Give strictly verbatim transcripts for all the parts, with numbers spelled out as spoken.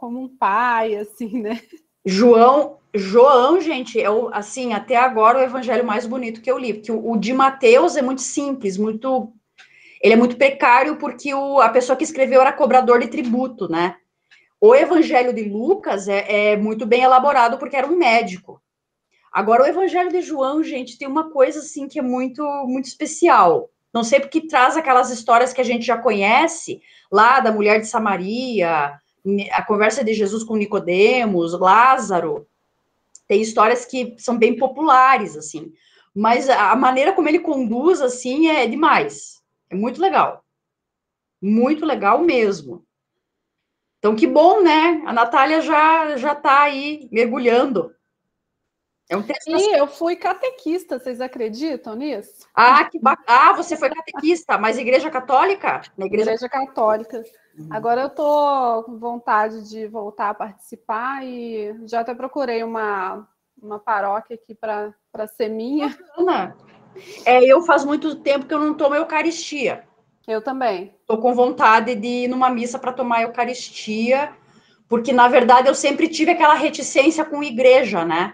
como um pai, assim, né? João, João, gente, é o, assim, até agora o evangelho mais bonito que eu li, porque o, o de Mateus é muito simples, muito, ele é muito precário, porque o, a pessoa que escreveu era cobrador de tributo, né? O evangelho de Lucas é, é muito bem elaborado, porque era um médico. Agora, o evangelho de João, gente, tem uma coisa, assim, que é muito, muito especial. Não sei porque traz aquelas histórias que a gente já conhece, lá da mulher de Samaria, a conversa de Jesus com Nicodemos, Lázaro. Tem histórias que são bem populares, assim. Mas a maneira como ele conduz, assim, é demais. É muito legal. Muito legal mesmo. Então, que bom, né? A Natália já já está aí mergulhando. É um texto. E eu fui catequista, vocês acreditam nisso? Ah, que ba... ah, você foi catequista, mas igreja católica? Na igreja, igreja católica. Uhum. Agora eu tô com vontade de voltar a participar e já até procurei uma, uma paróquia aqui para ser minha. Ana, é, eu faz muito tempo que eu não tomo Eucaristia. Eu também. Estou com vontade de ir numa missa para tomar Eucaristia, porque, na verdade, eu sempre tive aquela reticência com igreja, né?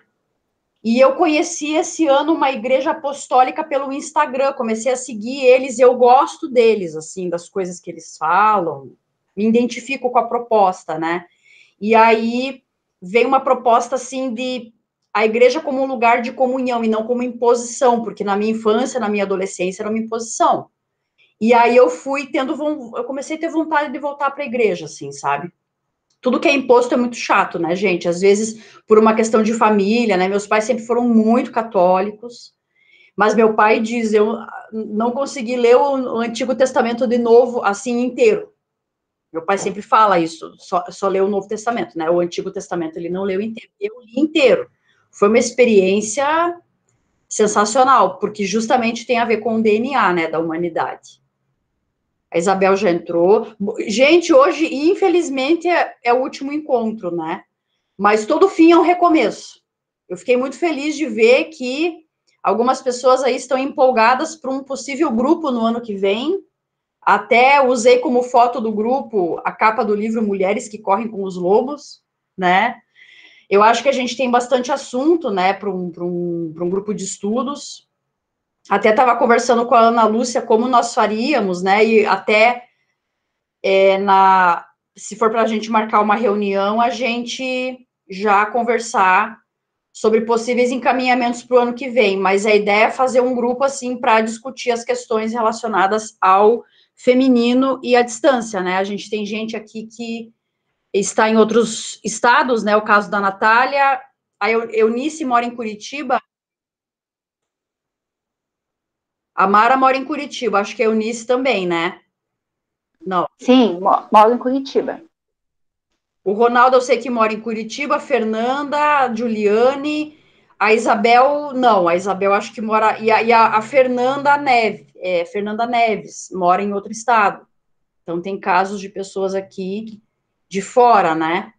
E eu conheci esse ano uma igreja apostólica pelo Instagram, comecei a seguir eles, e eu gosto deles, assim, das coisas que eles falam, me identifico com a proposta, né? E aí vem uma proposta, assim, de a igreja como um lugar de comunhão e não como imposição, porque na minha infância, na minha adolescência, era uma imposição. E aí eu fui tendo, eu comecei a ter vontade de voltar para a igreja, assim, sabe? Tudo que é imposto é muito chato, né, gente? Às vezes, por uma questão de família, né? Meus pais sempre foram muito católicos, mas meu pai diz, eu não consegui ler o Antigo Testamento de novo, assim, inteiro. Meu pai sempre fala isso, só, só leu o Novo Testamento, né? O Antigo Testamento ele não leu inteiro. Eu li inteiro. Foi uma experiência sensacional, porque justamente tem a ver com o D N A, né, da humanidade. A Isabel já entrou. Gente, hoje, infelizmente, é, é o último encontro, né? Mas todo fim é um recomeço. Eu fiquei muito feliz de ver que algumas pessoas aí estão empolgadas para um possível grupo no ano que vem. Até usei como foto do grupo a capa do livro Mulheres que Correm com os Lobos, né? Eu acho que a gente tem bastante assunto, né, para um, para um, para um grupo de estudos. Até estava conversando com a Ana Lúcia como nós faríamos, né? E até é, na, se for para a gente marcar uma reunião, a gente já conversar sobre possíveis encaminhamentos para o ano que vem. Mas a ideia é fazer um grupo assim para discutir as questões relacionadas ao feminino e à distância, né? A gente tem gente aqui que está em outros estados, né? O caso da Natália, a Eunice mora em Curitiba. A Mara mora em Curitiba, acho que a Eunice também, né? Não. Sim, moro em Curitiba. O Ronaldo eu sei que mora em Curitiba, a Fernanda, a Juliane, a Isabel, não, a Isabel acho que mora, e a, e a, a Fernanda Neves, é, Fernanda Neves, mora em outro estado. Então tem casos de pessoas aqui de fora, né?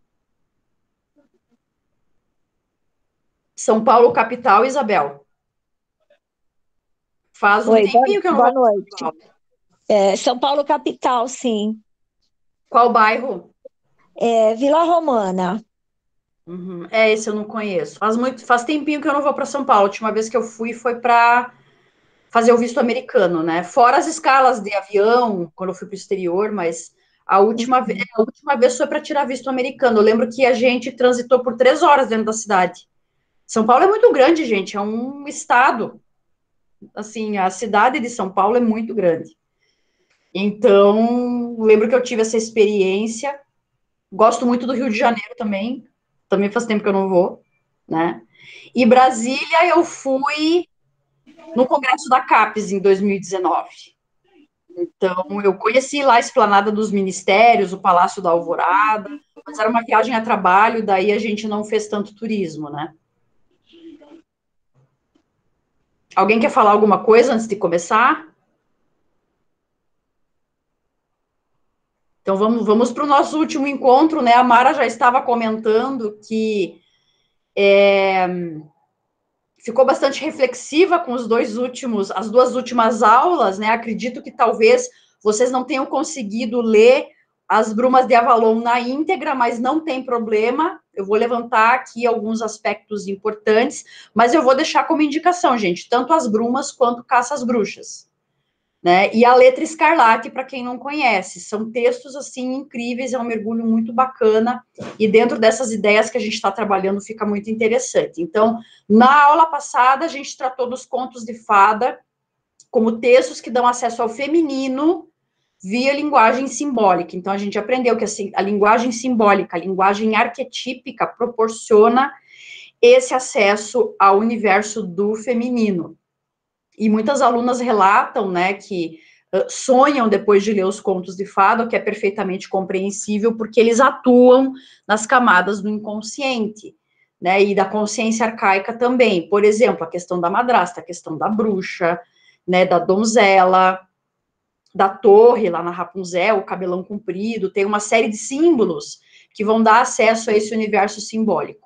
São Paulo, capital, Isabel. Faz um Oi, tempinho que eu não boa vou noite. São Paulo. É, São Paulo, capital, sim. Qual bairro? É, Vila Romana. Uhum. É, esse eu não conheço. Faz muito, faz tempinho que eu não vou para São Paulo. A última vez que eu fui foi para fazer o visto americano, né? Fora as escalas de avião, quando eu fui para o exterior, mas a última, uhum. vez, a última vez foi para tirar visto americano. Eu lembro que a gente transitou por três horas dentro da cidade. São Paulo é muito grande, gente. É um estado. Assim, a cidade de São Paulo é muito grande. Então, lembro que eu tive essa experiência. Gosto muito do Rio de Janeiro também. Também faz tempo que eu não vou, né? E Brasília eu fui no Congresso da CAPES em dois mil e dezenove. Então, eu conheci lá a Esplanada dos Ministérios, o Palácio da Alvorada, mas era uma viagem a trabalho, daí a gente não fez tanto turismo, né? Alguém quer falar alguma coisa antes de começar? Então, vamos, vamos para o nosso último encontro, né? A Mara já estava comentando que é, ficou bastante reflexiva com os dois últimos, as duas últimas aulas, né? Acredito que talvez vocês não tenham conseguido ler as brumas de Avalon na íntegra, mas não tem problema. Eu vou levantar aqui alguns aspectos importantes, mas eu vou deixar como indicação, gente, tanto as brumas quanto Caça às Bruxas, né? E a Letra Escarlate, para quem não conhece, são textos, assim, incríveis, é um mergulho muito bacana, e dentro dessas ideias que a gente está trabalhando fica muito interessante. Então, na aula passada, a gente tratou dos contos de fada como textos que dão acesso ao feminino via linguagem simbólica. Então, a gente aprendeu que assim, a linguagem simbólica, a linguagem arquetípica proporciona esse acesso ao universo do feminino. E muitas alunas relatam, né, que uh, sonham depois de ler os contos de fada, o que é perfeitamente compreensível, porque eles atuam nas camadas do inconsciente, né, e da consciência arcaica também. Por exemplo, a questão da madrasta, a questão da bruxa, né, da donzela, da torre, lá na Rapunzel, o cabelão comprido, tem uma série de símbolos que vão dar acesso a esse universo simbólico.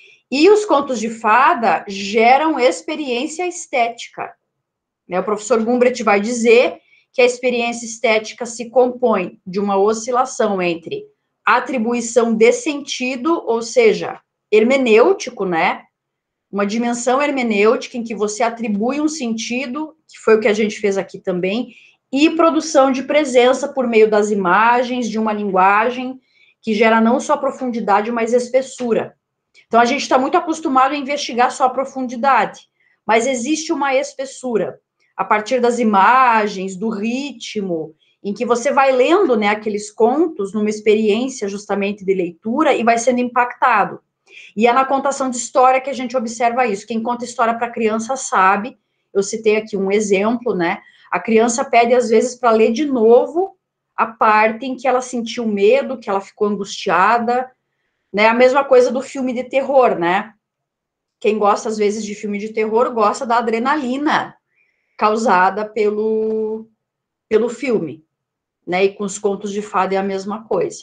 E os contos de fada geram experiência estética. Né? O professor Gumbrecht vai dizer que a experiência estética se compõe de uma oscilação entre atribuição de sentido, ou seja, hermenêutico, né? Uma dimensão hermenêutica em que você atribui um sentido, que foi o que a gente fez aqui também, e produção de presença por meio das imagens, de uma linguagem que gera não só profundidade, mas espessura. Então, a gente está muito acostumado a investigar só a profundidade, mas existe uma espessura, a partir das imagens, do ritmo, em que você vai lendo, né, aqueles contos numa experiência justamente de leitura e vai sendo impactado. E é na contação de história que a gente observa isso. Quem conta história para criança sabe, eu citei aqui um exemplo, né, a criança pede, às vezes, para ler de novo a parte em que ela sentiu medo, que ela ficou angustiada, né? A mesma coisa do filme de terror, né? Quem gosta, às vezes, de filme de terror, gosta da adrenalina causada pelo, pelo filme, né? E com os contos de fada é a mesma coisa.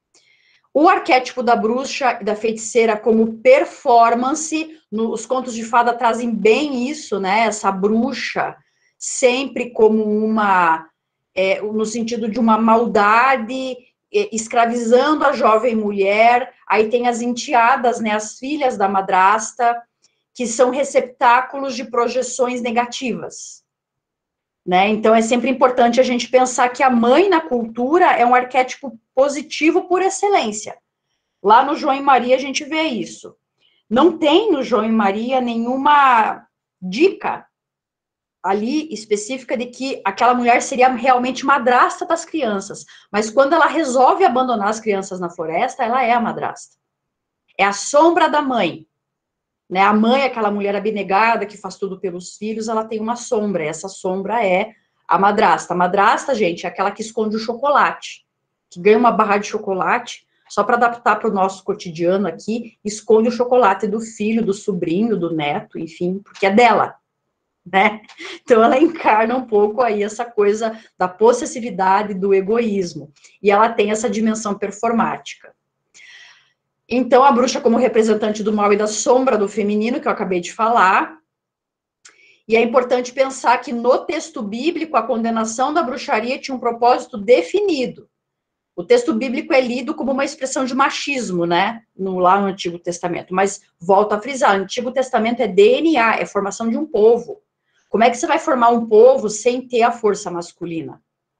O arquétipo da bruxa e da feiticeira como performance, no, os contos de fada trazem bem isso, né? Essa bruxa sempre como uma, é, no sentido de uma maldade, é, escravizando a jovem mulher. Aí tem as enteadas, né, as filhas da madrasta, que são receptáculos de projeções negativas, né? Então é sempre importante a gente pensar que a mãe na cultura é um arquétipo positivo por excelência. Lá no João e Maria a gente vê isso. Não tem no João e Maria nenhuma dica ali específica de que aquela mulher seria realmente madrasta das crianças, mas quando ela resolve abandonar as crianças na floresta, ela é a madrasta. É a sombra da mãe, né? A mãe é aquela mulher abnegada que faz tudo pelos filhos, ela tem uma sombra, essa sombra é a madrasta. A madrasta, gente, é aquela que esconde o chocolate, que ganha uma barra de chocolate, só para adaptar para o nosso cotidiano aqui, esconde o chocolate do filho, do sobrinho, do neto, enfim, porque é dela. Né? Então ela encarna um pouco aí essa coisa da possessividade, do egoísmo, e ela tem essa dimensão performática. Então a bruxa como representante do mal e da sombra do feminino, que eu acabei de falar, e é importante pensar que no texto bíblico a condenação da bruxaria tinha um propósito definido. O texto bíblico é lido como uma expressão de machismo, né, no, lá no Antigo Testamento, mas volto a frisar, o Antigo Testamento é D N A, é formação de um povo. Como é que você vai formar um povo sem ter a força masculina?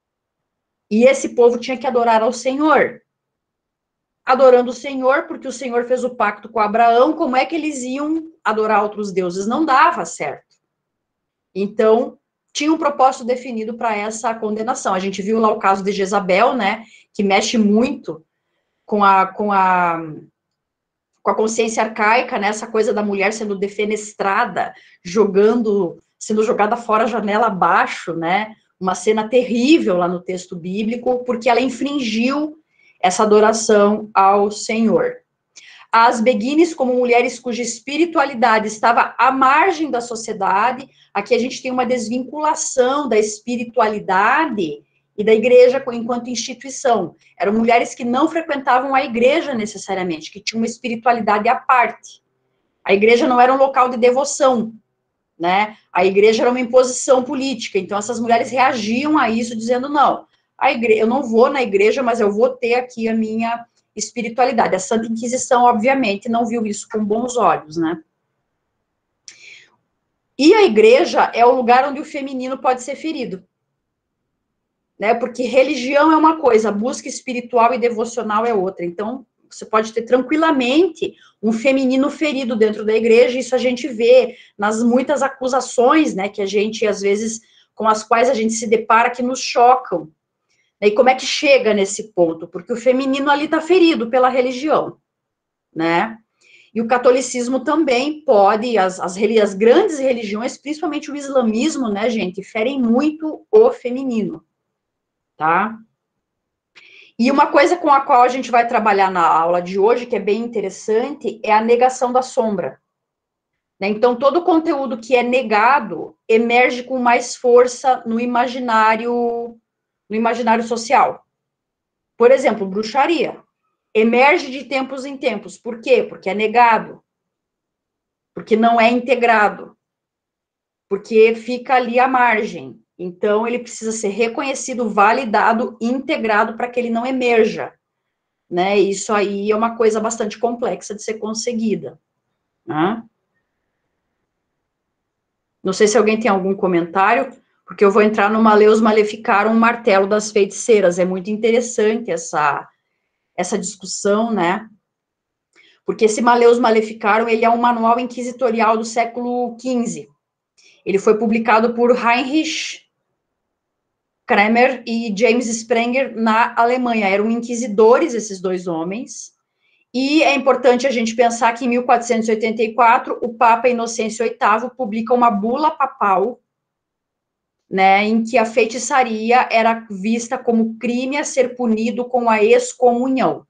E esse povo tinha que adorar ao Senhor. Adorando o Senhor, porque o Senhor fez o pacto com Abraão, como é que eles iam adorar outros deuses? Não dava certo. Então, tinha um propósito definido para essa condenação. A gente viu lá o caso de Jezabel, né, que mexe muito com a, com a, com a consciência arcaica, né, essa coisa da mulher sendo defenestrada, jogando... sendo jogada fora a janela abaixo, né, uma cena terrível lá no texto bíblico, porque ela infringiu essa adoração ao Senhor. As beguines como mulheres cuja espiritualidade estava à margem da sociedade, aqui a gente tem uma desvinculação da espiritualidade e da igreja enquanto instituição. Eram mulheres que não frequentavam a igreja necessariamente, que tinham uma espiritualidade à parte. A igreja não era um local de devoção, né? A igreja era uma imposição política, então essas mulheres reagiam a isso dizendo, não, a igreja, eu não vou na igreja, mas eu vou ter aqui a minha espiritualidade. A Santa Inquisição, obviamente, não viu isso com bons olhos, né? E a igreja é o lugar onde o feminino pode ser ferido, né? Porque religião é uma coisa, busca espiritual e devocional é outra. Então, você pode ter tranquilamente um feminino ferido dentro da igreja, isso a gente vê nas muitas acusações, né, que a gente, às vezes, com as quais a gente se depara, que nos chocam. E como é que chega nesse ponto? Porque o feminino ali está ferido pela religião, né? E o catolicismo também pode, as, as, as grandes religiões, principalmente o islamismo, né, gente, ferem muito o feminino, tá? E uma coisa com a qual a gente vai trabalhar na aula de hoje, que é bem interessante, é a negação da sombra. Né? Então, todo conteúdo que é negado emerge com mais força no imaginário, no imaginário social. Por exemplo, bruxaria. Emerge de tempos em tempos. Por quê? Porque é negado. Porque não é integrado. Porque fica ali à margem. Então, ele precisa ser reconhecido, validado, integrado para que ele não emerja. Né? Isso aí é uma coisa bastante complexa de ser conseguida. Né? Não sei se alguém tem algum comentário, porque eu vou entrar no Maleus Maleficarum, um martelo das feiticeiras. É muito interessante essa, essa discussão, né? Porque esse Maleus Maleficarum, ele é um manual inquisitorial do século quinze. Ele foi publicado por Heinrich Kramer e James Sprenger na Alemanha. Eram inquisidores, esses dois homens. E é importante a gente pensar que em mil quatrocentos e oitenta e quatro, o Papa Inocêncio oitavo publica uma bula papal, né, em que a feitiçaria era vista como crime a ser punido com a excomunhão.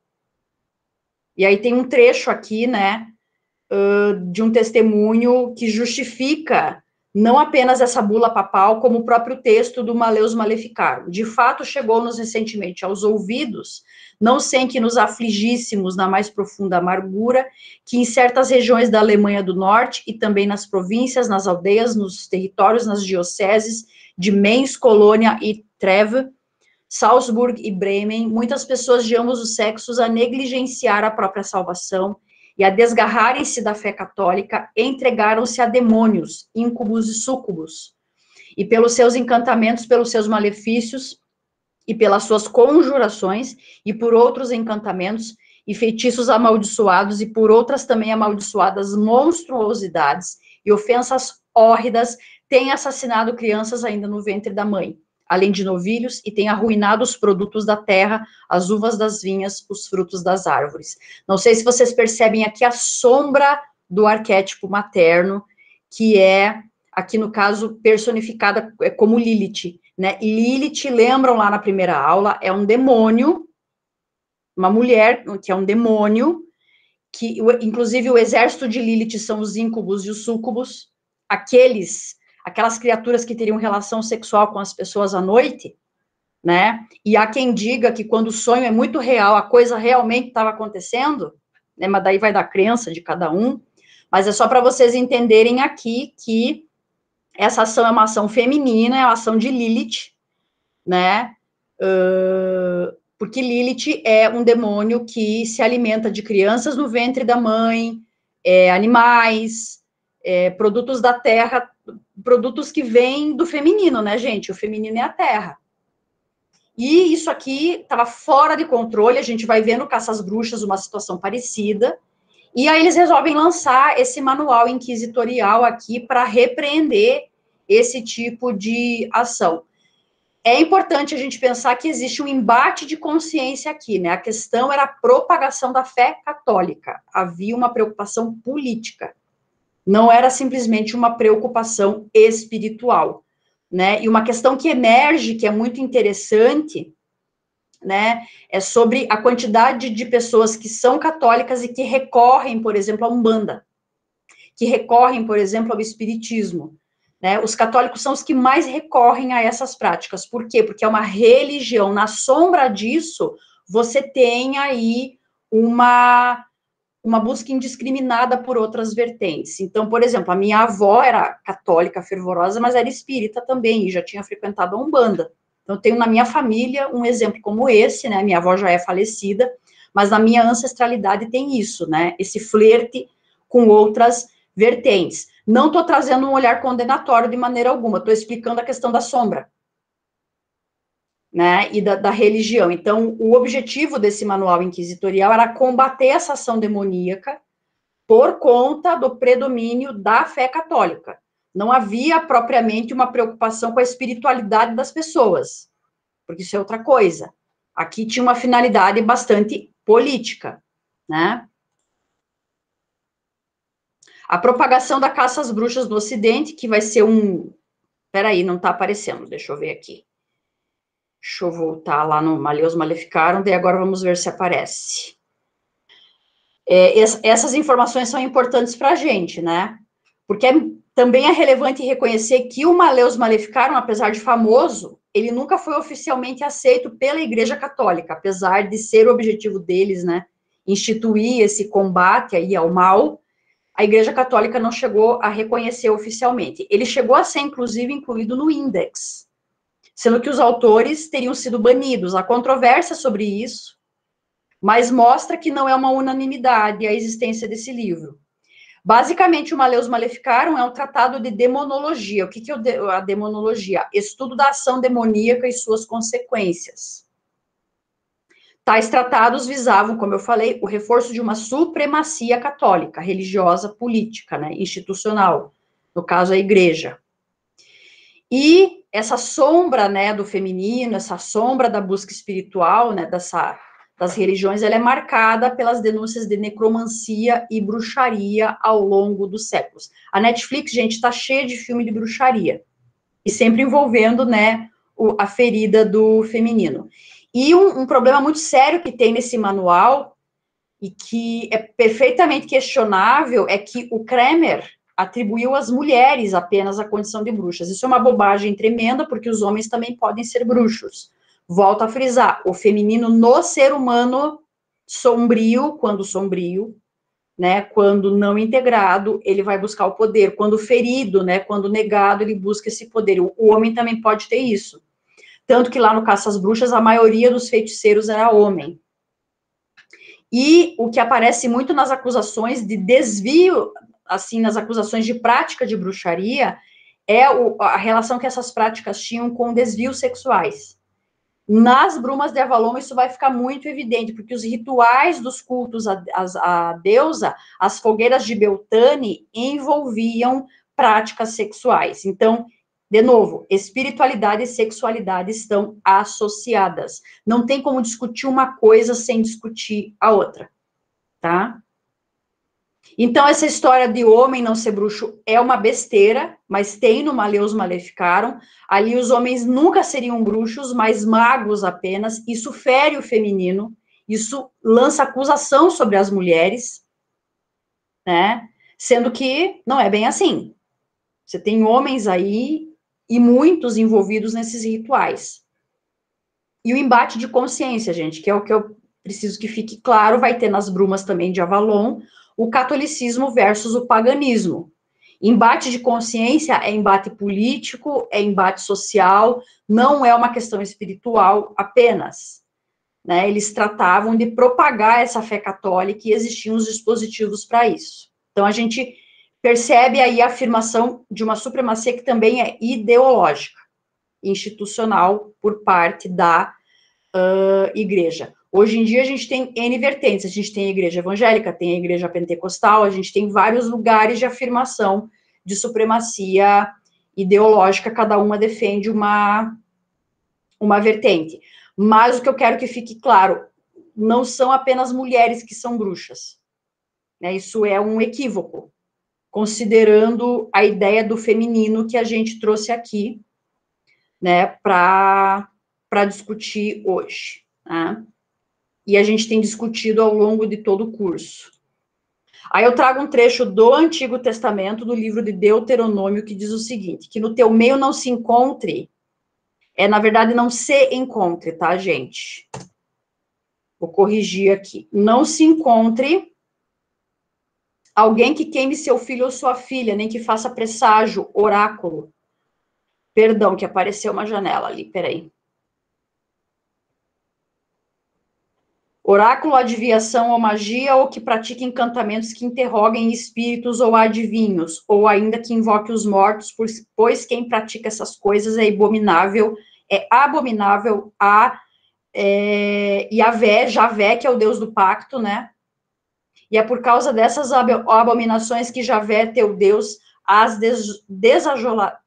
E aí tem um trecho aqui, né, de um testemunho que justifica não apenas essa bula papal, como o próprio texto do Maleus Maleficarum. De fato, chegou-nos recentemente aos ouvidos, não sem que nos afligíssemos na mais profunda amargura, que em certas regiões da Alemanha do Norte, e também nas províncias, nas aldeias, nos territórios, nas dioceses de Mainz, Colônia e Trèves, Salzburg e Bremen, muitas pessoas de ambos os sexos a negligenciar a própria salvação e a desgarrarem-se da fé católica, entregaram-se a demônios, íncubos e súcubos, e pelos seus encantamentos, pelos seus malefícios, e pelas suas conjurações, e por outros encantamentos, e feitiços amaldiçoados, e por outras também amaldiçoadas monstruosidades, e ofensas hórridas, têm assassinado crianças ainda no ventre da mãe, além de novilhos, e tem arruinado os produtos da terra, as uvas das vinhas, os frutos das árvores. Não sei se vocês percebem aqui a sombra do arquétipo materno, que é, aqui no caso, personificada como Lilith, né? Lilith, lembram lá na primeira aula, é um demônio, uma mulher que é um demônio, que, inclusive, o exército de Lilith são os íncubos e os súcubos, aqueles... aquelas criaturas que teriam relação sexual com as pessoas à noite, né, e há quem diga que quando o sonho é muito real, a coisa realmente estava acontecendo, né, mas daí vai da crença de cada um, mas é só para vocês entenderem aqui que essa ação é uma ação feminina, é uma ação de Lilith, né, uh, porque Lilith é um demônio que se alimenta de crianças no ventre da mãe, é, animais, é, produtos da terra, produtos que vêm do feminino, né, gente? O feminino é a terra. E isso aqui estava fora de controle, a gente vai ver no Caça às Bruxas uma situação parecida, e aí eles resolvem lançar esse manual inquisitorial aqui para repreender esse tipo de ação. É importante a gente pensar que existe um embate de consciência aqui, né? A questão era a propagação da fé católica, havia uma preocupação política. Não era simplesmente uma preocupação espiritual, né? E uma questão que emerge, que é muito interessante, né, é sobre a quantidade de pessoas que são católicas e que recorrem, por exemplo, à Umbanda, que recorrem, por exemplo, ao espiritismo, né? Os católicos são os que mais recorrem a essas práticas. Por quê? Porque é uma religião. Na sombra disso, você tem aí uma... uma busca indiscriminada por outras vertentes. Então, por exemplo, a minha avó era católica fervorosa, mas era espírita também, e já tinha frequentado a Umbanda, Então, eu tenho na minha família um exemplo como esse, né? Minha avó já é falecida, mas na minha ancestralidade tem isso, né? Esse flerte com outras vertentes. Não estou trazendo um olhar condenatório de maneira alguma, estou explicando a questão da sombra, né? E da, da religião. Então, o objetivo desse manual inquisitorial era combater essa ação demoníaca por conta do predomínio da fé católica. Não havia propriamente uma preocupação com a espiritualidade das pessoas, porque isso é outra coisa. Aqui tinha uma finalidade bastante política, né? A propagação da caça às bruxas no Ocidente, que vai ser um... Peraí, não está aparecendo, deixa eu ver aqui. Deixa eu voltar lá no Malleus Maleficarum, daí agora vamos ver se aparece. É, essas informações são importantes para a gente, né? Porque é, também é relevante reconhecer que o Malleus Maleficarum, apesar de famoso, ele nunca foi oficialmente aceito pela Igreja Católica, apesar de ser o objetivo deles, né? Instituir esse combate aí ao mal, a Igreja Católica não chegou a reconhecer oficialmente. Ele chegou a ser, inclusive, incluído no Index, sendo que os autores teriam sido banidos. Há controvérsia sobre isso, mas mostra que não é uma unanimidade a existência desse livro. Basicamente, o Malleus Maleficarum é um tratado de demonologia. O que, que é a demonologia? Estudo da ação demoníaca e suas consequências. Tais tratados visavam, como eu falei, o reforço de uma supremacia católica, religiosa, política, né, institucional, no caso, a igreja. E essa sombra, né, do feminino, essa sombra da busca espiritual, né, dessa... das religiões, ela é marcada pelas denúncias de necromancia e bruxaria ao longo dos séculos. A Netflix, gente, está cheia de filme de bruxaria, e sempre envolvendo, né, o, a ferida do feminino. E um, um problema muito sério que tem nesse manual, e que é perfeitamente questionável, é que o Kremer atribuiu às mulheres apenas a condição de bruxas. Isso é uma bobagem tremenda, porque os homens também podem ser bruxos. Volto a frisar, o feminino no ser humano sombrio, quando sombrio, né, quando não integrado, ele vai buscar o poder. Quando ferido, né, quando negado, ele busca esse poder. O, o homem também pode ter isso. Tanto que lá no Caça às Bruxas, a maioria dos feiticeiros era homem. E o que aparece muito nas acusações de desvio, assim, nas acusações de prática de bruxaria, é o, a relação que essas práticas tinham com desvios sexuais. Nas Brumas de Avalon, isso vai ficar muito evidente, porque os rituais dos cultos à, à, à deusa, as fogueiras de Beltane, envolviam práticas sexuais. Então, de novo, espiritualidade e sexualidade estão associadas. Não tem como discutir uma coisa sem discutir a outra, tá? Então, essa história de homem não ser bruxo é uma besteira, mas tem no Malleus Maleficarum. Ali os homens nunca seriam bruxos, mas magos apenas. Isso fere o feminino, isso lança acusação sobre as mulheres, né? Sendo que não é bem assim. Você tem homens aí e muitos envolvidos nesses rituais. E o embate de consciência, gente, que é o que eu preciso que fique claro, vai ter nas Brumas também de Avalon, o catolicismo versus o paganismo. Embate de consciência é embate político, é embate social, não é uma questão espiritual apenas, né? Eles tratavam de propagar essa fé católica e existiam os dispositivos para isso. Então, a gente percebe aí a afirmação de uma supremacia que também é ideológica, institucional, por parte da uh, igreja. Hoje em dia, a gente tem N vertentes, a gente tem a igreja evangélica, tem a igreja pentecostal, a gente tem vários lugares de afirmação de supremacia ideológica, cada uma defende uma, uma vertente. Mas o que eu quero que fique claro, não são apenas mulheres que são bruxas, né? Isso é um equívoco, considerando a ideia do feminino que a gente trouxe aqui, né, para para discutir hoje, né? E a gente tem discutido ao longo de todo o curso. Aí eu trago um trecho do Antigo Testamento, do livro de Deuteronômio, que diz o seguinte, que no teu meio não se encontre, é, na verdade, não se encontre, tá, gente? Vou corrigir aqui. Não se encontre alguém que queime seu filho ou sua filha, nem que faça presságio, oráculo. Perdão, que apareceu uma janela ali, peraí. Oráculo, adivinhação ou magia, ou que pratique encantamentos que interroguem espíritos ou adivinhos, ou ainda que invoque os mortos, pois quem pratica essas coisas é abominável, é abominável a é, Yahvé, Javé, que é o Deus do pacto, né? E é por causa dessas abominações que Javé, teu Deus, as des, desajola,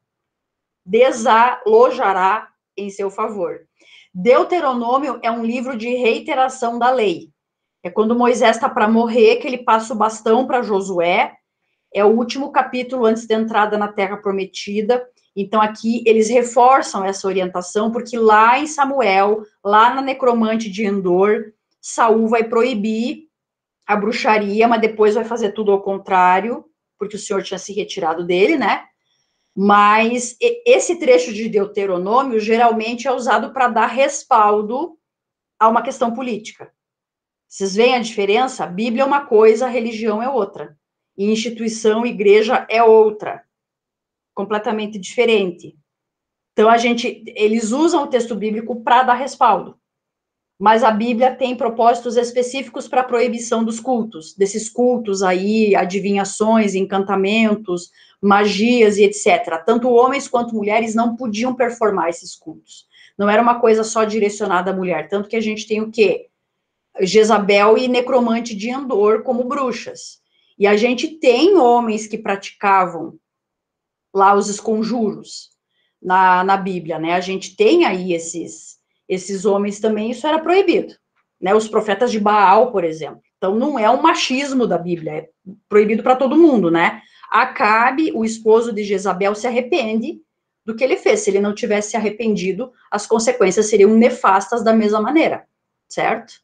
desalojará em seu favor. Deuteronômio é um livro de reiteração da lei. É quando Moisés está para morrer, que ele passa o bastão para Josué. É o último capítulo antes da entrada na Terra Prometida. Então, aqui, eles reforçam essa orientação, porque lá em Samuel, lá na necromante de Endor, Saul vai proibir a bruxaria, mas depois vai fazer tudo ao contrário, porque o Senhor tinha se retirado dele, né? Mas esse trecho de Deuteronômio geralmente é usado para dar respaldo a uma questão política. Vocês veem a diferença? A Bíblia é uma coisa, a religião é outra. E instituição, igreja é outra. Completamente diferente. Então, a gente, eles usam o texto bíblico para dar respaldo. Mas a Bíblia tem propósitos específicos para a proibição dos cultos, desses cultos aí, adivinhações, encantamentos, magias e etcétera. Tanto homens quanto mulheres não podiam performar esses cultos. Não era uma coisa só direcionada à mulher. Tanto que a gente tem o quê? Jezabel e necromante de Endor como bruxas. E a gente tem homens que praticavam lá os esconjuros na, na Bíblia, né? A gente tem aí esses... esses homens também, isso era proibido, né, os profetas de Baal, por exemplo. Então, não é um machismo da Bíblia, é proibido para todo mundo, né? Acabe, o esposo de Jezabel, se arrepende do que ele fez. Se ele não tivesse se arrependido, as consequências seriam nefastas da mesma maneira, certo?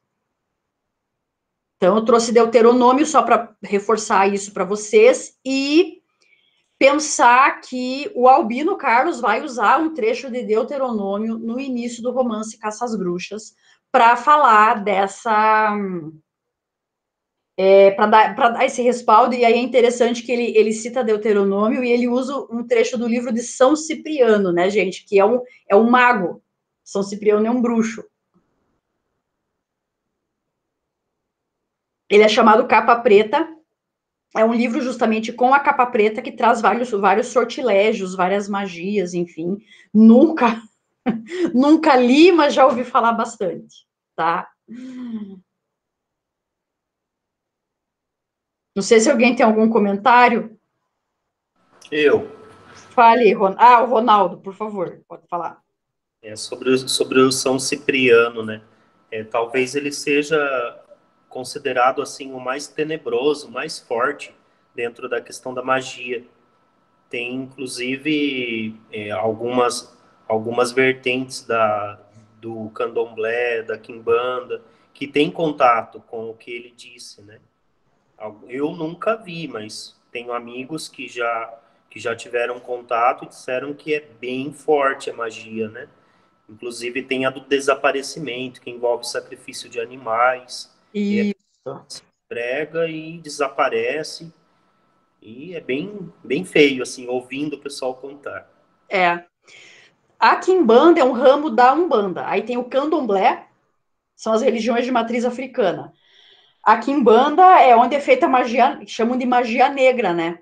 Então, eu trouxe Deuteronômio só para reforçar isso para vocês e pensar que o Albino Carlos vai usar um trecho de Deuteronômio no início do romance Caça às Bruxas para falar dessa... É, para dar, para dar esse respaldo, e aí é interessante que ele, ele cita Deuteronômio e ele usa um trecho do livro de São Cipriano, né, gente, que é um, é um mago. São Cipriano é um bruxo. Ele é chamado Capa Preta. É um livro justamente com a capa preta que traz vários, vários sortilégios, várias magias, enfim. Nunca, nunca li, mas já ouvi falar bastante, tá? Não sei se alguém tem algum comentário. Eu. Fale, Ron... ah, o Ronaldo, por favor, pode falar. É sobre, o, sobre o São Cipriano, né? É, talvez ele seja considerado assim o mais tenebroso, mais forte dentro da questão da magia. Tem inclusive é, algumas algumas vertentes da do Candomblé, da Quimbanda, que tem contato com o que ele disse, né? Eu nunca vi, mas tenho amigos que já que já tiveram contato e disseram que é bem forte a magia, né? Inclusive tem a do desaparecimento, que envolve sacrifício de animais. Isso. Se prega e desaparece. E é bem, bem feio, assim, ouvindo o pessoal contar. É. A Quimbanda é um ramo da Umbanda. Aí tem o Candomblé, são as religiões de matriz africana. A Quimbanda é onde é feita a magia, chamam de magia negra, né?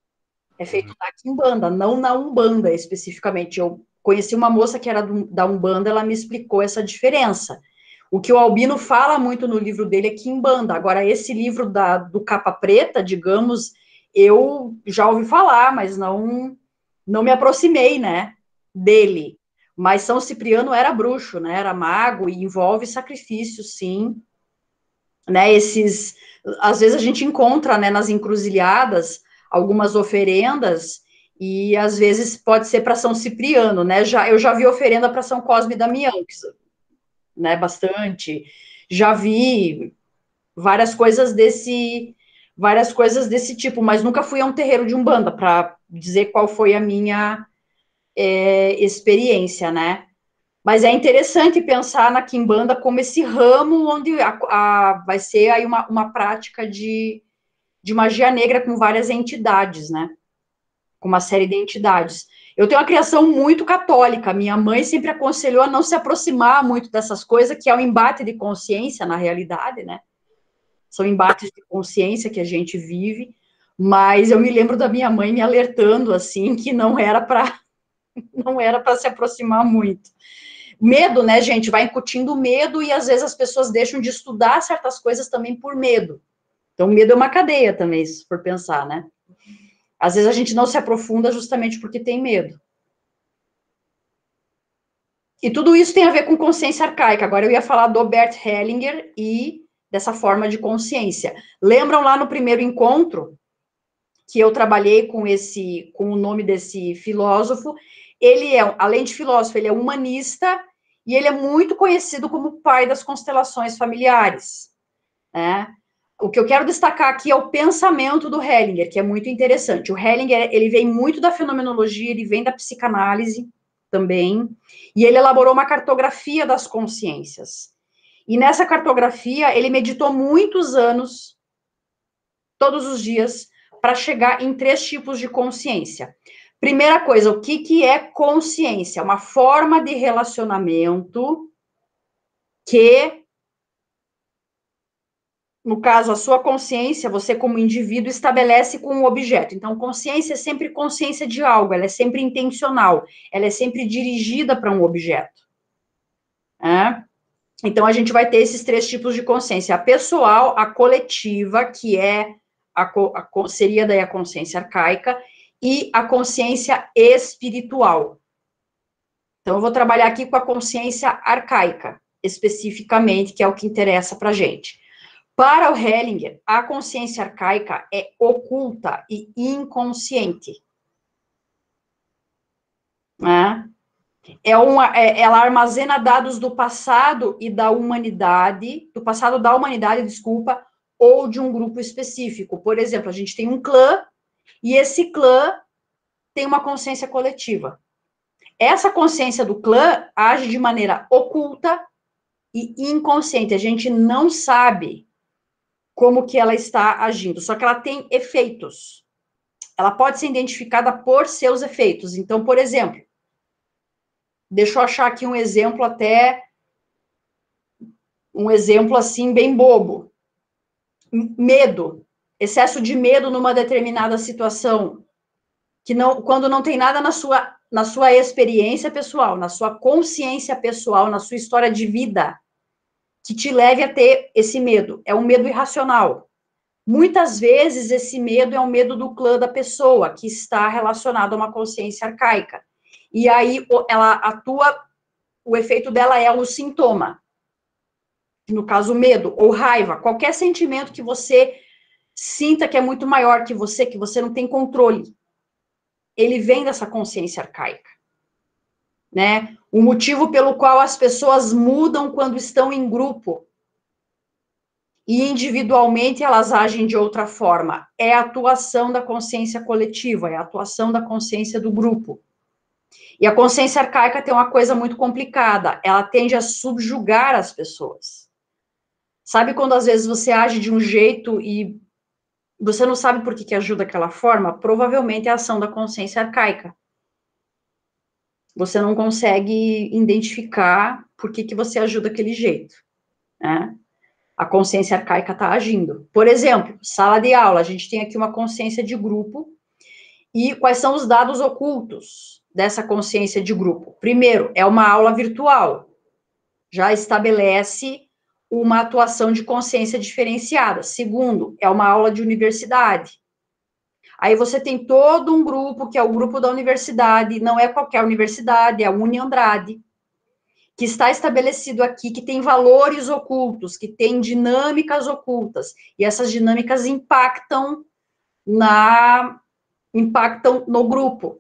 É feito na Quimbanda, não na Umbanda especificamente. Eu conheci uma moça que era do, da Umbanda, ela me explicou essa diferença. O que o Albino fala muito no livro dele é Quimbanda. Agora, esse livro da, do Capa Preta, digamos, eu já ouvi falar, mas não, não me aproximei, né, dele. Mas São Cipriano era bruxo, né, era mago, e envolve sacrifício, sim. Né, esses, às vezes a gente encontra, né, nas encruzilhadas, algumas oferendas, e às vezes pode ser para São Cipriano, né, já, eu já vi oferenda para São Cosme e Damião, que, né, bastante, já vi várias coisas desse, várias coisas desse tipo, mas nunca fui a um terreiro de Umbanda, para dizer qual foi a minha é, experiência, né, mas é interessante pensar na Quimbanda como esse ramo onde a, a, vai ser aí uma, uma prática de, de magia negra com várias entidades, né? Com uma série de entidades. Eu tenho uma criação muito católica. Minha mãe sempre aconselhou a não se aproximar muito dessas coisas, que é um embate de consciência, na realidade, né? São embates de consciência que a gente vive. Mas eu me lembro da minha mãe me alertando, assim, que não era para não era para se aproximar muito. Medo, né, gente? Vai incutindo medo e, às vezes, as pessoas deixam de estudar certas coisas também por medo. Então, medo é uma cadeia também, se for pensar, né? Às vezes a gente não se aprofunda justamente porque tem medo. E tudo isso tem a ver com consciência arcaica. Agora eu ia falar do Bert Hellinger e dessa forma de consciência. Lembram lá no primeiro encontro que eu trabalhei com esse, com o nome desse filósofo? Ele é, além de filósofo, ele é humanista e ele é muito conhecido como o pai das constelações familiares, né? O que eu quero destacar aqui é o pensamento do Hellinger, que é muito interessante. O Hellinger, ele vem muito da fenomenologia, ele vem da psicanálise também, e ele elaborou uma cartografia das consciências. E nessa cartografia, ele meditou muitos anos, todos os dias, para chegar em três tipos de consciência. Primeira coisa, o que, que é consciência? Uma forma de relacionamento que, no caso, a sua consciência, você como indivíduo, estabelece com um objeto. Então, consciência é sempre consciência de algo, ela é sempre intencional, ela é sempre dirigida para um objeto. É? Então, a gente vai ter esses três tipos de consciência. A pessoal, a coletiva, que é a, a, seria daí a consciência arcaica, e a consciência espiritual. Então, eu vou trabalhar aqui com a consciência arcaica, especificamente, que é o que interessa para a gente. Para o Hellinger, a consciência arcaica é oculta e inconsciente. Né? É uma, é, ela armazena dados do passado e da humanidade, do passado da humanidade, desculpa, ou de um grupo específico. Por exemplo, a gente tem um clã, e esse clã tem uma consciência coletiva. Essa consciência do clã age de maneira oculta e inconsciente. A gente não sabe como que ela está agindo, só que ela tem efeitos. Ela pode ser identificada por seus efeitos. Então, por exemplo, deixa eu achar aqui um exemplo até, um exemplo assim bem bobo. Medo, excesso de medo numa determinada situação, que não, quando não tem nada na sua, na sua experiência pessoal, na sua consciência pessoal, na sua história de vida, que te leve a ter esse medo. É um medo irracional. Muitas vezes, esse medo é um medo do clã da pessoa, que está relacionado a uma consciência arcaica. E aí, ela atua, o efeito dela é o sintoma. No caso, medo ou raiva. Qualquer sentimento que você sinta que é muito maior que você, que você não tem controle. Ele vem dessa consciência arcaica. Né? O motivo pelo qual as pessoas mudam quando estão em grupo. E individualmente elas agem de outra forma. É a atuação da consciência coletiva, é a atuação da consciência do grupo. E a consciência arcaica tem uma coisa muito complicada, ela tende a subjugar as pessoas. Sabe quando às vezes você age de um jeito e você não sabe por que, que ajuda daquela forma? Provavelmente é a ação da consciência arcaica. Você não consegue identificar por que, que você ajuda daquele jeito, né? A consciência arcaica está agindo. Por exemplo, sala de aula, a gente tem aqui uma consciência de grupo, e quais são os dados ocultos dessa consciência de grupo? Primeiro, é uma aula virtual, já estabelece uma atuação de consciência diferenciada. Segundo, é uma aula de universidade. Aí você tem todo um grupo, que é o grupo da universidade, não é qualquer universidade, é a Uni Andrade, que está estabelecido aqui, que tem valores ocultos, que tem dinâmicas ocultas, e essas dinâmicas impactam na impactam no grupo.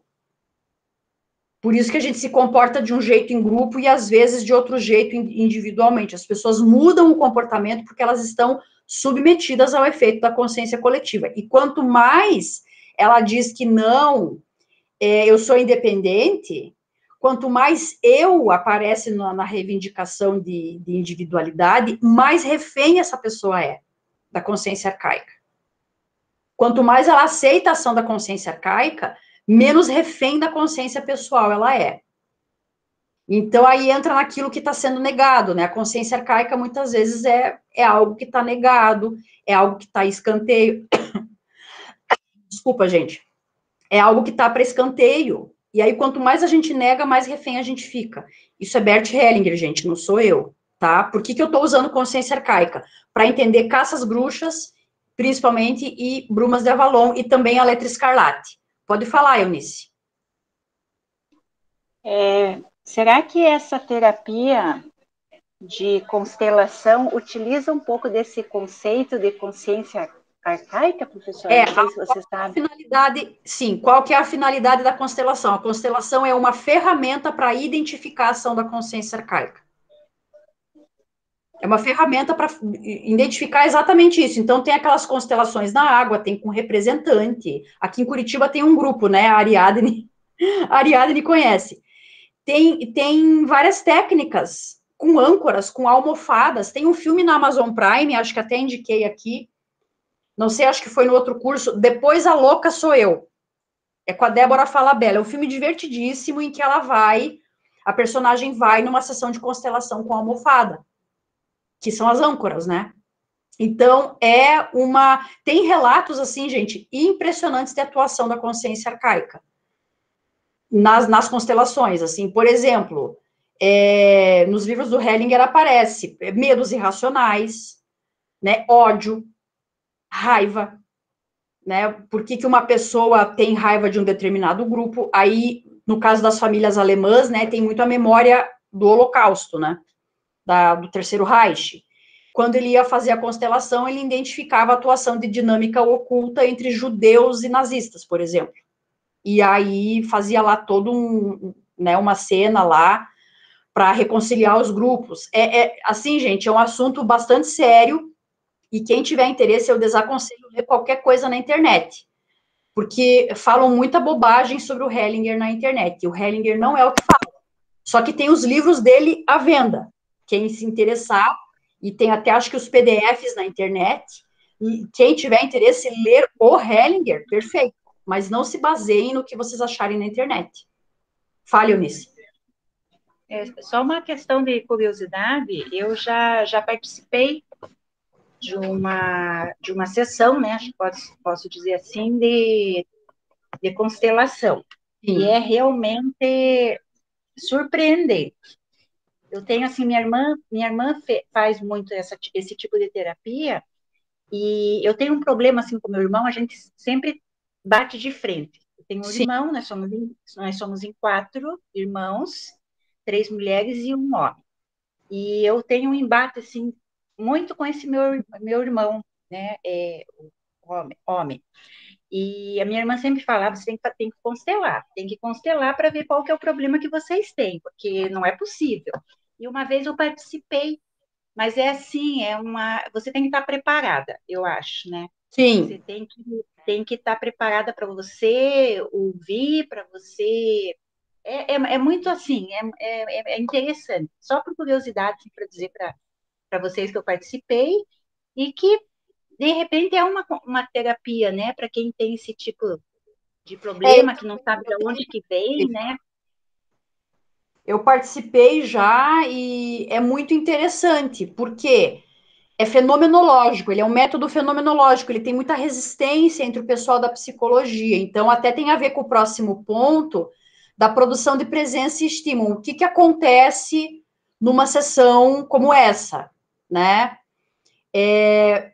Por isso que a gente se comporta de um jeito em grupo e, às vezes, de outro jeito individualmente. As pessoas mudam o comportamento porque elas estão submetidas ao efeito da consciência coletiva. E quanto mais ela diz que não, é, eu sou independente, quanto mais eu aparece na, na reivindicação de, de individualidade, mais refém essa pessoa é da consciência arcaica. Quanto mais ela aceita a ação da consciência arcaica, menos refém da consciência pessoal ela é. Então, aí entra naquilo que está sendo negado, né? A consciência arcaica, muitas vezes, é, é algo que está negado, é algo que está em escanteio. Desculpa, gente. É algo que está para escanteio. E aí, quanto mais a gente nega, mais refém a gente fica. Isso é Bert Hellinger, gente, não sou eu, tá? Por que, que eu estou usando consciência arcaica? Para entender Caças Bruxas, principalmente, e Brumas de Avalon, e também a Letra Escarlate. Pode falar, Eunice. É, será que essa terapia de constelação utiliza um pouco desse conceito de consciência arcaica, professora? É, não sei se você a, sabe. A finalidade, sim, qual que é a finalidade da constelação? A constelação é uma ferramenta para identificar a ação da consciência arcaica. É uma ferramenta para identificar exatamente isso. Então, tem aquelas constelações na água, tem com representante. Aqui em Curitiba tem um grupo, né? A Ariadne, a Ariadne conhece. Tem, tem várias técnicas com âncoras, com almofadas. Tem um filme na Amazon Prime, acho que até indiquei aqui. Não sei, acho que foi no outro curso. Depois a Louca Sou Eu. É com a Débora Falabella. É um filme divertidíssimo em que ela vai, a personagem vai numa sessão de constelação com almofada, que são as âncoras, né? Então, é uma... Tem relatos, assim, gente, impressionantes de atuação da consciência arcaica nas, nas constelações, assim. Por exemplo, é, nos livros do Hellinger aparece medos irracionais, né? Ódio, raiva, né? Por que, que uma pessoa tem raiva de um determinado grupo? Aí, no caso das famílias alemãs, né, tem muito a memória do Holocausto, né? Da, do Terceiro Reich. Quando ele ia fazer a constelação, ele identificava a atuação de dinâmica oculta entre judeus e nazistas, por exemplo. E aí fazia lá todo um, né, uma cena lá para reconciliar os grupos. É, é assim, gente, é um assunto bastante sério. E quem tiver interesse, eu desaconselho ler qualquer coisa na internet, porque falam muita bobagem sobre o Hellinger na internet. O Hellinger não é o que fala. Só que tem os livros dele à venda. Quem se interessar, e tem até, acho que os P D Fs na internet, e quem tiver interesse em ler o Hellinger, perfeito. Mas não se baseiem no que vocês acharem na internet. Fale, Eunice. É, só uma questão de curiosidade, eu já, já participei de uma, de uma sessão, né, acho que posso, posso dizer assim, de, de constelação. Sim. E é realmente surpreendente. Eu tenho, assim, minha irmã, minha irmã fe, faz muito essa, esse tipo de terapia, e eu tenho um problema, assim, com meu irmão, a gente sempre bate de frente. Eu tenho um Sim. irmão, nós somos, em, nós somos em quatro irmãos, três mulheres e um homem. E eu tenho um embate, assim, muito com esse meu, meu irmão, né, é, o homem, homem. E a minha irmã sempre falava, você tem que, tem que constelar, tem que constelar para ver qual que é o problema que vocês têm, porque não é possível. E uma vez eu participei, mas é assim, é uma, você tem que estar preparada, eu acho, né? Sim. Você tem que, tem que estar preparada para você ouvir, para você... É, é, é muito assim, é, é, é interessante. Só por curiosidade, assim, para dizer para vocês que eu participei, e que, de repente, é uma, uma terapia, né? Para quem tem esse tipo de problema, é, que não sabe de onde que vem, né? Eu participei já e é muito interessante, porque é fenomenológico, ele é um método fenomenológico, ele tem muita resistência entre o pessoal da psicologia, então até tem a ver com o próximo ponto da produção de presença e estímulo. O que, que acontece numa sessão como essa, né? É...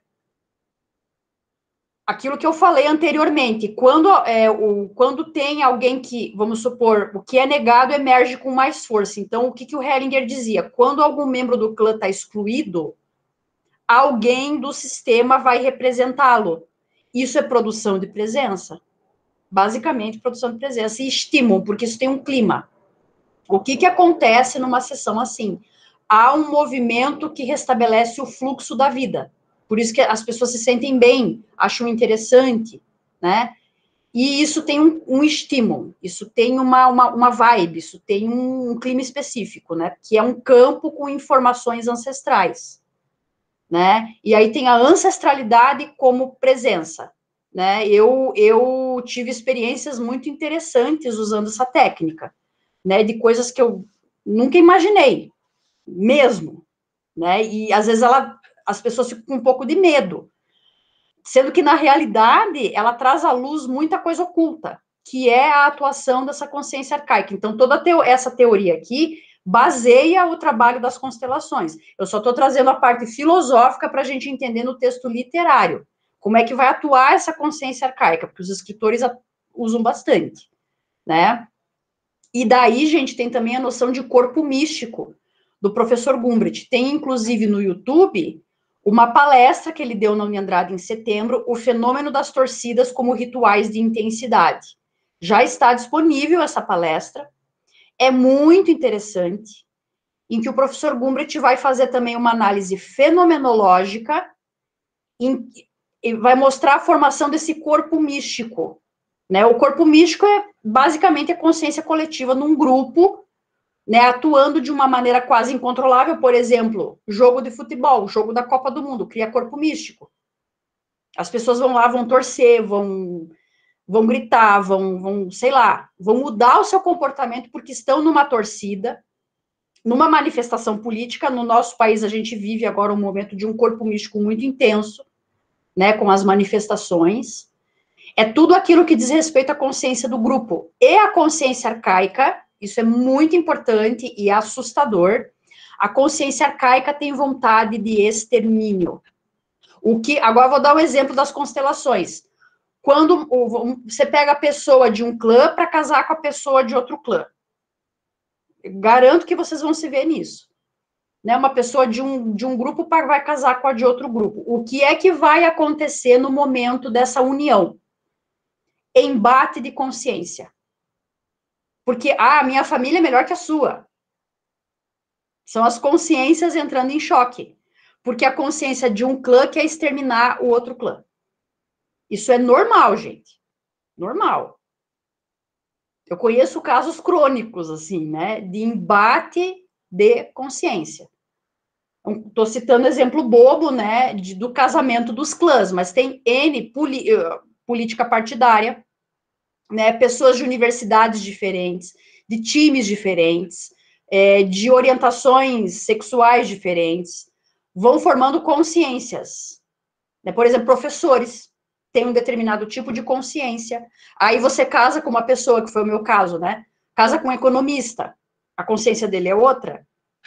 Aquilo que eu falei anteriormente, quando, é, o, quando tem alguém que, vamos supor, o que é negado emerge com mais força. Então, o que, que o Hellinger dizia? Quando algum membro do clã está excluído, alguém do sistema vai representá-lo. Isso é produção de presença. Basicamente, produção de presença e estímulo, porque isso tem um clima. O que, que acontece numa sessão assim? Há um movimento que restabelece o fluxo da vida. Por isso que as pessoas se sentem bem, acham interessante, né? E isso tem um, um estímulo, isso tem uma, uma, uma vibe, isso tem um, um clima específico, né? Que é um campo com informações ancestrais, né? E aí tem a ancestralidade como presença, né, eu, eu tive experiências muito interessantes usando essa técnica, né, de coisas que eu nunca imaginei, mesmo, né, e às vezes ela, as pessoas ficam com um pouco de medo, sendo que, na realidade, ela traz à luz muita coisa oculta, que é a atuação dessa consciência arcaica. Então, toda teo- essa teoria aqui baseia o trabalho das constelações. Eu só estou trazendo a parte filosófica para a gente entender no texto literário. Como é que vai atuar essa consciência arcaica? Porque os escritores usam bastante, né? E daí, gente, tem também a noção de corpo místico, do professor Gumbrich. Tem, inclusive, no YouTube, uma palestra que ele deu na Uniandrade em setembro, O Fenômeno das Torcidas como Rituais de Intensidade. Já está disponível essa palestra, é muito interessante, em que o professor Gumbrich vai fazer também uma análise fenomenológica, em, e vai mostrar a formação desse corpo místico, né? O corpo místico é basicamente a consciência coletiva num grupo, né, atuando de uma maneira quase incontrolável, por exemplo, jogo de futebol, jogo da Copa do Mundo, cria corpo místico. As pessoas vão lá, vão torcer, vão, vão gritar, vão, vão, sei lá, vão mudar o seu comportamento porque estão numa torcida, numa manifestação política. No nosso país, a gente vive agora um momento de um corpo místico muito intenso, né, com as manifestações. É tudo aquilo que diz respeito à consciência do grupo. E a consciência arcaica, isso é muito importante e assustador, a consciência arcaica tem vontade de extermínio. O que, agora eu vou dar um exemplo das constelações. Quando você pega a pessoa de um clã para casar com a pessoa de outro clã. Garanto que vocês vão se ver nisso. Né, uma pessoa de um, de um grupo vai casar com a de outro grupo. O que é que vai acontecer no momento dessa união? Embate de consciência. Porque, ah, a minha família é melhor que a sua. São as consciências entrando em choque. Porque a consciência de um clã quer exterminar o outro clã. Isso é normal, gente. Normal. Eu conheço casos crônicos, assim, né, de embate de consciência. Estou citando exemplo bobo, né, de, do casamento dos clãs, mas tem N poli, política partidária, né, pessoas de universidades diferentes, de times diferentes, é, de orientações sexuais diferentes, vão formando consciências. Né? Por exemplo, professores têm um determinado tipo de consciência. Aí você casa com uma pessoa, que foi o meu caso, né? Casa com um economista, a consciência dele é outra.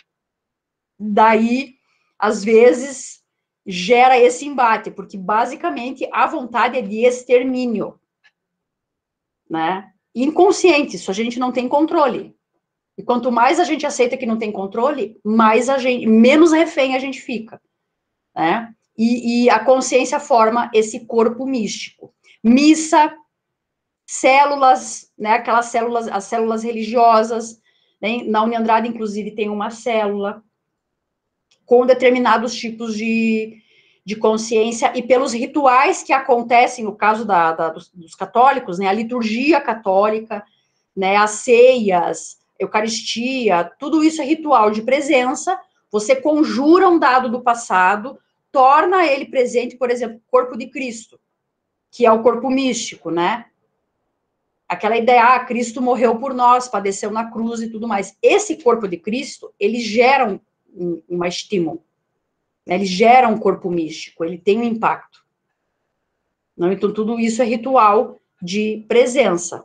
Daí, às vezes, gera esse embate, porque basicamente a vontade é de extermínio, né? Inconsciente, isso a gente não tem controle. E quanto mais a gente aceita que não tem controle, mais a gente, menos refém a gente fica, né? E, e a consciência forma esse corpo místico. Missa, células, né? Aquelas células, as células religiosas, né? Na Uniandrade, inclusive, tem uma célula com determinados tipos de, de consciência, e pelos rituais que acontecem, no caso da, da, dos, dos católicos, né, a liturgia católica, né, as ceias, Eucaristia, tudo isso é ritual de presença, você conjura um dado do passado, torna ele presente, por exemplo, o corpo de Cristo, que é o corpo místico, né? Aquela ideia, ah, Cristo morreu por nós, padeceu na cruz e tudo mais. Esse corpo de Cristo, ele gera um uma estímulo, né? Ele gera um corpo místico, ele tem um impacto. Não? Então, tudo isso é ritual de presença.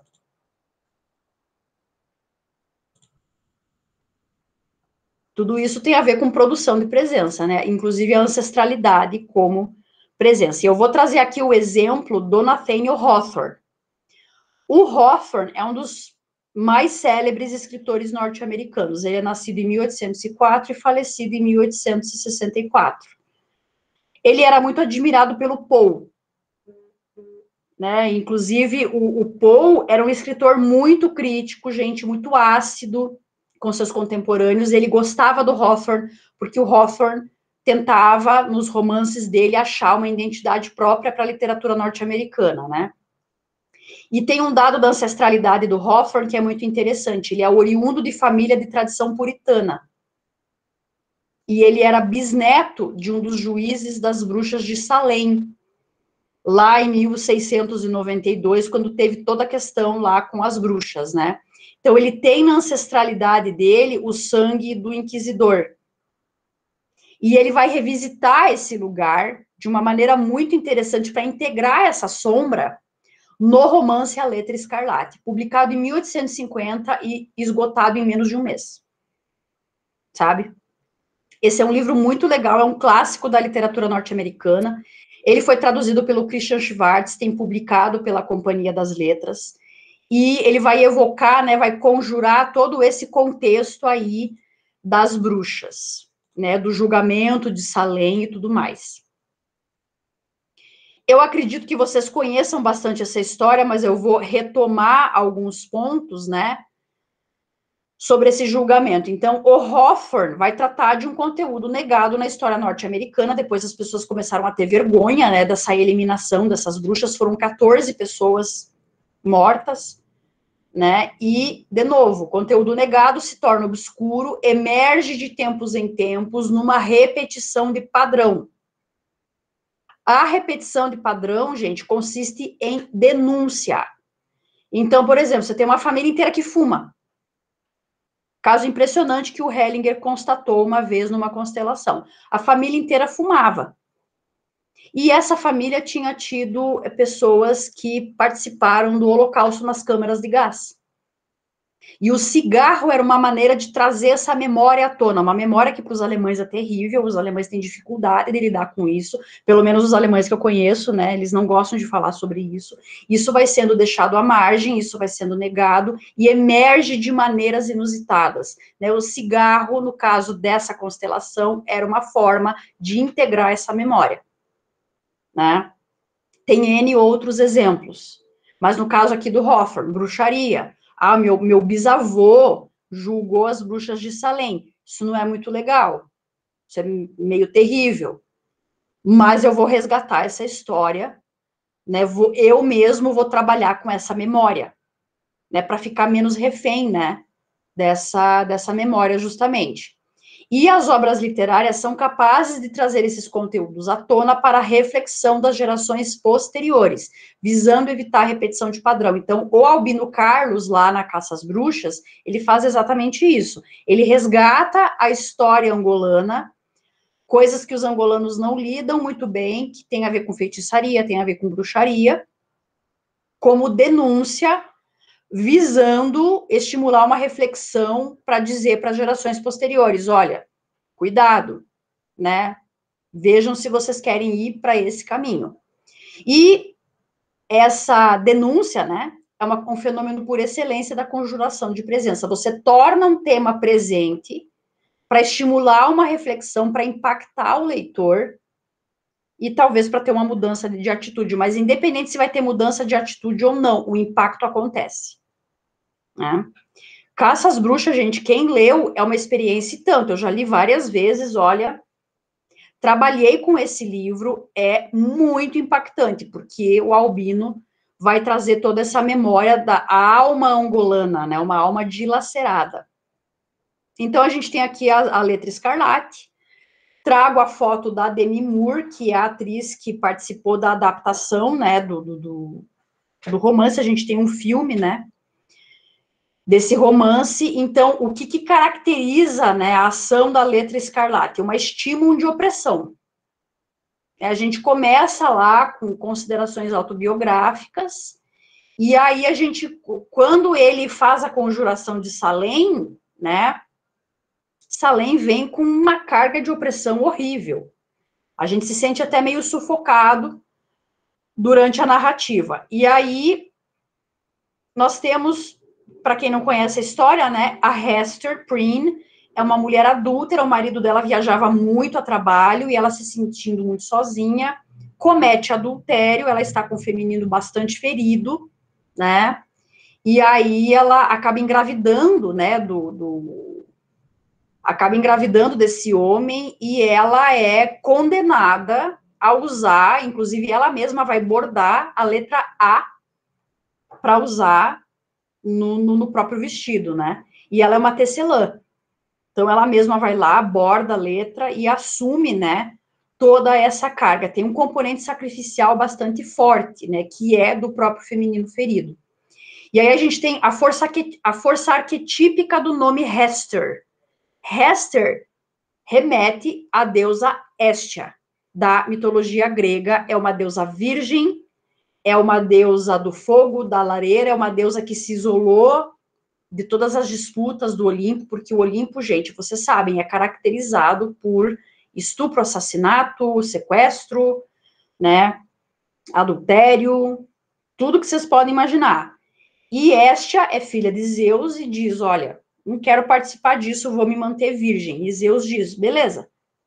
Tudo isso tem a ver com produção de presença, né? Inclusive a ancestralidade como presença. E eu vou trazer aqui o exemplo do Nathaniel Hawthorne. O Hawthorne é um dos mais célebres escritores norte-americanos. Ele é nascido em mil oitocentos e quatro e falecido em mil oitocentos e sessenta e quatro. Ele era muito admirado pelo Poe, né? Inclusive, o, o Poe era um escritor muito crítico, gente, muito ácido com seus contemporâneos. Ele gostava do Hawthorne, porque o Hawthorne tentava, nos romances dele, achar uma identidade própria para a literatura norte-americana, né? E tem um dado da ancestralidade do Hawthorne que é muito interessante. Ele é oriundo de família de tradição puritana. E ele era bisneto de um dos juízes das bruxas de Salem. lá em mil seiscentos e noventa e dois, quando teve toda a questão lá com as bruxas, né? Então, ele tem na ancestralidade dele o sangue do inquisidor. E ele vai revisitar esse lugar de uma maneira muito interessante para integrar essa sombra no romance A Letra Escarlate, publicado em mil oitocentos e cinquenta e esgotado em menos de um mês. Sabe? Esse é um livro muito legal, é um clássico da literatura norte-americana. Ele foi traduzido pelo Christian Schwartz, tem publicado pela Companhia das Letras, e ele vai evocar, né, vai conjurar todo esse contexto aí das bruxas, né, do julgamento de Salem e tudo mais. Eu acredito que vocês conheçam bastante essa história, mas eu vou retomar alguns pontos, né, sobre esse julgamento. Então, o Hawthorne vai tratar de um conteúdo negado na história norte-americana, depois as pessoas começaram a ter vergonha, né, dessa eliminação dessas bruxas, foram quatorze pessoas mortas, né, e, de novo, conteúdo negado se torna obscuro, emerge de tempos em tempos numa repetição de padrão. A repetição de padrão, gente, consiste em denúncia. Então, por exemplo, você tem uma família inteira que fuma. Caso impressionante que o Hellinger constatou uma vez numa constelação. A família inteira fumava. E essa família tinha tido pessoas que participaram do Holocausto nas câmeras de gás. E o cigarro era uma maneira de trazer essa memória à tona, uma memória que para os alemães é terrível, os alemães têm dificuldade de lidar com isso, pelo menos os alemães que eu conheço, né, eles não gostam de falar sobre isso. Isso vai sendo deixado à margem, isso vai sendo negado, e emerge de maneiras inusitadas, né, o cigarro, no caso dessa constelação, era uma forma de integrar essa memória, né. Tem N outros exemplos, mas no caso aqui do Hawthorne, bruxaria. Ah, meu, meu bisavô julgou as bruxas de Salem. Isso não é muito legal. Isso é meio terrível. Mas eu vou resgatar essa história, né? Vou, eu mesmo vou trabalhar com essa memória, né? Para ficar menos refém, né? Dessa, dessa memória, justamente. E as obras literárias são capazes de trazer esses conteúdos à tona para a reflexão das gerações posteriores, visando evitar a repetição de padrão. Então, o Albino Carlos, lá na Caça às Bruxas, ele faz exatamente isso. Ele resgata a história angolana, coisas que os angolanos não lidam muito bem, que tem a ver com feitiçaria, tem a ver com bruxaria, como denúncia, visando estimular uma reflexão para dizer para as gerações posteriores, olha, cuidado, né? Vejam se vocês querem ir para esse caminho. E essa denúncia, né, é uma, um fenômeno por excelência da conjuração de presença. Você torna um tema presente para estimular uma reflexão, para impactar o leitor e talvez para ter uma mudança de, de atitude, mas independente se vai ter mudança de atitude ou não, o impacto acontece. Né? Caça às Bruxas, gente, quem leu é uma experiência e tanto, eu já li várias vezes, olha, trabalhei com esse livro, é muito impactante, porque o Albino vai trazer toda essa memória da alma angolana, né, uma alma dilacerada. Então, a gente tem aqui a, a Letra Escarlate, trago a foto da Demi Moore, que é a atriz que participou da adaptação, né, do, do, do, do romance, a gente tem um filme, né, desse romance. Então, o que, que caracteriza, né, a ação da Letra Escarlate? Uma estímulo de opressão. A gente começa lá com considerações autobiográficas, e aí a gente, quando ele faz a conjuração de Salem, né, Salem vem com uma carga de opressão horrível. A gente se sente até meio sufocado durante a narrativa. E aí, nós temos, para quem não conhece a história, né, a Hester Prynne é uma mulher adúltera, o marido dela viajava muito a trabalho e ela se sentindo muito sozinha, comete adultério, ela está com o feminino bastante ferido, né, e aí ela acaba engravidando, né, do, do acaba engravidando desse homem e ela é condenada a usar, inclusive ela mesma vai bordar a letra A para usar No, no, no próprio vestido, né? E ela é uma tecelã. Então, ela mesma vai lá, borda a letra e assume, né, toda essa carga. Tem um componente sacrificial bastante forte, né, que é do próprio feminino ferido. E aí a gente tem a força, a força arquetípica do nome Hester. Hester remete à deusa Hestia, da mitologia grega, é uma deusa virgem, é uma deusa do fogo, da lareira, é uma deusa que se isolou de todas as disputas do Olimpo, porque o Olimpo, gente, vocês sabem, é caracterizado por estupro, assassinato, sequestro, né, adultério, tudo que vocês podem imaginar. E Hestia é filha de Zeus e diz, olha, não quero participar disso, vou me manter virgem. E Zeus diz, beleza.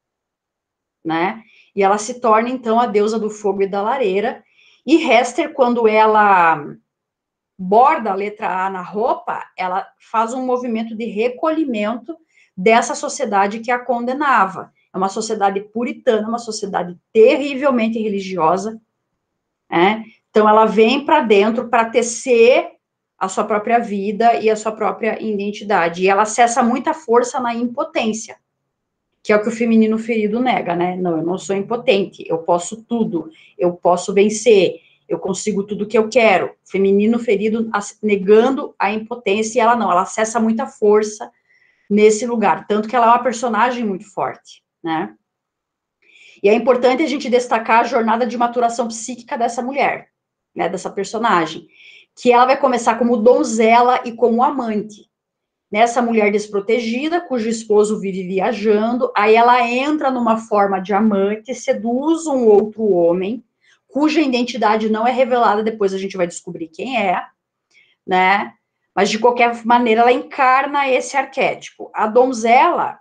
Né? E ela se torna, então, a deusa do fogo e da lareira. E Hester, quando ela borda a letra A na roupa, ela faz um movimento de recolhimento dessa sociedade que a condenava. É uma sociedade puritana, uma sociedade terrivelmente religiosa, né? Então, ela vem para dentro para tecer a sua própria vida e a sua própria identidade. E ela acessa muita força na impotência, que é o que o feminino ferido nega, né? Não, eu não sou impotente, eu posso tudo, eu posso vencer, eu consigo tudo que eu quero. Feminino ferido negando a impotência, e ela não, ela acessa muita força nesse lugar, tanto que ela é uma personagem muito forte, né? E é importante a gente destacar a jornada de maturação psíquica dessa mulher, né, dessa personagem, que ela vai começar como donzela e como amante. Nessa mulher desprotegida, cujo esposo vive viajando, aí ela entra numa forma de amante, seduz um outro homem, cuja identidade não é revelada, depois a gente vai descobrir quem é, né? Mas, de qualquer maneira, ela encarna esse arquétipo. A donzela,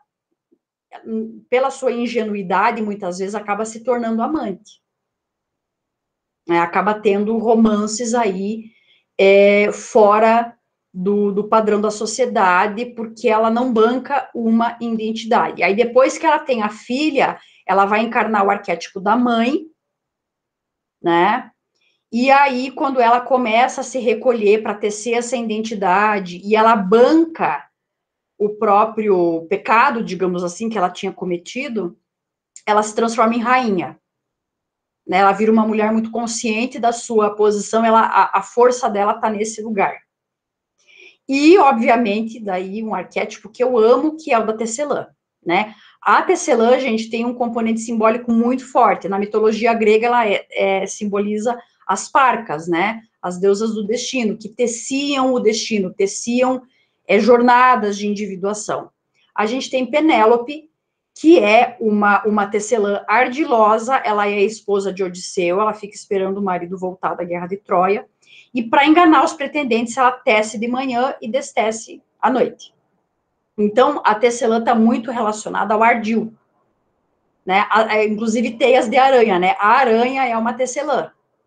pela sua ingenuidade, muitas vezes acaba se tornando amante. Né? Acaba tendo romances aí é, fora do, do padrão da sociedade, porque ela não banca uma identidade. Aí, depois que ela tem a filha, ela vai encarnar o arquétipo da mãe, né? E aí, quando ela começa a se recolher para tecer essa identidade, e ela banca o próprio pecado, digamos assim, que ela tinha cometido, ela se transforma em rainha. Né? Ela vira uma mulher muito consciente da sua posição, ela, a, a força dela está nesse lugar. E, obviamente, daí um arquétipo que eu amo, que é o da tecelã, né? A tecelã, gente, tem um componente simbólico muito forte. Na mitologia grega, ela é, é, simboliza as parcas, né? As deusas do destino, que teciam o destino, teciam é, jornadas de individuação. A gente tem Penélope, que é uma, uma tecelã ardilosa, ela é a esposa de Odisseu, ela fica esperando o marido voltar da guerra de Troia, e para enganar os pretendentes, ela tece de manhã e destece à noite. Então, a tecelã está muito relacionada ao ardil, né? A, a, inclusive, teias de aranha, né? A aranha é uma tecelã,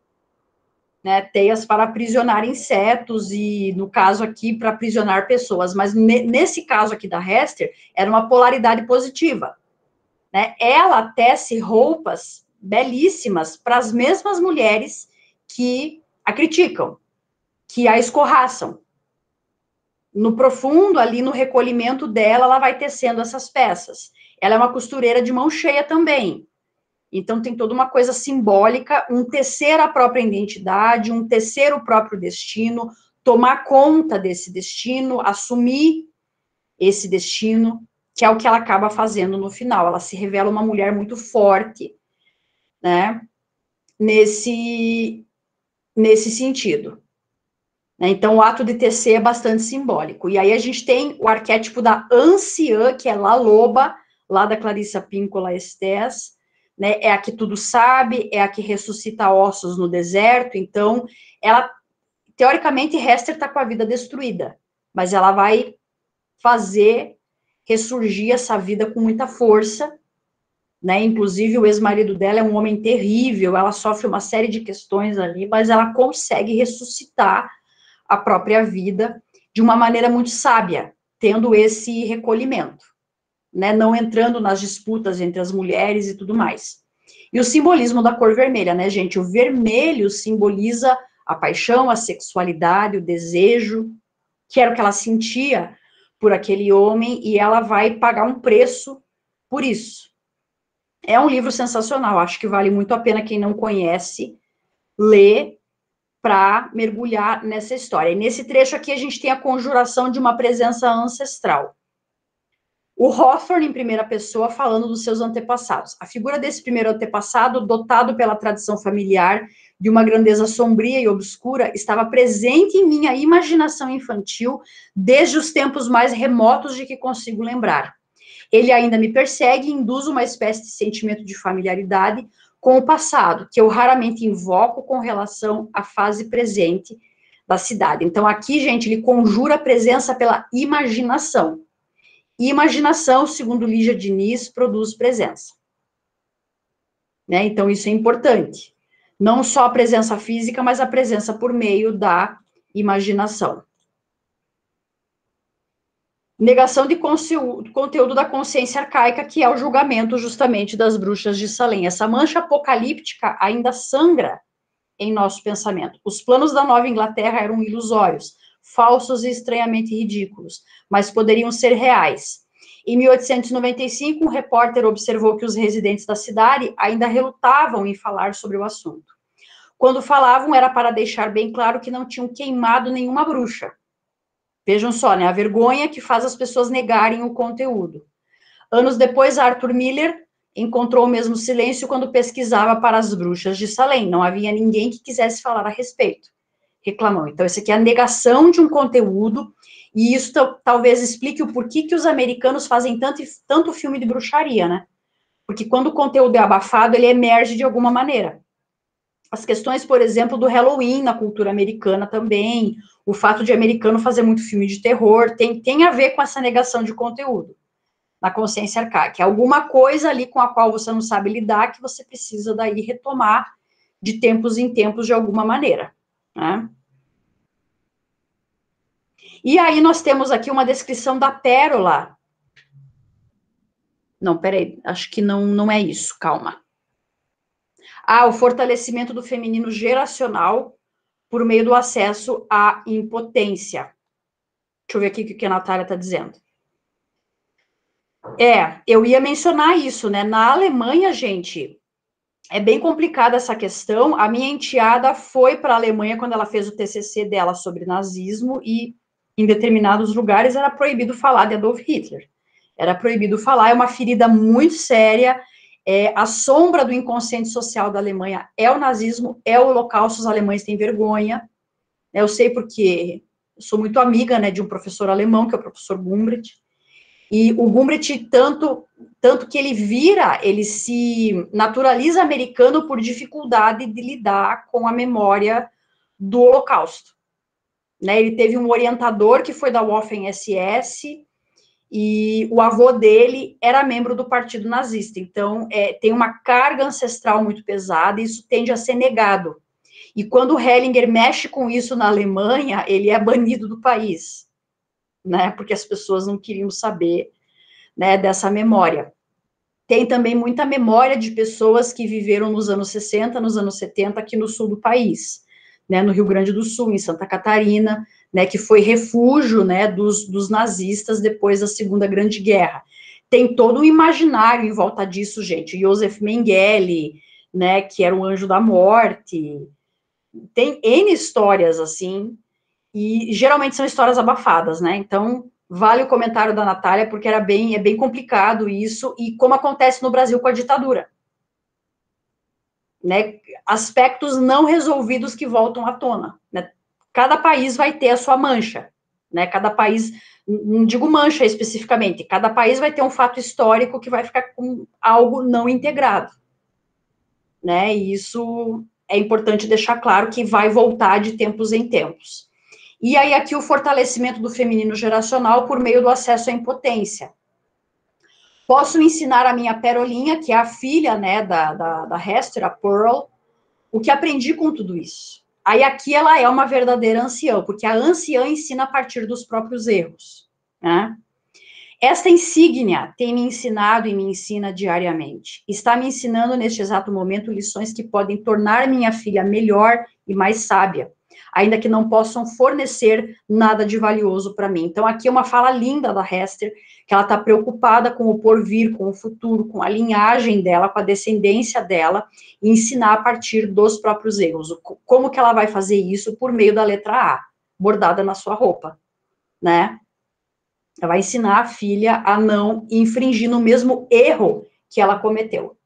né? Teias para aprisionar insetos e, no caso aqui, para aprisionar pessoas. Mas, ne, nesse caso aqui da Hester, era uma polaridade positiva, né? Ela tece roupas belíssimas para as mesmas mulheres que a criticam, que a escorraçam. No profundo, ali no recolhimento dela, ela vai tecendo essas peças. Ela é uma costureira de mão cheia também. Então, tem toda uma coisa simbólica, um tecer a própria identidade, um tecer o próprio destino, tomar conta desse destino, assumir esse destino, que é o que ela acaba fazendo no final. Ela se revela uma mulher muito forte, né, nesse, nesse sentido. Então, o ato de tecer é bastante simbólico. E aí a gente tem o arquétipo da anciã, que é La Loba, lá da Clarissa Pinkola Estés, né? É a que tudo sabe, é a que ressuscita ossos no deserto. Então, ela, teoricamente, Hester está com a vida destruída, mas ela vai fazer ressurgir essa vida com muita força, né? Inclusive, o ex-marido dela é um homem terrível, ela sofre uma série de questões ali, mas ela consegue ressuscitar a própria vida de uma maneira muito sábia, tendo esse recolhimento, né, não entrando nas disputas entre as mulheres e tudo mais. E o simbolismo da cor vermelha, né, gente? O vermelho simboliza a paixão, a sexualidade, o desejo, que era o que ela sentia por aquele homem, e ela vai pagar um preço por isso. É um livro sensacional, acho que vale muito a pena quem não conhece ler para mergulhar nessa história. E nesse trecho aqui a gente tem a conjuração de uma presença ancestral. O Hawthorne, em primeira pessoa, falando dos seus antepassados. A figura desse primeiro antepassado, dotado pela tradição familiar de uma grandeza sombria e obscura, estava presente em minha imaginação infantil desde os tempos mais remotos de que consigo lembrar. Ele ainda me persegue e induz uma espécie de sentimento de familiaridade com o passado, que eu raramente invoco com relação à fase presente da cidade. Então, aqui, gente, ele conjura a presença pela imaginação. E imaginação, segundo Lígia Diniz, produz presença. Né? Então, isso é importante. Não só a presença física, mas a presença por meio da imaginação. Negação de conteúdo da consciência arcaica, que é o julgamento justamente das bruxas de Salem. Essa mancha apocalíptica ainda sangra em nosso pensamento. Os planos da Nova Inglaterra eram ilusórios, falsos e estranhamente ridículos, mas poderiam ser reais. Em mil oitocentos e noventa e cinco, um repórter observou que os residentes da cidade ainda relutavam em falar sobre o assunto. Quando falavam, era para deixar bem claro que não tinham queimado nenhuma bruxa. Vejam só, né? A vergonha que faz as pessoas negarem o conteúdo. Anos depois, Arthur Miller encontrou o mesmo silêncio quando pesquisava para as bruxas de Salem. Não havia ninguém que quisesse falar a respeito. Reclamou. Então, isso aqui é a negação de um conteúdo, e isso talvez explique o porquê que os americanos fazem tanto, tanto filme de bruxaria, né? Porque quando o conteúdo é abafado, ele emerge de alguma maneira. As questões, por exemplo, do Halloween na cultura americana também, o fato de americano fazer muito filme de terror, tem, tem a ver com essa negação de conteúdo na consciência arcaica. É alguma coisa ali com a qual você não sabe lidar, que você precisa daí retomar de tempos em tempos de alguma maneira, né? E aí nós temos aqui uma descrição da pérola. Não, peraí, acho que não, não é isso, calma. Ah, o fortalecimento do feminino geracional por meio do acesso à impotência. Deixa eu ver aqui o que a Natália está dizendo. É, eu ia mencionar isso, né? Na Alemanha, gente, é bem complicada essa questão. A minha enteada foi para a Alemanha quando ela fez o T C C dela sobre nazismo e em determinados lugares era proibido falar de Adolf Hitler. Era proibido falar, é uma ferida muito séria. É, a sombra do inconsciente social da Alemanha é o nazismo, é o Holocausto, os alemães têm vergonha. Eu sei porque eu sou muito amiga, né, de um professor alemão, que é o professor Gumbrecht, e o Gumbrecht, tanto, tanto que ele vira, ele se naturaliza americano por dificuldade de lidar com a memória do Holocausto. Né, ele teve um orientador que foi da Waffen-S S, e o avô dele era membro do partido nazista, então é, tem uma carga ancestral muito pesada, e isso tende a ser negado. E quando o Hellinger mexe com isso na Alemanha, ele é banido do país, né, porque as pessoas não queriam saber, né, dessa memória. Tem também muita memória de pessoas que viveram nos anos sessenta, nos anos setenta, aqui no sul do país, né, no Rio Grande do Sul, em Santa Catarina, né, que foi refúgio, né, dos, dos nazistas depois da Segunda Grande Guerra. Tem todo um imaginário em volta disso, gente. Josef Mengele, né, que era o anjo da morte. Tem N histórias, assim, e geralmente são histórias abafadas, né? Então, vale o comentário da Natália, porque era bem, é bem complicado isso, e como acontece no Brasil com a ditadura. Né? Aspectos não resolvidos que voltam à tona, né? Cada país vai ter a sua mancha, né? Cada país, não digo mancha especificamente, cada país vai ter um fato histórico que vai ficar com algo não integrado, né? E isso é importante deixar claro que vai voltar de tempos em tempos. E aí aqui o fortalecimento do feminino geracional por meio do acesso à impotência. Posso ensinar a minha Perolinha, que é a filha, né, da, da, da Hester, a Pearl, o que aprendi com tudo isso. Aí aqui ela é uma verdadeira anciã, porque a anciã ensina a partir dos próprios erros, né? Esta insígnia tem me ensinado e me ensina diariamente. Está me ensinando neste exato momento lições que podem tornar minha filha melhor e mais sábia. ainda que não possam fornecer nada de valioso para mim. Então, aqui é uma fala linda da Hester, que ela está preocupada com o porvir, com o futuro, com a linhagem dela, com a descendência dela, e ensinar a partir dos próprios erros. Como que ela vai fazer isso? Por meio da letra A, bordada na sua roupa, né? Ela vai ensinar a filha a não infringir no mesmo erro que ela cometeu.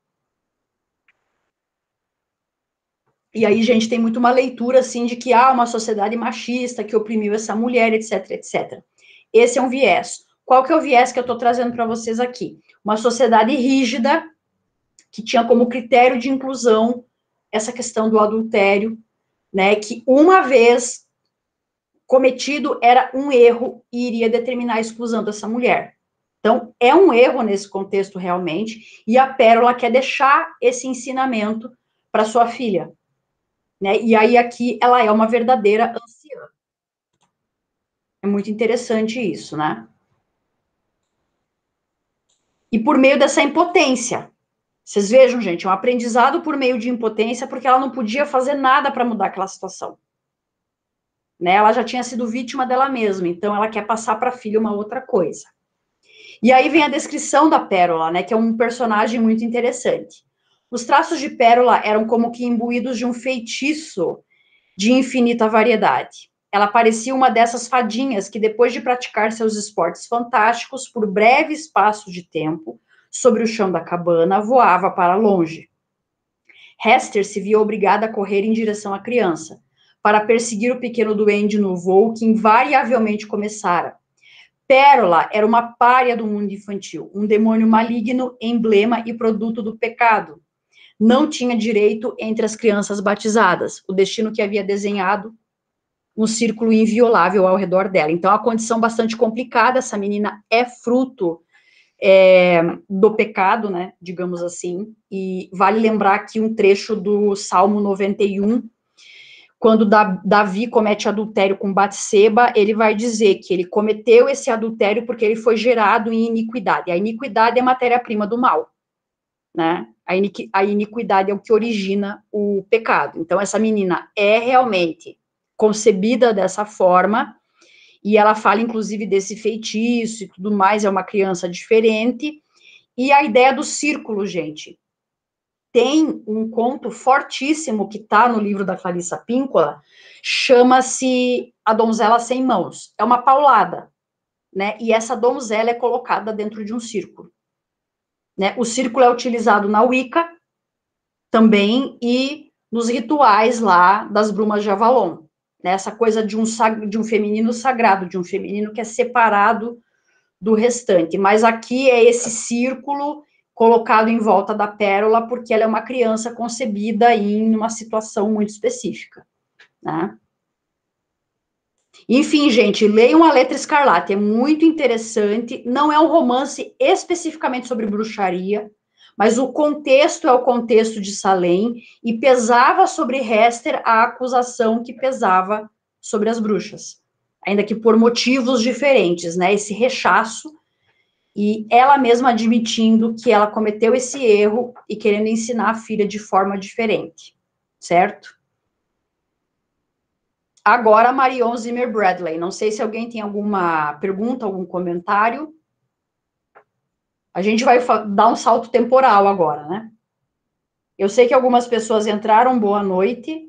E aí, gente, tem muito uma leitura, assim, de que há uma sociedade machista que oprimiu essa mulher, etc, etcétera. Esse é um viés. Qual que é o viés que eu estou trazendo para vocês aqui? Uma sociedade rígida, que tinha como critério de inclusão essa questão do adultério, né, que uma vez cometido era um erro e iria determinar a exclusão dessa mulher. Então, é um erro nesse contexto, realmente, e a Pérola quer deixar esse ensinamento para sua filha. Né? E aí, aqui, ela é uma verdadeira anciã. É muito interessante isso, né? E por meio dessa impotência. Vocês vejam, gente, um aprendizado por meio de impotência, porque ela não podia fazer nada para mudar aquela situação. Né? Ela já tinha sido vítima dela mesma, então ela quer passar para a filha uma outra coisa. E aí vem a descrição da Pérola, né, que é um personagem muito interessante. Os traços de Pérola eram como que imbuídos de um feitiço de infinita variedade. Ela parecia uma dessas fadinhas que, depois de praticar seus esportes fantásticos por breve espaço de tempo, sobre o chão da cabana, voava para longe. Hester se via obrigada a correr em direção à criança, para perseguir o pequeno duende no voo que invariavelmente começara. Pérola era uma pária do mundo infantil, um demônio maligno, emblema e produto do pecado. Não tinha direito entre as crianças batizadas, o destino que havia desenhado um círculo inviolável ao redor dela. Então, é uma condição bastante complicada, essa menina é fruto é, do pecado, né, digamos assim, e vale lembrar aqui um trecho do Salmo noventa e um, quando Davi comete adultério com Batseba, ele vai dizer que ele cometeu esse adultério porque ele foi gerado em iniquidade. A iniquidade é matéria-prima do mal, né? A, iniqui, a iniquidade é o que origina o pecado. Então, essa menina é realmente concebida dessa forma, e ela fala, inclusive, desse feitiço e tudo mais, é uma criança diferente. E a ideia do círculo, gente. Tem um conto fortíssimo que está no livro da Clarissa Píncola, chama-se A Donzela Sem Mãos. É uma paulada, né? E essa donzela é colocada dentro de um círculo. Né? O círculo é utilizado na Wicca também e nos rituais lá das brumas de Avalon. Né? Essa coisa de um, de um feminino sagrado, de um feminino que é separado do restante. Mas aqui é esse círculo colocado em volta da Pérola, porque ela é uma criança concebida em uma situação muito específica, né? Enfim, gente, leiam A Letra Escarlate, é muito interessante, não é um romance especificamente sobre bruxaria, mas o contexto é o contexto de Salem, e pesava sobre Hester a acusação que pesava sobre as bruxas, ainda que por motivos diferentes, né, esse rechaço, e ela mesma admitindo que ela cometeu esse erro e querendo ensinar a filha de forma diferente, certo? Agora, Marion Zimmer Bradley. Não sei se alguém tem alguma pergunta, algum comentário. A gente vai dar um salto temporal agora, né? Eu sei que algumas pessoas entraram, boa noite.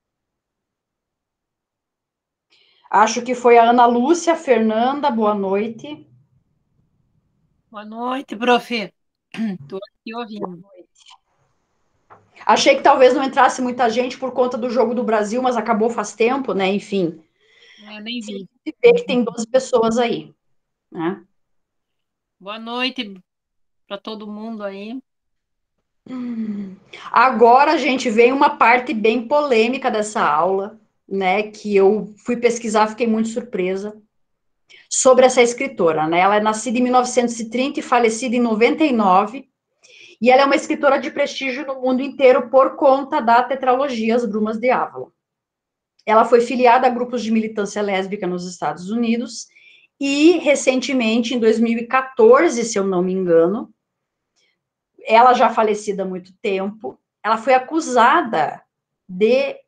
Acho que foi a Ana Lúcia, Fernanda, boa noite. Boa noite, prof. Estou aqui ouvindo. Achei que talvez não entrasse muita gente por conta do Jogo do Brasil, mas acabou faz tempo, né? Enfim. É, nem vi. Você vê que tem doze pessoas aí, né? Boa noite para todo mundo aí. Hum. Agora, gente, vem uma parte bem polêmica dessa aula, né? Que eu fui pesquisar, fiquei muito surpresa. Sobre essa escritora, né? Ela é nascida em mil novecentos e trinta e falecida em noventa e nove, e ela é uma escritora de prestígio no mundo inteiro por conta da tetralogia As Brumas de Avalon. Ela foi filiada a grupos de militância lésbica nos Estados Unidos, e recentemente, em dois mil e quatorze, se eu não me engano, ela já falecida há muito tempo, ela foi acusada de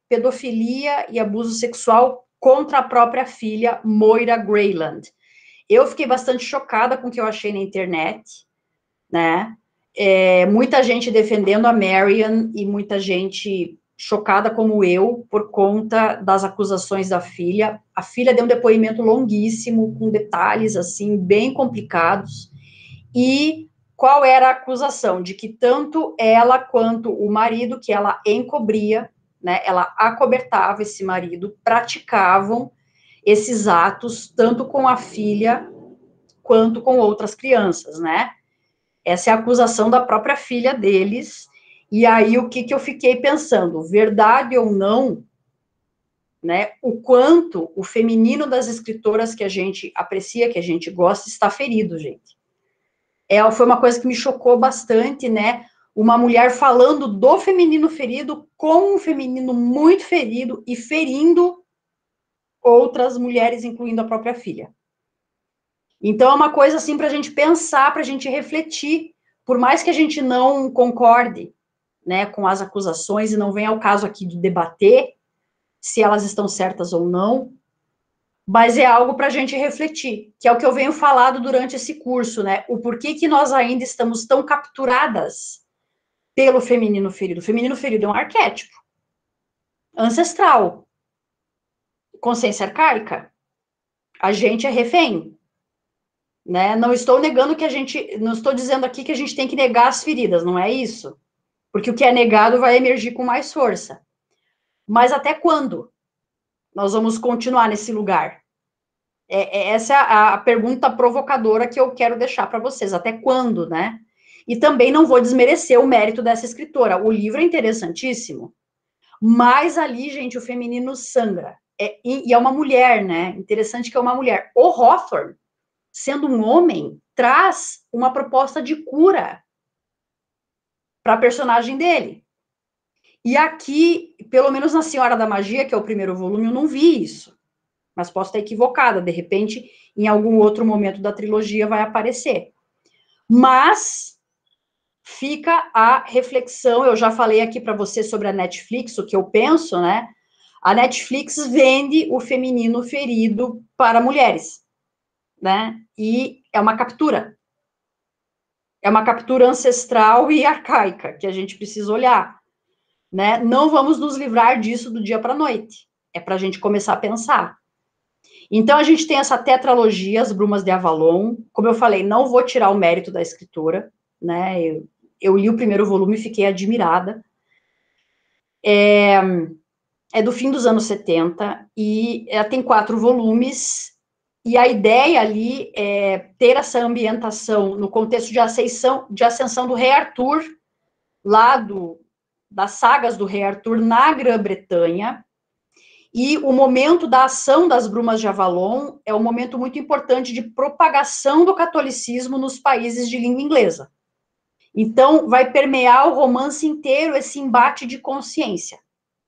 pedofilia e abuso sexual contra a própria filha, Moira Grayland. Eu fiquei bastante chocada com o que eu achei na internet, né? É, muita gente defendendo a Marian e muita gente chocada como eu por conta das acusações da filha. A filha deu um depoimento longuíssimo, com detalhes, assim, bem complicados. E qual era a acusação? De que tanto ela quanto o marido, que ela encobria, né, ela acobertava esse marido, praticavam esses atos, tanto com a filha quanto com outras crianças, né? Essa é a acusação da própria filha deles. E aí, o que, que eu fiquei pensando? Verdade ou não, né? O quanto o feminino das escritoras que a gente aprecia, que a gente gosta, está ferido, gente. É, foi uma coisa que me chocou bastante, né? Uma mulher falando do feminino ferido com um feminino muito ferido e ferindo outras mulheres, incluindo a própria filha. Então, é uma coisa assim para a gente pensar, para a gente refletir, por mais que a gente não concorde, né, com as acusações, e não venha ao caso aqui de debater se elas estão certas ou não, mas é algo para a gente refletir, que é o que eu venho falado durante esse curso, né, o porquê que nós ainda estamos tão capturadas pelo feminino ferido. O feminino ferido é um arquétipo ancestral, consciência arcaica, a gente é refém, né, não estou negando que a gente, não estou dizendo aqui que a gente tem que negar as feridas, não é isso, porque o que é negado vai emergir com mais força. Mas até quando nós vamos continuar nesse lugar? É, é, essa é a, a pergunta provocadora que eu quero deixar para vocês. Até quando, né? E também não vou desmerecer o mérito dessa escritora. O livro é interessantíssimo, mas ali, gente, o feminino sangra. É, e, e é uma mulher, né? Interessante que é uma mulher. O Hawthorne, sendo um homem, traz uma proposta de cura para a personagem dele. E aqui, pelo menos na Senhora da Magia, que é o primeiro volume, eu não vi isso. Mas posso estar equivocada. De repente, em algum outro momento da trilogia vai aparecer. Mas fica a reflexão. Eu já falei aqui para você sobre a Netflix, o que eu penso, né? A Netflix vende o feminino ferido para mulheres, né? E é uma captura. É uma captura ancestral e arcaica que a gente precisa olhar. Né? Não vamos nos livrar disso do dia para a noite. É para a gente começar a pensar. Então, a gente tem essa tetralogia, As Brumas de Avalon. Como eu falei, não vou tirar o mérito da escritora. Né? Eu, eu li o primeiro volume e fiquei admirada. É, é do fim dos anos setenta e ela tem quatro volumes. E a ideia ali é ter essa ambientação no contexto de ascensão, de ascensão do rei Arthur, lá do... das sagas do rei Arthur na Grã-Bretanha, e o momento da ação das Brumas de Avalon é um momento muito importante de propagação do catolicismo nos países de língua inglesa. Então, vai permear o romance inteiro esse embate de consciência,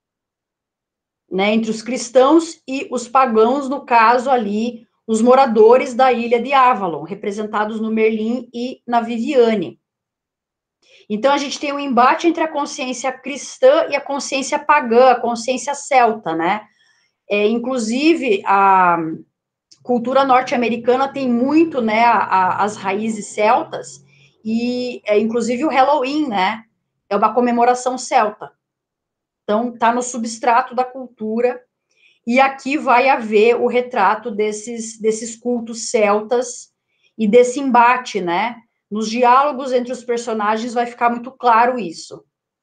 né, entre os cristãos e os pagãos, no caso ali, os moradores da ilha de Avalon, representados no Merlin e na Viviane. Então, a gente tem um embate entre a consciência cristã e a consciência pagã, a consciência celta, né? É, inclusive, a cultura norte-americana tem muito, né, a, a, as raízes celtas, e, é, inclusive, o Halloween, né? É uma comemoração celta. Então, está no substrato da cultura, e aqui vai haver o retrato desses, desses cultos celtas e desse embate, né? Nos diálogos entre os personagens vai ficar muito claro isso.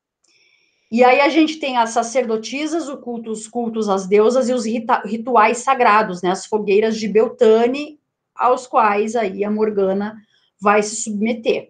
E aí a gente tem as sacerdotisas, o culto, os cultos às deusas e os rita, rituais sagrados, né? As fogueiras de Beltane, aos quais aí a Morgana vai se submeter.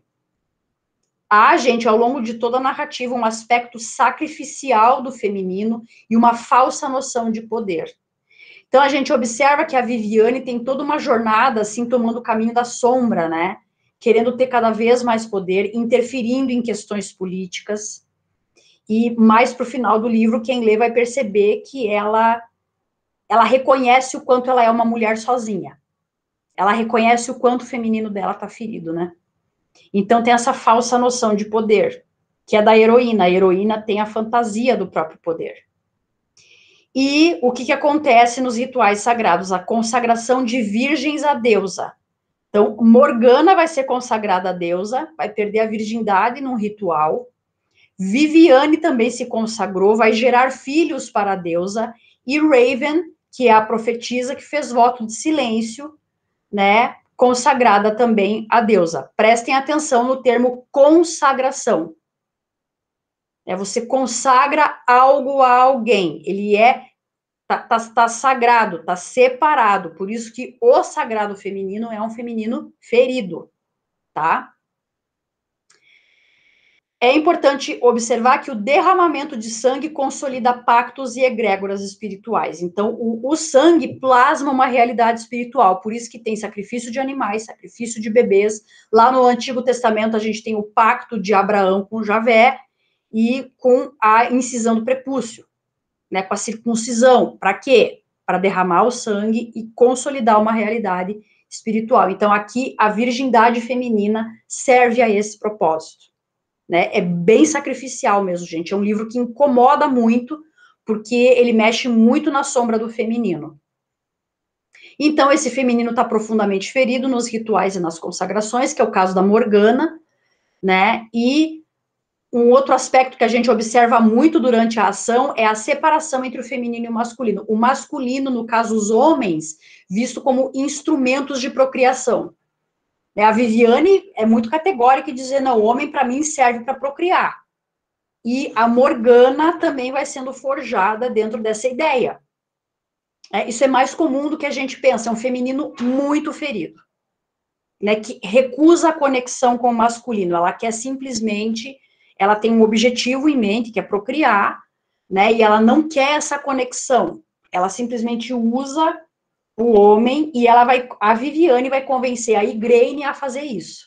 Há, gente, ao longo de toda a narrativa, um aspecto sacrificial do feminino e uma falsa noção de poder. Então, a gente observa que a Viviane tem toda uma jornada, assim, tomando o caminho da sombra, né? Querendo ter cada vez mais poder, interferindo em questões políticas, e mais para o final do livro, quem lê vai perceber que ela, ela reconhece o quanto ela é uma mulher sozinha, ela reconhece o quanto o feminino dela está ferido, né? Então tem essa falsa noção de poder, que é da heroína, a heroína tem a fantasia do próprio poder. E o que, que acontece nos rituais sagrados? A consagração de virgens à deusa. Então, Morgana vai ser consagrada à deusa, vai perder a virgindade num ritual. Viviane também se consagrou, vai gerar filhos para a deusa. E Raven, que é a profetisa que fez voto de silêncio, né, consagrada também à deusa. Prestem atenção no termo consagração. É, você consagra algo a alguém. Ele é tá, tá, tá sagrado, tá separado. Por isso que o sagrado feminino é um feminino ferido, tá? É importante observar que o derramamento de sangue consolida pactos e egrégoras espirituais. Então, o, o sangue plasma uma realidade espiritual. Por isso que tem sacrifício de animais, sacrifício de bebês. Lá no Antigo Testamento, a gente tem o pacto de Abraão com Javé e com a incisão do prepúcio, né, com a circuncisão. Para quê? Para derramar o sangue e consolidar uma realidade espiritual. Então, aqui, a virgindade feminina serve a esse propósito. Né? É bem sacrificial mesmo, gente. É um livro que incomoda muito, porque ele mexe muito na sombra do feminino. Então, esse feminino está profundamente ferido nos rituais e nas consagrações, que é o caso da Morgana, né? E um outro aspecto que a gente observa muito durante a ação é a separação entre o feminino e o masculino. O masculino, no caso, os homens, visto como instrumentos de procriação. A Viviane é muito categórica em dizer, não, o homem, para mim, serve para procriar. E a Morgana também vai sendo forjada dentro dessa ideia. É, isso é mais comum do que a gente pensa, é um feminino muito ferido, né, que recusa a conexão com o masculino, ela quer simplesmente... Ela tem um objetivo em mente, que é procriar, né? E ela não quer essa conexão. Ela simplesmente usa o homem e ela vai, a Viviane vai convencer a Igraine a fazer isso.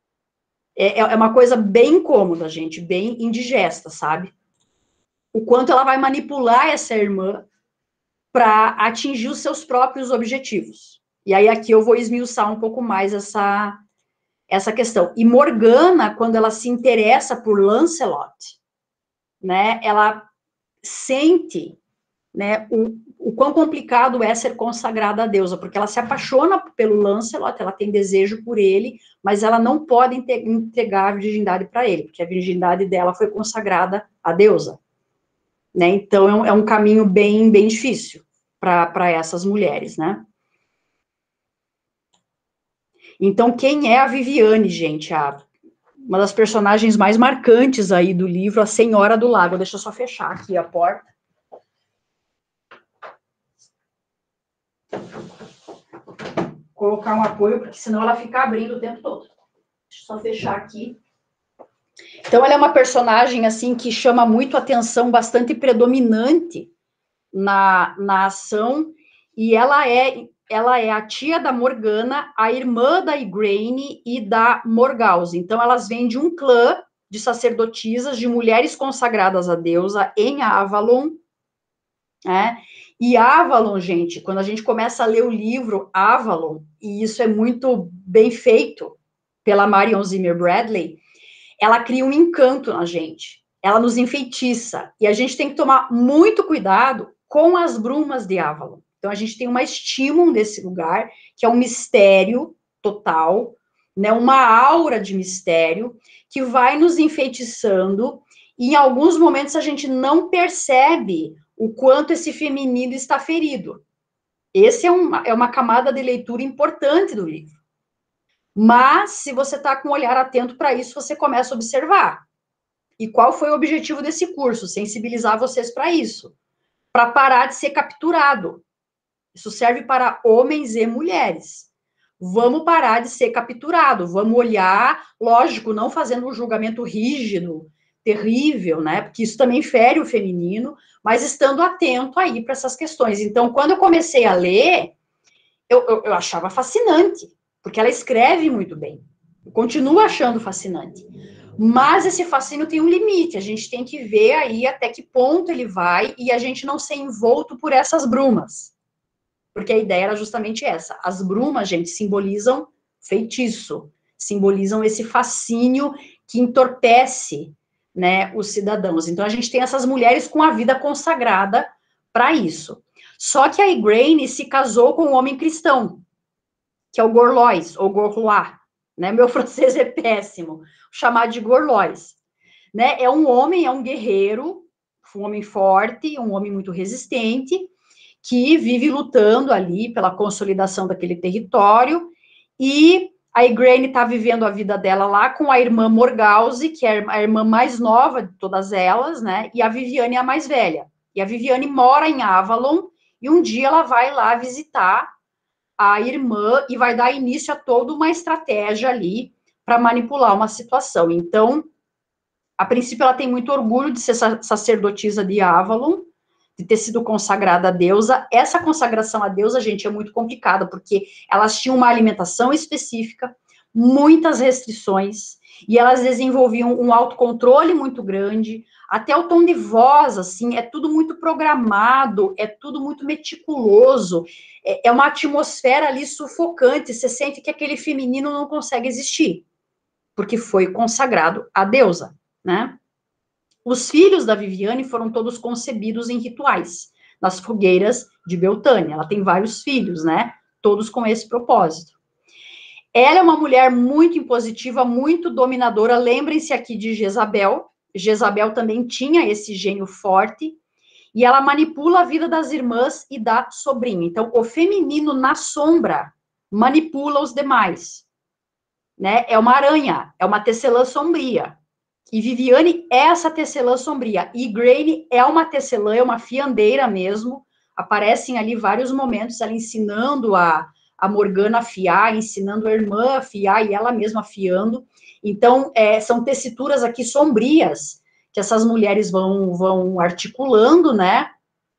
É, é uma coisa bem incômoda, gente, bem indigesta, sabe? O quanto ela vai manipular essa irmã para atingir os seus próprios objetivos. E aí aqui eu vou esmiuçar um pouco mais essa... essa questão. E Morgana, quando ela se interessa por Lancelot, né, ela sente, né, o, o quão complicado é ser consagrada a deusa, porque ela se apaixona pelo Lancelot, ela tem desejo por ele, mas ela não pode entregar a virgindade para ele, porque a virgindade dela foi consagrada à deusa. Né, então, é um, é um caminho bem, bem difícil para essas mulheres, né? Então, quem é a Viviane, gente? A, uma das personagens mais marcantes aí do livro, a Senhora do Lago. Deixa eu só fechar aqui a porta. Colocar um apoio, porque senão ela fica abrindo o tempo todo. Deixa eu só fechar aqui. Então, ela é uma personagem, assim, que chama muito atenção, bastante predominante na, na ação, e ela é... ela é a tia da Morgana, a irmã da Igraine e da Morgause. Então, elas vêm de um clã de sacerdotisas, de mulheres consagradas à deusa em Avalon. Né? E Avalon, gente, quando a gente começa a ler o livro Avalon, e isso é muito bem feito pela Marion Zimmer Bradley, ela cria um encanto na gente. Ela nos enfeitiça. E a gente tem que tomar muito cuidado com as brumas de Avalon. Então, a gente tem uma estímula desse lugar, que é um mistério total, né, uma aura de mistério, que vai nos enfeitiçando, e em alguns momentos a gente não percebe o quanto esse feminino está ferido. Essa é uma, é uma camada de leitura importante do livro. Mas, se você está com um olhar atento para isso, você começa a observar. E qual foi o objetivo desse curso? Sensibilizar vocês para isso. Para parar de ser capturado. Isso serve para homens e mulheres. Vamos parar de ser capturado, vamos olhar, lógico, não fazendo um julgamento rígido, terrível, né? Porque isso também fere o feminino, mas estando atento aí para essas questões. Então, quando eu comecei a ler, eu, eu, eu achava fascinante, porque ela escreve muito bem. Eu continuo achando fascinante. Mas esse fascínio tem um limite, a gente tem que ver aí até que ponto ele vai e a gente não ser envolto por essas brumas. Porque a ideia era justamente essa. As brumas, gente, simbolizam feitiço, simbolizam esse fascínio que entorpece, né, os cidadãos. Então, a gente tem essas mulheres com a vida consagrada para isso. Só que a Igraine se casou com um homem cristão, que é o Gorlois, ou Gorlois, né? Meu francês é péssimo, chamar de Gorlois, né? É um homem, é um guerreiro, um homem forte, um homem muito resistente, que vive lutando ali pela consolidação daquele território, e a Igraine está vivendo a vida dela lá com a irmã Morgause, que é a irmã mais nova de todas elas, né? E a Viviane é a mais velha. E a Viviane mora em Avalon, e um dia ela vai lá visitar a irmã e vai dar início a toda uma estratégia ali para manipular uma situação. Então, a princípio, ela tem muito orgulho de ser sacerdotisa de Avalon, de ter sido consagrada a deusa. Essa consagração à deusa, gente, é muito complicada, porque elas tinham uma alimentação específica, muitas restrições, e elas desenvolviam um autocontrole muito grande, até o tom de voz, assim, é tudo muito programado, é tudo muito meticuloso, é, é uma atmosfera ali sufocante, você sente que aquele feminino não consegue existir, porque foi consagrado à deusa, né? Os filhos da Viviane foram todos concebidos em rituais, nas fogueiras de Beltânia. Ela tem vários filhos, né? Todos com esse propósito. Ela é uma mulher muito impositiva, muito dominadora. Lembrem-se aqui de Jezabel. Jezabel também tinha esse gênio forte. E ela manipula a vida das irmãs e da sobrinha. Então, o feminino na sombra manipula os demais. Né? É uma aranha, é uma tecelã sombria. E Viviane é essa tecelã sombria. E Igraine é uma tecelã, é uma fiandeira mesmo. Aparecem ali vários momentos, ela ensinando a, a Morgana a fiar, ensinando a irmã a fiar e ela mesma afiando. Então, é, são tessituras aqui sombrias que essas mulheres vão, vão articulando, né?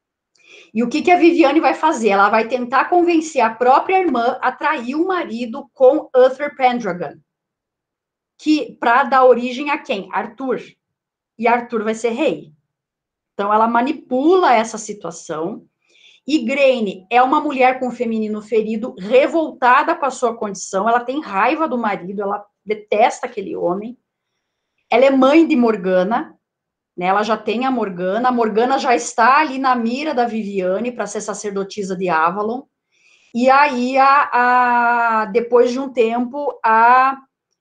E o que, que a Viviane vai fazer? Ela vai tentar convencer a própria irmã a trair o marido com Uther Pendragon, que para dar origem a quem? Arthur. E Arthur vai ser rei. Então, ela manipula essa situação. Igraine é uma mulher com o feminino ferido, revoltada com a sua condição, ela tem raiva do marido, ela detesta aquele homem. Ela é mãe de Morgana, né? Ela já tem a Morgana, a Morgana já está ali na mira da Viviane para ser sacerdotisa de Avalon. E aí, a, a, depois de um tempo, a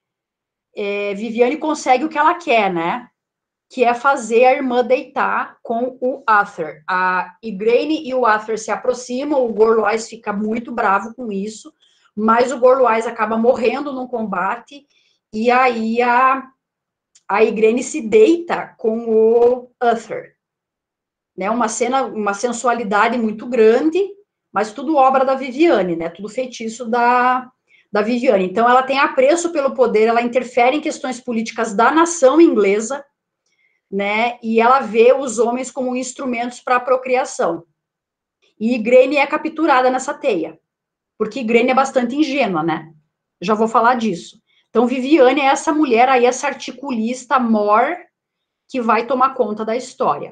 É, Viviane consegue o que ela quer, né? Que é fazer a irmã deitar com o Uther. A Igraine e o Uther se aproximam, o Gorlois fica muito bravo com isso, mas o Gorlois acaba morrendo num combate, e aí a, a Igraine se deita com o Uther. Né? Uma cena, uma sensualidade muito grande, mas tudo obra da Viviane, né? Tudo feitiço da... da Viviane. Então, ela tem apreço pelo poder, ela interfere em questões políticas da nação inglesa, né, e ela vê os homens como instrumentos para a procriação. E Igraine é capturada nessa teia, porque Igraine é bastante ingênua, né, já vou falar disso. Então, Viviane é essa mulher aí, essa articulista mor, que vai tomar conta da história.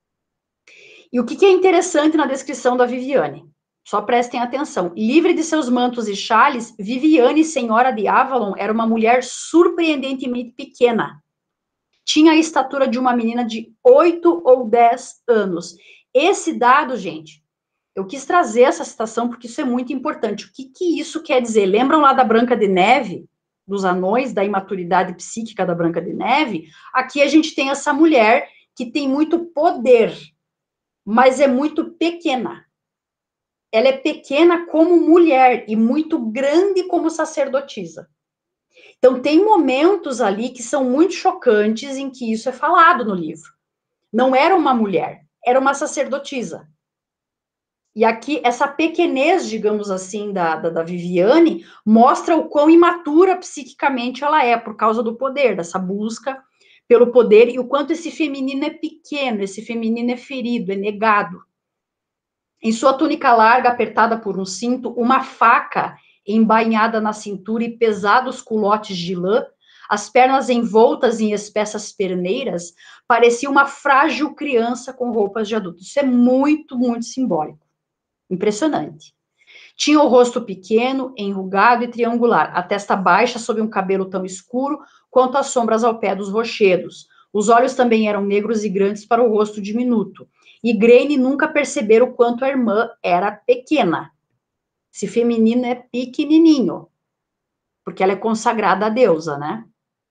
E o que, que é interessante na descrição da Viviane? Só prestem atenção. Livre de seus mantos e chales, Viviane, senhora de Avalon, era uma mulher surpreendentemente pequena. Tinha a estatura de uma menina de oito ou dez anos. Esse dado, gente, eu quis trazer essa citação porque isso é muito importante. O que, que isso quer dizer? Lembram lá da Branca de Neve, dos anões, da imaturidade psíquica da Branca de Neve? Aqui a gente tem essa mulher que tem muito poder, mas é muito pequena. Ela é pequena como mulher e muito grande como sacerdotisa. Então, tem momentos ali que são muito chocantes em que isso é falado no livro. Não era uma mulher, era uma sacerdotisa. E aqui, essa pequenez, digamos assim, da, da, da Viviane, mostra o quão imatura psiquicamente ela é, por causa do poder, dessa busca pelo poder, e o quanto esse feminino é pequeno, esse feminino é ferido, é negado. Em sua túnica larga, apertada por um cinto, uma faca embainhada na cintura e pesados culotes de lã, as pernas envoltas em espessas perneiras, parecia uma frágil criança com roupas de adulto. Isso é muito, muito simbólico. Impressionante. Tinha o rosto pequeno, enrugado e triangular, a testa baixa sob um cabelo tão escuro quanto as sombras ao pé dos rochedos. Os olhos também eram negros e grandes para o rosto diminuto. Igraine nunca perceberam o quanto a irmã era pequena. Esse feminino é pequenininho, porque ela é consagrada à deusa, né?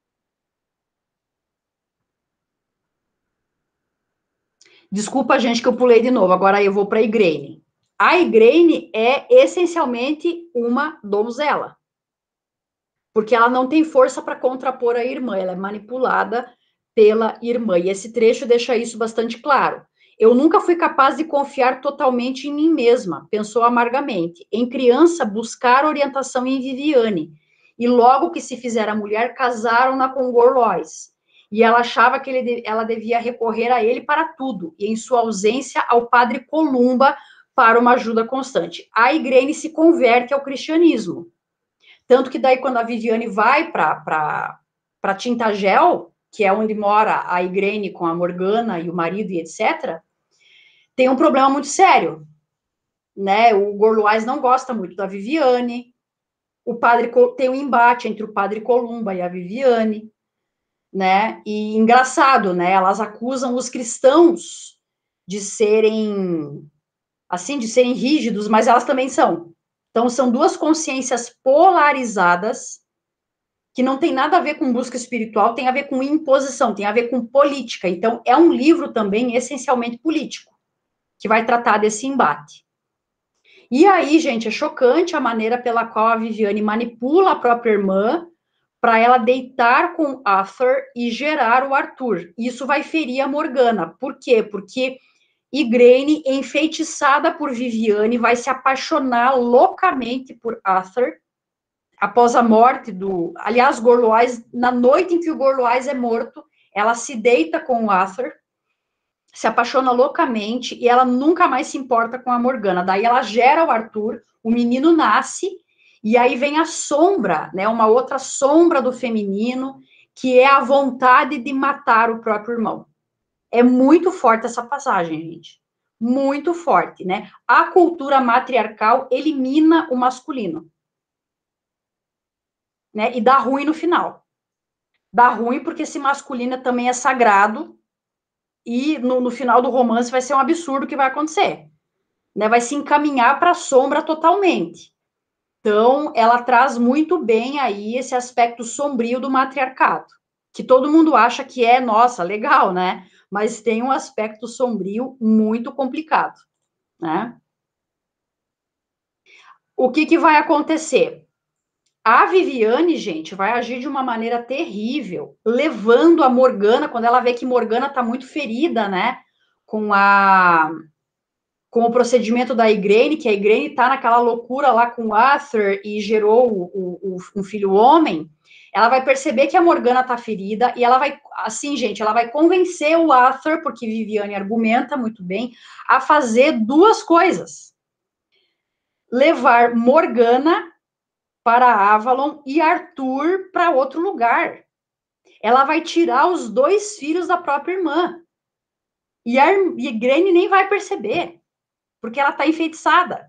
Desculpa, gente, que eu pulei de novo. Agora eu vou para a Igraine. A Igraine é essencialmente uma donzela, porque ela não tem força para contrapor a irmã, ela é manipulada pela irmã. E esse trecho deixa isso bastante claro. Eu nunca fui capaz de confiar totalmente em mim mesma, pensou amargamente. Em criança, buscar orientação em Viviane. E logo que se fizera mulher, casaram-na com Gorlois. E ela achava que ele, ela devia recorrer a ele para tudo. E em sua ausência, ao padre Columba para uma ajuda constante. A Igraine se converte ao cristianismo. Tanto que daí, quando a Viviane vai para Tintagel, que é onde mora a Igraine com a Morgana e o marido e etcétera, tem um problema muito sério, né? O Gorlois não gosta muito da Viviane, o padre tem um embate entre o padre Columba e a Viviane, né? E engraçado, né? Elas acusam os cristãos de serem, assim, de serem rígidos, mas elas também são. Então, são duas consciências polarizadas, que não tem nada a ver com busca espiritual, tem a ver com imposição, tem a ver com política. Então, é um livro também essencialmente político, que vai tratar desse embate. E aí, gente, é chocante a maneira pela qual a Viviane manipula a própria irmã para ela deitar com Arthur e gerar o Arthur. Isso vai ferir a Morgana. Por quê? Porque Igraine, enfeitiçada por Viviane, vai se apaixonar loucamente por Arthur, após a morte do... Aliás, Gorlois, na noite em que o Gorlois é morto, ela se deita com o Arthur, se apaixona loucamente, e ela nunca mais se importa com a Morgana. Daí ela gera o Arthur, o menino nasce, e aí vem a sombra, né, uma outra sombra do feminino, que é a vontade de matar o próprio irmão. É muito forte essa passagem, gente. Muito forte, né? A cultura matriarcal elimina o masculino. Né, e dá ruim no final. Dá ruim porque esse masculino também é sagrado e no, no final do romance vai ser um absurdo o que vai acontecer. Né, vai se encaminhar para a sombra totalmente. Então, ela traz muito bem aí esse aspecto sombrio do matriarcado, que todo mundo acha que é, nossa, legal, né? Mas tem um aspecto sombrio muito complicado, né? O que que vai acontecer? A Viviane, gente, vai agir de uma maneira terrível, levando a Morgana, quando ela vê que Morgana tá muito ferida, né, com a com o procedimento da Igraine, que a Igraine tá naquela loucura lá com o Arthur e gerou o, o, um filho homem, ela vai perceber que a Morgana tá ferida e ela vai, assim, gente, ela vai convencer o Arthur, porque Viviane argumenta muito bem, a fazer duas coisas. Levar Morgana para Avalon e Arthur para outro lugar. Ela vai tirar os dois filhos da própria irmã. E a Igraine nem vai perceber, porque ela está enfeitiçada.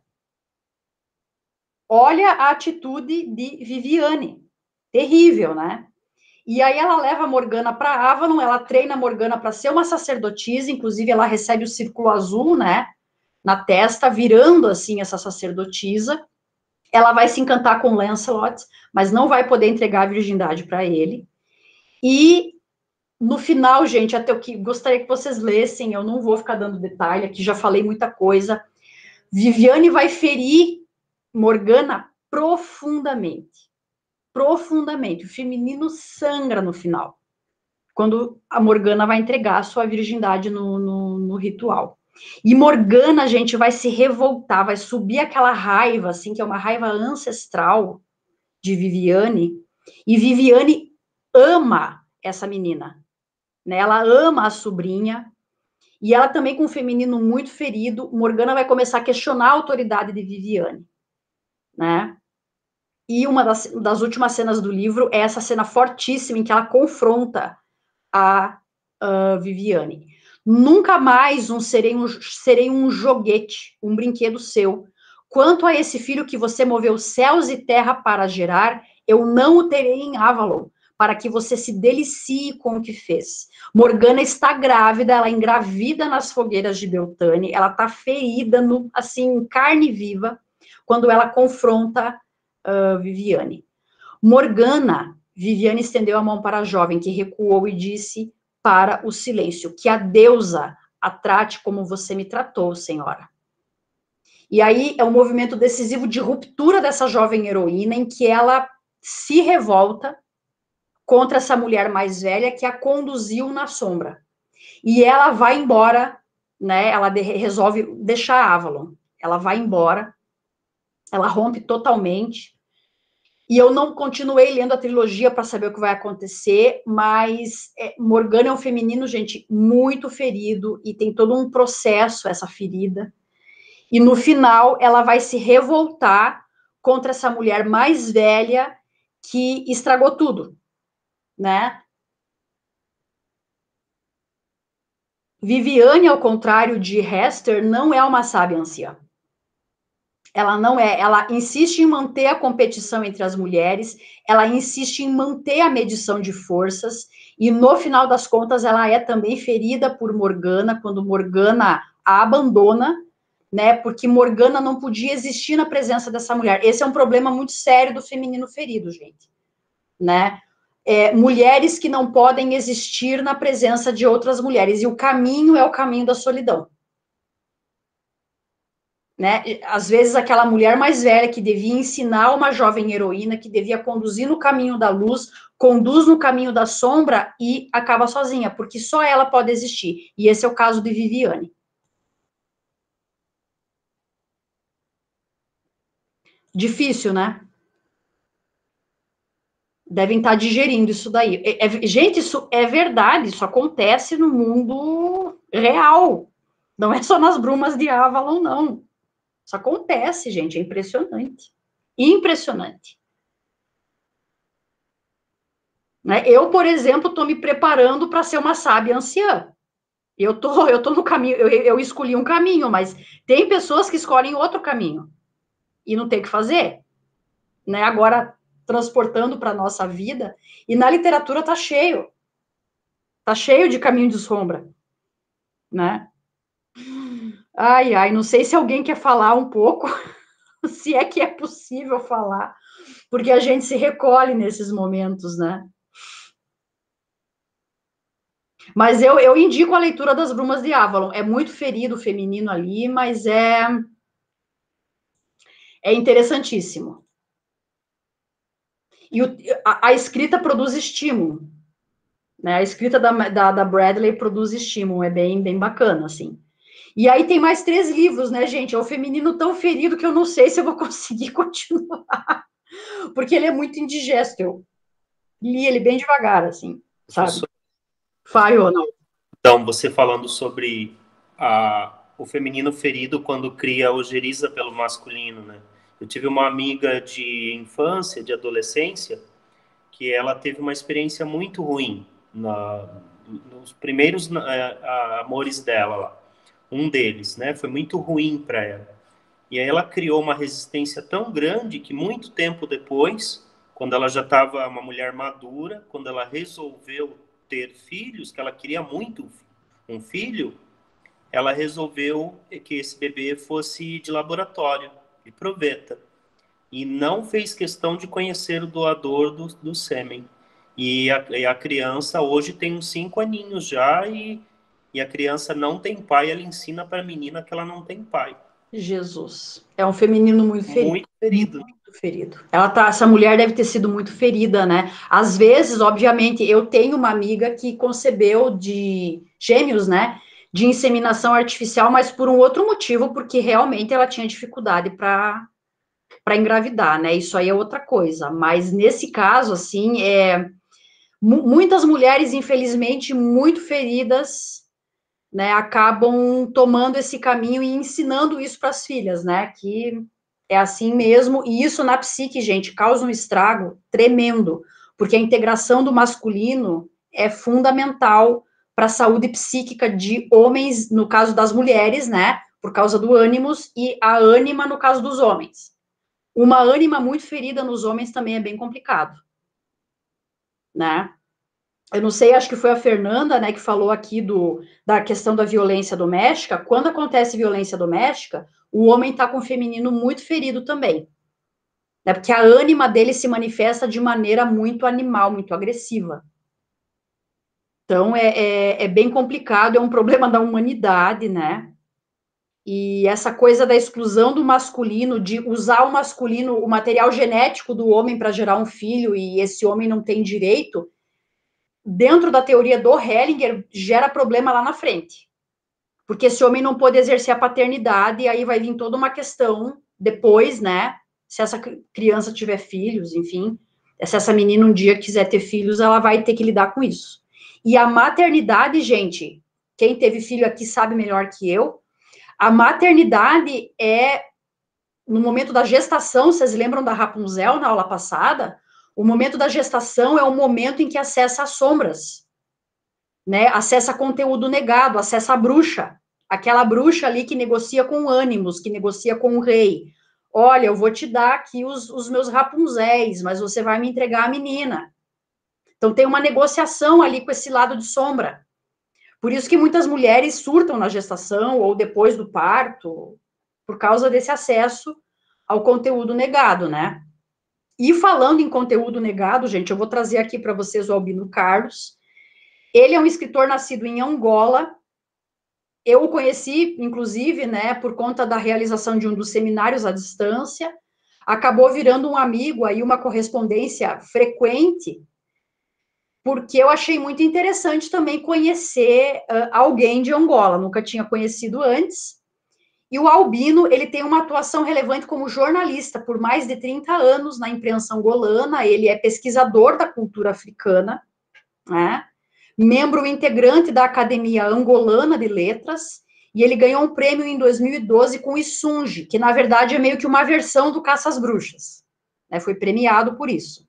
Olha a atitude de Viviane. Terrível, né? E aí ela leva a Morgana para Avalon, ela treina a Morgana para ser uma sacerdotisa, inclusive ela recebe o círculo azul, né, na testa, virando assim essa sacerdotisa. Ela vai se encantar com Lancelot, mas não vai poder entregar a virgindade para ele. E no final, gente, até o que gostaria que vocês lessem, eu não vou ficar dando detalhe, aqui já falei muita coisa. Viviane vai ferir Morgana profundamente. Profundamente. O feminino sangra no final, quando a Morgana vai entregar a sua virgindade no, no, no ritual. E Morgana, gente, vai se revoltar, vai subir aquela raiva, assim, que é uma raiva ancestral de Viviane, e Viviane ama essa menina, né? Ela ama a sobrinha, e ela também com o feminino muito ferido, Morgana vai começar a questionar a autoridade de Viviane, né? E uma das, das últimas cenas do livro é essa cena fortíssima em que ela confronta a, a Viviane. Nunca mais um serei, um serei um joguete, um brinquedo seu. Quanto a esse filho que você moveu céus e terra para gerar, eu não o terei em Avalon, para que você se delicie com o que fez. Morgana está grávida, ela engravida nas fogueiras de Beltane, ela está ferida, no, assim, em carne viva, quando ela confronta uh, Viviane. Morgana, Viviane estendeu a mão para a jovem, que recuou e disse para o silêncio, que a deusa a trate como você me tratou, senhora. E aí é um movimento decisivo de ruptura dessa jovem heroína, em que ela se revolta contra essa mulher mais velha que a conduziu na sombra. E ela vai embora, né? Ela de, resolve deixar Avalon. Ela vai embora, ela rompe totalmente. E eu não continuei lendo a trilogia para saber o que vai acontecer, mas é, Morgana é um feminino, gente, muito ferido, e tem todo um processo, essa ferida. E no final, ela vai se revoltar contra essa mulher mais velha que estragou tudo, né? Viviane, ao contrário de Hester, não é uma sábia anciã. Ela não é, ela insiste em manter a competição entre as mulheres, ela insiste em manter a medição de forças, e no final das contas ela é também ferida por Morgana, quando Morgana a abandona, né, porque Morgana não podia existir na presença dessa mulher. Esse é um problema muito sério do feminino ferido, gente, né? É, mulheres que não podem existir na presença de outras mulheres, e o caminho é o caminho da solidão. Né? Às vezes aquela mulher mais velha que devia ensinar uma jovem heroína, que devia conduzir no caminho da luz, conduz no caminho da sombra e acaba sozinha, porque só ela pode existir. E esse é o caso de Viviane. Difícil, né? Devem estar digerindo isso daí. É, é, gente, isso é verdade, isso acontece no mundo real. Não é só nas brumas de Avalon, não. Isso acontece, gente, é impressionante. Impressionante. Né? Eu, por exemplo, estou me preparando para ser uma sábia anciã. Eu tô, eu tô no caminho, eu, eu escolhi um caminho, mas tem pessoas que escolhem outro caminho. E não tem o que fazer. Né? Agora, transportando para a nossa vida, e na literatura tá cheio. Tá cheio de caminho de sombra. Né? Ai, ai, não sei se alguém quer falar um pouco, se é que é possível falar, porque a gente se recolhe nesses momentos, né? Mas eu, eu indico a leitura das Brumas de Avalon. É muito ferido o feminino ali, mas é, é interessantíssimo. E o, a, a escrita produz estímulo. Né? A escrita da, da, da Bradley produz estímulo, é bem, bem bacana, assim. E aí tem mais três livros, né, gente? É o feminino tão ferido que eu não sei se eu vou conseguir continuar. Porque ele é muito indigesto. Eu li ele bem devagar, assim, sabe? Fale ou não. Então, você falando sobre a, o feminino ferido quando cria ojeriza pelo masculino, né? Eu tive uma amiga de infância, de adolescência, que ela teve uma experiência muito ruim na, nos primeiros uh, amores dela lá. Um deles, né? Foi muito ruim para ela. E aí ela criou uma resistência tão grande que muito tempo depois, quando ela já estava uma mulher madura, quando ela resolveu ter filhos, que ela queria muito um filho, ela resolveu que esse bebê fosse de laboratório, de proveta. E não fez questão de conhecer o doador do, do sêmen. E a, e a criança hoje tem uns cinco aninhos já, e, e a criança não tem pai, ela ensina para a menina que ela não tem pai. Jesus. É um feminino muito ferido. Muito ferido. Muito ferido. Ela tá, essa mulher deve ter sido muito ferida, né? Às vezes, obviamente, eu tenho uma amiga que concebeu de gêmeos, né? De inseminação artificial, mas por um outro motivo, porque realmente ela tinha dificuldade para para engravidar, né? Isso aí é outra coisa. Mas nesse caso, assim, é, muitas mulheres, infelizmente, muito feridas, né, acabam tomando esse caminho e ensinando isso para as filhas, né? Que é assim mesmo. E isso na psique, gente, causa um estrago tremendo, porque a integração do masculino é fundamental para a saúde psíquica de homens, no caso das mulheres, né? Por causa do ânimos, e a ânima no caso dos homens. Uma ânima muito ferida nos homens também é bem complicado. né? Eu não sei, acho que foi a Fernanda, né, que falou aqui do, da questão da violência doméstica. Quando acontece violência doméstica, o homem está com o feminino muito ferido também, né? Porque a ânima dele se manifesta de maneira muito animal, muito agressiva. Então, é, é, é bem complicado, é um problema da humanidade, né? E essa coisa da exclusão do masculino, de usar o masculino, o material genético do homem para gerar um filho, e esse homem não tem direito, dentro da teoria do Hellinger, gera problema lá na frente. Porque esse homem não pode exercer a paternidade, e aí vai vir toda uma questão depois, né? Se essa criança tiver filhos, enfim, se essa menina um dia quiser ter filhos, ela vai ter que lidar com isso. E a maternidade, gente, quem teve filho aqui sabe melhor que eu, a maternidade é, no momento da gestação, vocês lembram da Rapunzel na aula passada? O momento da gestação é o momento em que acessa as sombras, né? Acessa conteúdo negado, acessa a bruxa, aquela bruxa ali que negocia com ânimos, que negocia com o rei. Olha, eu vou te dar aqui os, os meus Rapunzéis, mas você vai me entregar a menina. Então tem uma negociação ali com esse lado de sombra. Por isso que muitas mulheres surtam na gestação ou depois do parto, por causa desse acesso ao conteúdo negado, né? E falando em conteúdo negado, gente, eu vou trazer aqui para vocês o Albino Carlos. Ele é um escritor nascido em Angola. Eu o conheci, inclusive, né, por conta da realização de um dos seminários à distância. Acabou virando um amigo, aí uma correspondência frequente, porque eu achei muito interessante também conhecer uh, alguém de Angola, nunca tinha conhecido antes. E o Albino, ele tem uma atuação relevante como jornalista por mais de trinta anos na imprensa angolana, ele é pesquisador da cultura africana, né? Membro integrante da Academia Angolana de Letras, e ele ganhou um prêmio em dois mil e doze com o Isunge, que na verdade é meio que uma versão do Caça às Bruxas, né? Foi premiado por isso.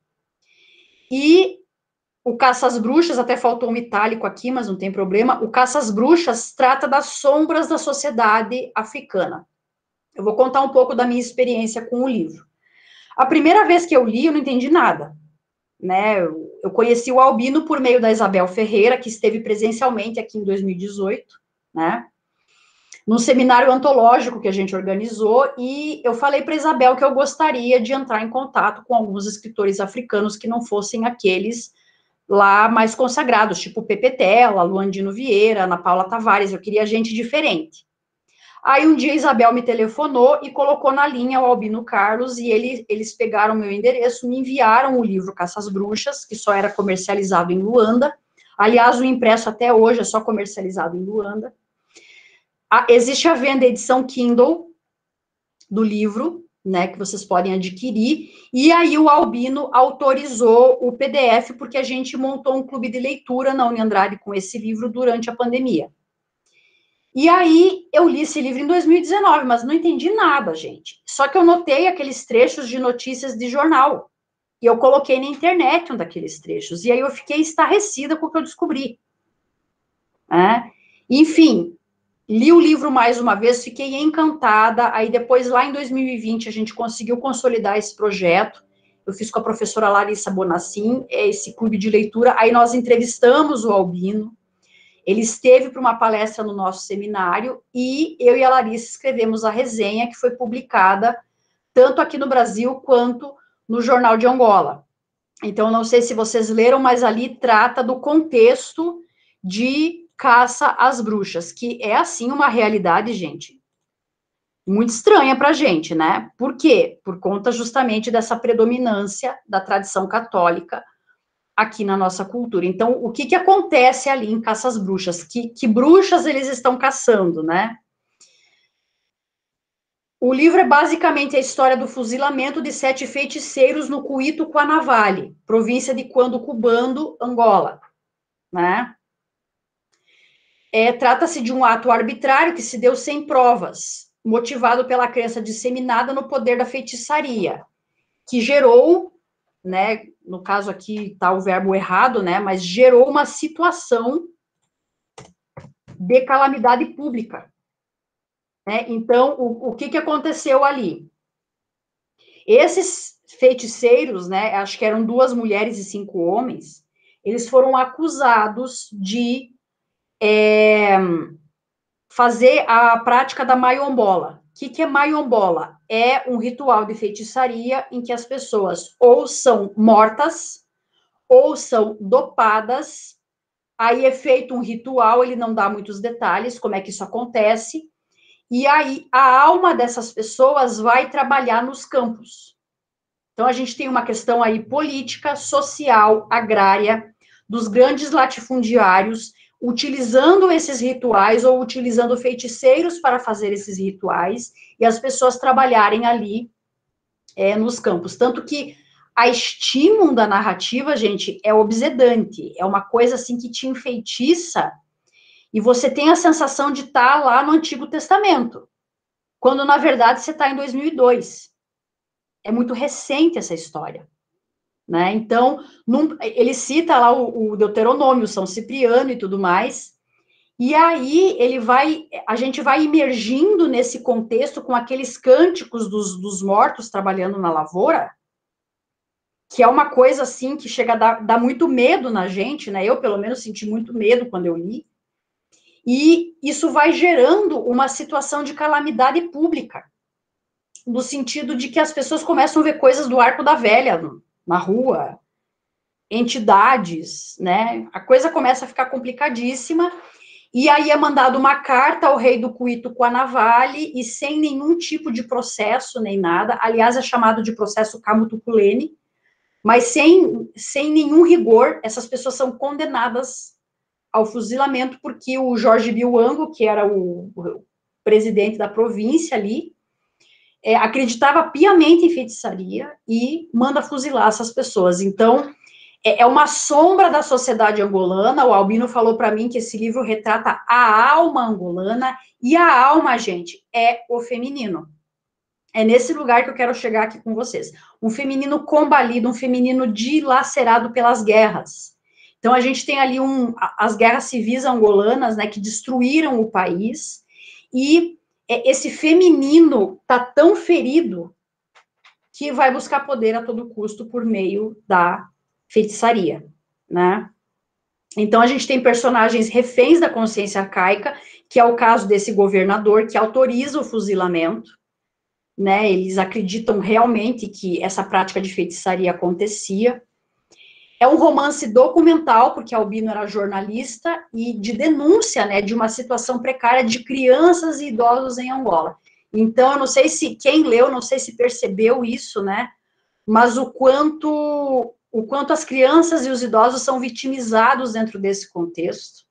E o Caça às Bruxas, até faltou um itálico aqui, mas não tem problema, o Caça às Bruxas trata das sombras da sociedade africana. Eu vou contar um pouco da minha experiência com o livro. A primeira vez que eu li, eu não entendi nada, né? Eu conheci o Albino por meio da Isabel Ferreira, que esteve presencialmente aqui em dois mil e dezoito, né? Num seminário antológico que a gente organizou, e eu falei para a Isabel que eu gostaria de entrar em contato com alguns escritores africanos que não fossem aqueles lá mais consagrados, tipo Pepe Tela, Luandino Vieira, Ana Paula Tavares, eu queria gente diferente. Aí um dia a Isabel me telefonou e colocou na linha o Albino Carlos, e ele, eles pegaram meu endereço, me enviaram o livro Caça às Bruxas, que só era comercializado em Luanda. Aliás, o impresso até hoje é só comercializado em Luanda. Ah, existe a venda edição Kindle do livro, né, que vocês podem adquirir, e aí o Albino autorizou o P D F, porque a gente montou um clube de leitura na Uniandrade com esse livro durante a pandemia. E aí, eu li esse livro em dois mil e dezenove, mas não entendi nada, gente. Só que eu notei aqueles trechos de notícias de jornal, e eu coloquei na internet um daqueles trechos, e aí eu fiquei estarrecida com o que eu descobri. Né? Enfim, li o livro mais uma vez, fiquei encantada, aí depois, lá em dois mil e vinte, a gente conseguiu consolidar esse projeto, eu fiz com a professora Larissa Bonassim, esse clube de leitura, aí nós entrevistamos o Albino, ele esteve para uma palestra no nosso seminário, e eu e a Larissa escrevemos a resenha, que foi publicada tanto aqui no Brasil, quanto no Jornal de Angola. Então, não sei se vocês leram, mas ali trata do contexto de Caça às Bruxas, que é, assim, uma realidade, gente, muito estranha para a gente, né? Por quê? Por conta justamente dessa predominância da tradição católica aqui na nossa cultura. Então, o que, que acontece ali em Caça às Bruxas? Que, que bruxas eles estão caçando, né? O livro é basicamente a história do fuzilamento de sete feiticeiros no Cuito Cuanavale, província de Quando Cubando, Angola, né? É, trata-se de um ato arbitrário que se deu sem provas, motivado pela crença disseminada no poder da feitiçaria, que gerou, né, no caso aqui está o verbo errado, né, mas gerou uma situação de calamidade pública. Né? Então, o, o que, que aconteceu ali? Esses feiticeiros, né, acho que eram duas mulheres e cinco homens, eles foram acusados de é, fazer a prática da maiombola. O que, que é maiombola? É um ritual de feitiçaria em que as pessoas ou são mortas, ou são dopadas, aí é feito um ritual, ele não dá muitos detalhes, como é que isso acontece, e aí a alma dessas pessoas vai trabalhar nos campos. Então, a gente tem uma questão aí política, social, agrária, dos grandes latifundiários, utilizando esses rituais ou utilizando feiticeiros para fazer esses rituais, e as pessoas trabalharem ali é, nos campos. Tanto que a estímulo da narrativa, gente, é obsedante, é uma coisa assim que te enfeitiça, e você tem a sensação de estar lá no Antigo Testamento, quando, na verdade, você está em dois mil e dois. É muito recente essa história, né? Então, num, ele cita lá o, o Deuteronômio, São Cipriano e tudo mais, e aí ele vai, a gente vai imergindo nesse contexto com aqueles cânticos dos, dos mortos trabalhando na lavoura, que é uma coisa, assim, que chega a dar, dar muito medo na gente, né? Eu, pelo menos, senti muito medo quando eu li. E isso vai gerando uma situação de calamidade pública, no sentido de que as pessoas começam a ver coisas do Arco da Velha na rua, entidades, né? A coisa começa a ficar complicadíssima, e aí é mandado uma carta ao rei do Cuito Cuanavale, e sem nenhum tipo de processo, nem nada, aliás, é chamado de processo Kamutukulene, mas sem, sem nenhum rigor, essas pessoas são condenadas ao fuzilamento, porque o Jorge Biuango, que era o, o presidente da província ali, é, acreditava piamente em feitiçaria e manda fuzilar essas pessoas. Então, é, é uma sombra da sociedade angolana. O Albino falou para mim que esse livro retrata a alma angolana, e a alma, gente, é o feminino. É nesse lugar que eu quero chegar aqui com vocês. Um feminino combalido, um feminino dilacerado pelas guerras. Então, a gente tem ali um, as guerras civis angolanas, né, que destruíram o país, e esse feminino está tão ferido que vai buscar poder a todo custo por meio da feitiçaria, né? Então, a gente tem personagens reféns da consciência arcaica, que é o caso desse governador que autoriza o fuzilamento, né? Eles acreditam realmente que essa prática de feitiçaria acontecia. É um romance documental, porque Albino era jornalista, e de denúncia, né, de uma situação precária de crianças e idosos em Angola. Então, eu não sei se, quem leu, não sei se percebeu isso, né, mas o quanto, o quanto as crianças e os idosos são vitimizados dentro desse contexto.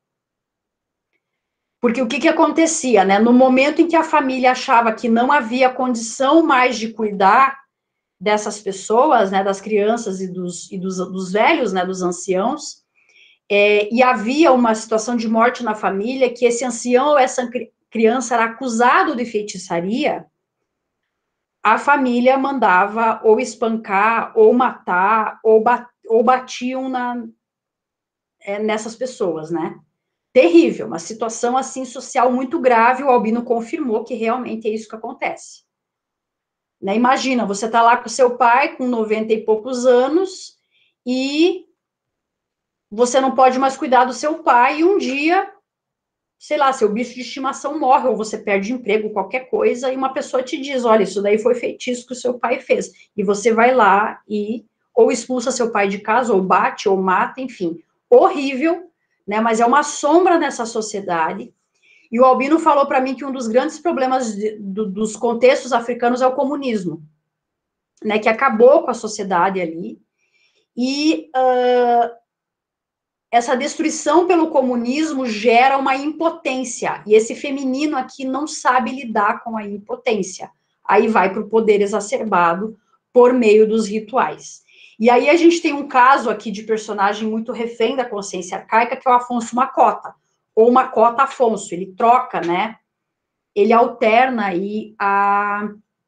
Porque o que que acontecia, né, no momento em que a família achava que não havia condição mais de cuidar dessas pessoas, né, das crianças e dos, e dos, dos velhos, né, dos anciãos, é, e havia uma situação de morte na família, que esse ancião ou essa criança era acusado de feitiçaria, a família mandava ou espancar, ou matar, ou, bat, ou batiam na, é, nessas pessoas, né. Terrível, uma situação, assim, social muito grave. O Albino confirmou que realmente é isso que acontece. Né, imagina, você está lá com seu pai, com noventa e poucos anos, e você não pode mais cuidar do seu pai, e um dia, sei lá, seu bicho de estimação morre, ou você perde emprego, qualquer coisa, e uma pessoa te diz, olha, isso daí foi feitiço que o seu pai fez, e você vai lá e ou expulsa seu pai de casa, ou bate, ou mata, enfim, horrível, né, mas é uma sombra nessa sociedade. E o Albino falou para mim que um dos grandes problemas de, do, dos contextos africanos é o comunismo, né, que acabou com a sociedade ali, e uh, essa destruição pelo comunismo gera uma impotência, e esse feminino aqui não sabe lidar com a impotência, aí vai para o poder exacerbado por meio dos rituais. E aí a gente tem um caso aqui de personagem muito refém da consciência arcaica, que é o Afonso Makota, ou Makota Afonso, ele troca, né, ele alterna aí a,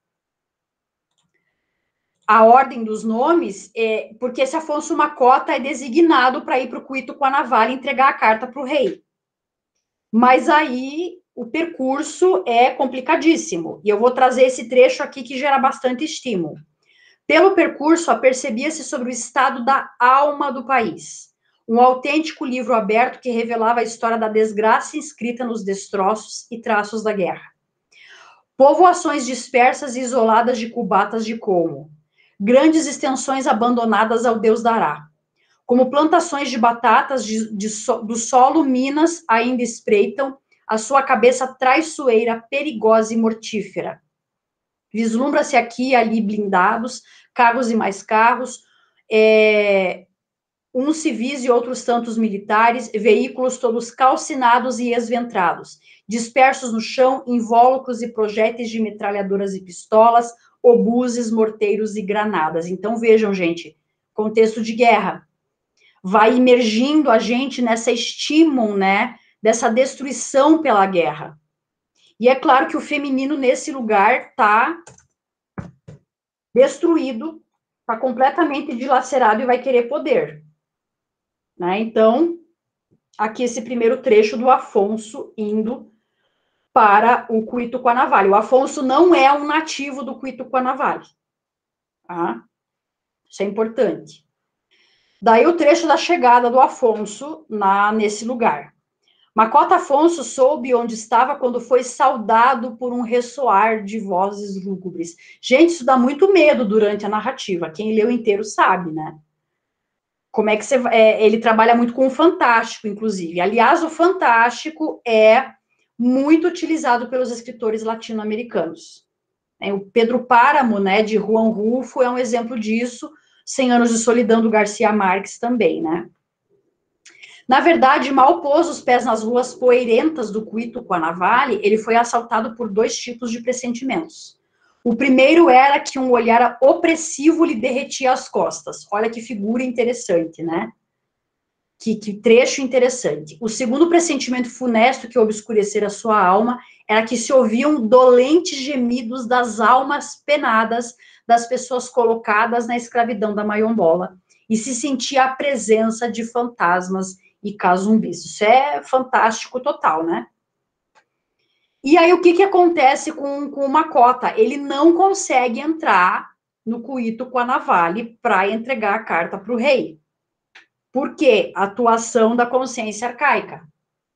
a ordem dos nomes, é, porque esse Afonso Makota é designado para ir para o Cuito Cuanavale entregar a carta para o rei. Mas aí o percurso é complicadíssimo, e eu vou trazer esse trecho aqui que gera bastante estímulo. Pelo percurso, apercebia-se sobre o estado da alma do país. um autêntico livro aberto que revelava a história da desgraça inscrita nos destroços e traços da guerra. Povoações dispersas e isoladas de cubatas de colmo, grandes extensões abandonadas ao Deus dará, como plantações de batatas de, de so, do solo, minas ainda espreitam a sua cabeça traiçoeira, perigosa e mortífera. Vislumbra-se aqui e ali blindados, carros e mais carros, é, uns civis e outros tantos militares, veículos todos calcinados e esventrados, dispersos no chão, invólucros e projéteis de metralhadoras e pistolas, obuses, morteiros e granadas. Então, vejam, gente, contexto de guerra. Vai imergindo a gente nessa estímulo, né, dessa destruição pela guerra. E é claro que o feminino, nesse lugar, está destruído, está completamente dilacerado e vai querer poder. Né? Então, aqui esse primeiro trecho do Afonso indo para o Cuituquanavale. O Afonso não é um nativo do Cuituquanavale. Tá? Isso é importante. Daí o trecho da chegada do Afonso na, nesse lugar. Macota Afonso soube onde estava quando foi saudado por um ressoar de vozes lúgubres. Gente, isso dá muito medo durante a narrativa. Quem leu inteiro sabe, né? Como é que você... É, ele trabalha muito com o fantástico, inclusive. Aliás, o fantástico é muito utilizado pelos escritores latino-americanos. O Pedro Páramo, né, de Juan Rulfo, é um exemplo disso. Cem Anos de Solidão, do Garcia Marques, também, né? Na verdade, mal pôs os pés nas ruas poeirentas do Cuituquanavale, ele foi assaltado por dois tipos de pressentimentos. O primeiro era que um olhar opressivo lhe derretia as costas. Olha que figura interessante, né? Que, que trecho interessante. O segundo pressentimento funesto que obscurecera sua alma era que se ouviam dolentes gemidos das almas penadas das pessoas colocadas na escravidão da Mayombola e se sentia a presença de fantasmas e casumbis. Isso é fantástico total, né? E aí, o que que acontece com, com o Macota? Ele não consegue entrar no Cuituquanavale para entregar a carta para o rei. Por quê? Atuação da consciência arcaica.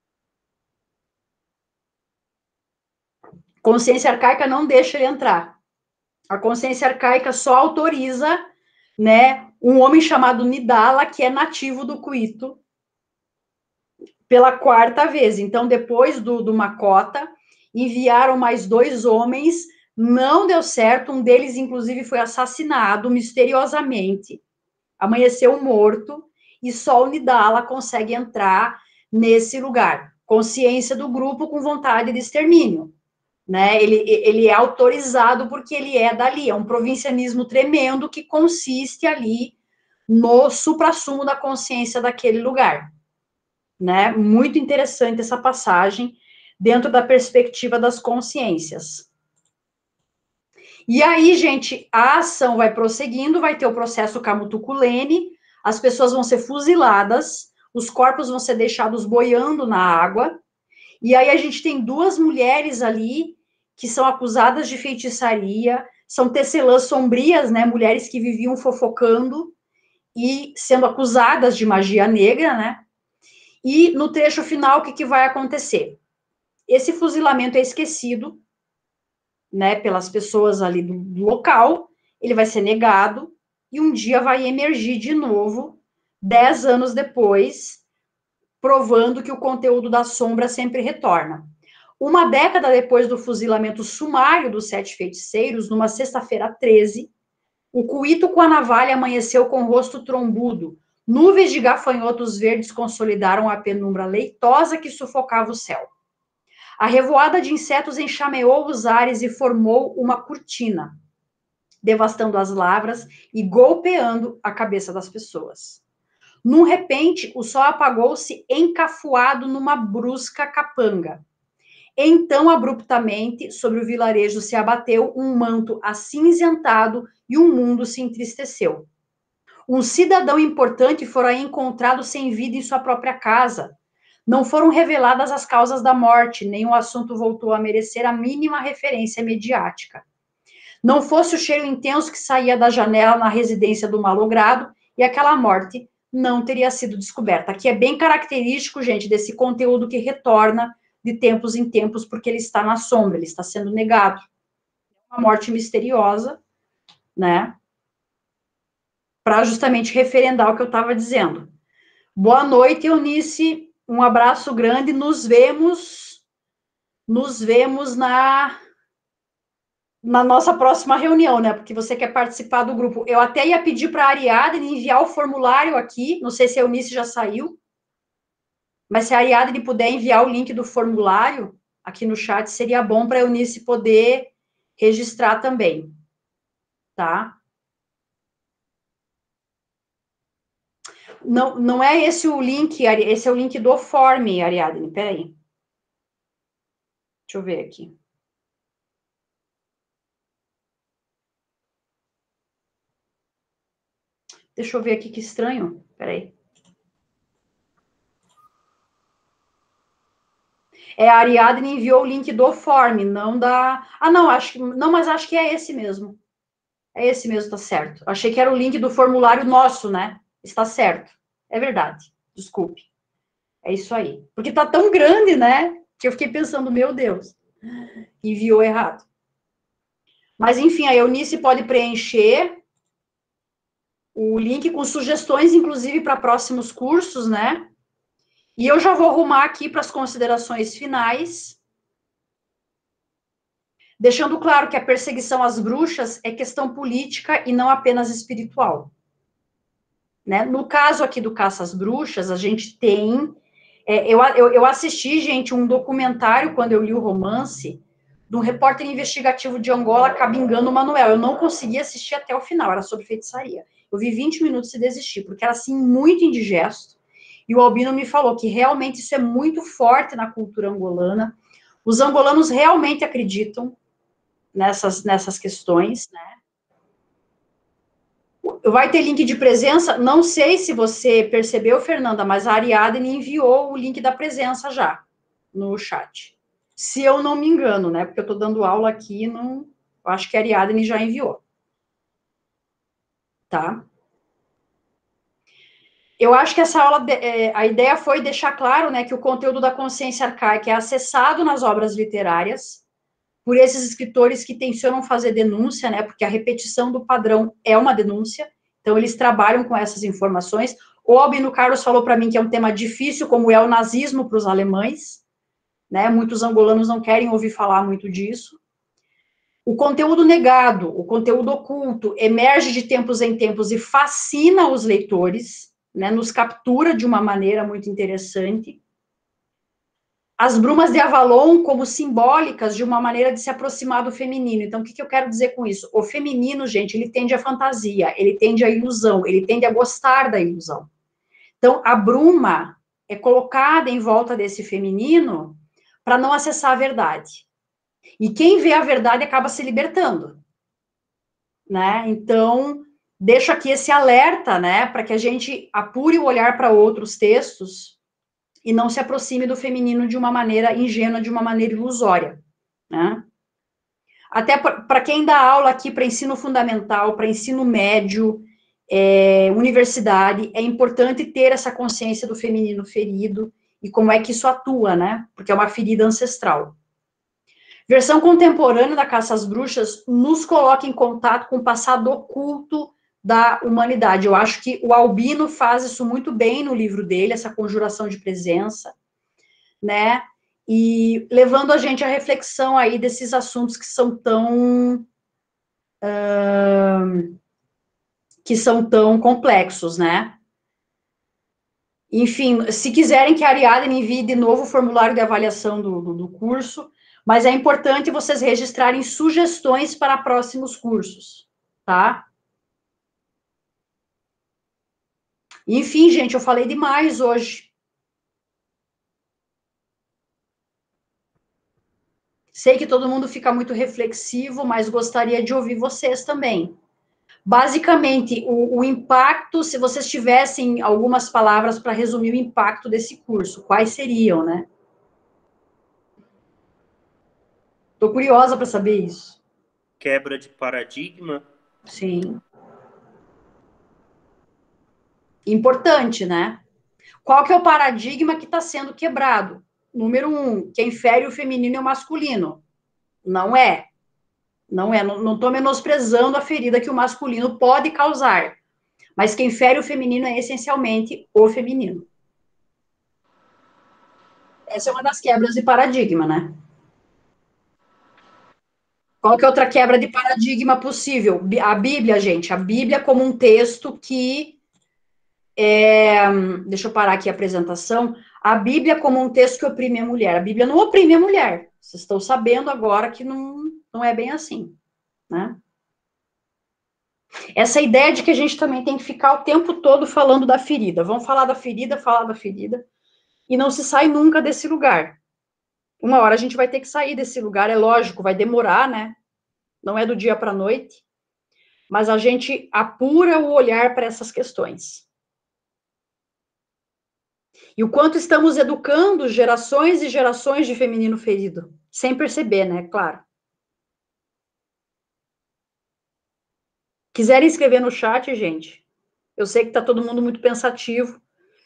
Consciência arcaica não deixa ele entrar. A consciência arcaica só autoriza, né, um homem chamado Nidala, que é nativo do Cuito, pela quarta vez. Então, depois do, do Macota, enviaram mais dois homens, não deu certo, um deles, inclusive, foi assassinado misteriosamente, amanheceu morto, e só o Nidala consegue entrar nesse lugar. Consciência do grupo com vontade de extermínio. Né? Ele, ele é autorizado porque ele é dali, é um provincianismo tremendo que consiste ali no suprassumo da consciência daquele lugar. Né? Muito interessante essa passagem dentro da perspectiva das consciências. E aí, gente, a ação vai prosseguindo, vai ter o processo Camutuculene, as pessoas vão ser fuziladas, os corpos vão ser deixados boiando na água, e aí a gente tem duas mulheres ali que são acusadas de feitiçaria, são tecelãs sombrias, né, mulheres que viviam fofocando e sendo acusadas de magia negra, né? E no trecho final, o que, que vai acontecer? Esse fuzilamento é esquecido, né, pelas pessoas ali do, do local, ele vai ser negado, e um dia vai emergir de novo, dez anos depois, provando que o conteúdo da sombra sempre retorna. Uma década depois do fuzilamento sumário dos sete feiticeiros, numa sexta-feira treze, o Cuituquanavale amanheceu com o rosto trombudo. Nuvens de gafanhotos verdes consolidaram a penumbra leitosa que sufocava o céu. A revoada de insetos enxameou os ares e formou uma cortina, devastando as lavras e golpeando a cabeça das pessoas. Num repente, o sol apagou-se encafuado numa brusca capanga. Então, abruptamente, sobre o vilarejo se abateu um manto acinzentado e o mundo se entristeceu. Um cidadão importante fora encontrado sem vida em sua própria casa. Não foram reveladas as causas da morte, nem o assunto voltou a merecer a mínima referência mediática. Não fosse o cheiro intenso que saía da janela na residência do malogrado, e aquela morte não teria sido descoberta. Aqui é bem característico, gente, desse conteúdo que retorna de tempos em tempos, porque ele está na sombra, ele está sendo negado. Uma morte misteriosa, né? Para justamente referendar o que eu estava dizendo. Boa noite, Eunice. Um abraço grande. Nos vemos, nos vemos na, na nossa próxima reunião, né? Porque você quer participar do grupo. Eu até ia pedir para a Ariadne enviar o formulário aqui. Não sei se a Eunice já saiu. Mas se a Ariadne puder enviar o link do formulário aqui no chat, seria bom para a Eunice poder registrar também. Tá? Não, não é esse o link, esse é o link do Form, Ariadne, peraí. Deixa eu ver aqui. Deixa eu ver aqui, que estranho, peraí. É, a Ariadne enviou o link do Form, não da... Ah, não, acho que... Não, mas acho que é esse mesmo. É esse mesmo, tá certo. Achei que era o link do formulário nosso, né? Está certo. É verdade. Desculpe. É isso aí. Porque tá tão grande, né? Que eu fiquei pensando, meu Deus, enviou errado. Mas, enfim, a Eunice pode preencher o link com sugestões, inclusive, para próximos cursos, né? E eu já vou arrumar aqui para as considerações finais, deixando claro que a perseguição às bruxas é questão política e não apenas espiritual. Né? No caso aqui do Caça às Bruxas, a gente tem... É, eu, eu, eu assisti, gente, um documentário, quando eu li o romance, de um repórter investigativo de Angola, Cabingando Manuel. Eu não consegui assistir até o final, era sobre feitiçaria. Eu vi vinte minutos e desisti, porque era, assim, muito indigesto. E o Albino me falou que realmente isso é muito forte na cultura angolana. Os angolanos realmente acreditam nessas, nessas questões, né? Vai ter link de presença? Não sei se você percebeu, Fernanda, mas a Ariadne enviou o link da presença já no chat. Se eu não me engano, né? Porque eu estou dando aula aqui, não... eu acho que a Ariadne já enviou. Tá? Eu acho que essa aula, é, a ideia foi deixar claro, né, que o conteúdo da consciência arcaica é acessado nas obras literárias por esses escritores que tensionam fazer denúncia, né? Porque a repetição do padrão é uma denúncia. Então, eles trabalham com essas informações. O Albino Carlos falou para mim que é um tema difícil, como é o nazismo para os alemães, né? Muitos angolanos não querem ouvir falar muito disso. O conteúdo negado, o conteúdo oculto, emerge de tempos em tempos e fascina os leitores, né? Nos captura de uma maneira muito interessante. As brumas de Avalon como simbólicas de uma maneira de se aproximar do feminino. Então, o que, que eu quero dizer com isso? O feminino, gente, ele tende à fantasia, ele tende à ilusão, ele tende a gostar da ilusão. Então, a bruma é colocada em volta desse feminino para não acessar a verdade. E quem vê a verdade acaba se libertando. Né? Então, deixo aqui esse alerta, né, para que a gente apure o olhar para outros textos e não se aproxime do feminino de uma maneira ingênua, de uma maneira ilusória, né? Até para quem dá aula aqui para ensino fundamental, para ensino médio, é, universidade, é importante ter essa consciência do feminino ferido e como é que isso atua, né? Porque é uma ferida ancestral. Versão contemporânea da Caça às Bruxas nos coloca em contato com o passado oculto da humanidade. Eu acho que o Albino faz isso muito bem no livro dele, essa conjuração de presença, né? E levando a gente à reflexão aí desses assuntos que são tão uh, que são tão complexos, né? Enfim, se quiserem que a Ariadne envie de novo o formulário de avaliação do, do, do curso, mas é importante vocês registrarem sugestões para próximos cursos, tá? Enfim, gente, eu falei demais hoje. Sei que todo mundo fica muito reflexivo, mas gostaria de ouvir vocês também. Basicamente, o, o impacto, se vocês tivessem algumas palavras para resumir o impacto desse curso, quais seriam, né? Estou curiosa para saber isso. Quebra de paradigma. Sim. Importante, né? Qual que é o paradigma que está sendo quebrado? Número um, quem fere o feminino é o masculino. Não é. Não é. Não estou menosprezando a ferida que o masculino pode causar. Mas quem fere o feminino é essencialmente o feminino. Essa é uma das quebras de paradigma, né? Qual que é outra quebra de paradigma possível? A Bíblia, gente. A Bíblia como um texto que... É, deixa eu parar aqui a apresentação. A Bíblia como um texto que oprime a mulher. A Bíblia não oprime a mulher. Vocês estão sabendo agora que não, não é bem assim, né? Essa ideia de que a gente também tem que ficar o tempo todo falando da ferida. Vamos falar da ferida, falar da ferida. E não se sai nunca desse lugar. Uma hora a gente vai ter que sair desse lugar, é lógico, vai demorar, né? Não é do dia para a noite. Mas a gente apura o olhar para essas questões. E o quanto estamos educando gerações e gerações de feminino ferido. Sem perceber, né? Claro. Quiserem escrever no chat, gente. Eu sei que está todo mundo muito pensativo.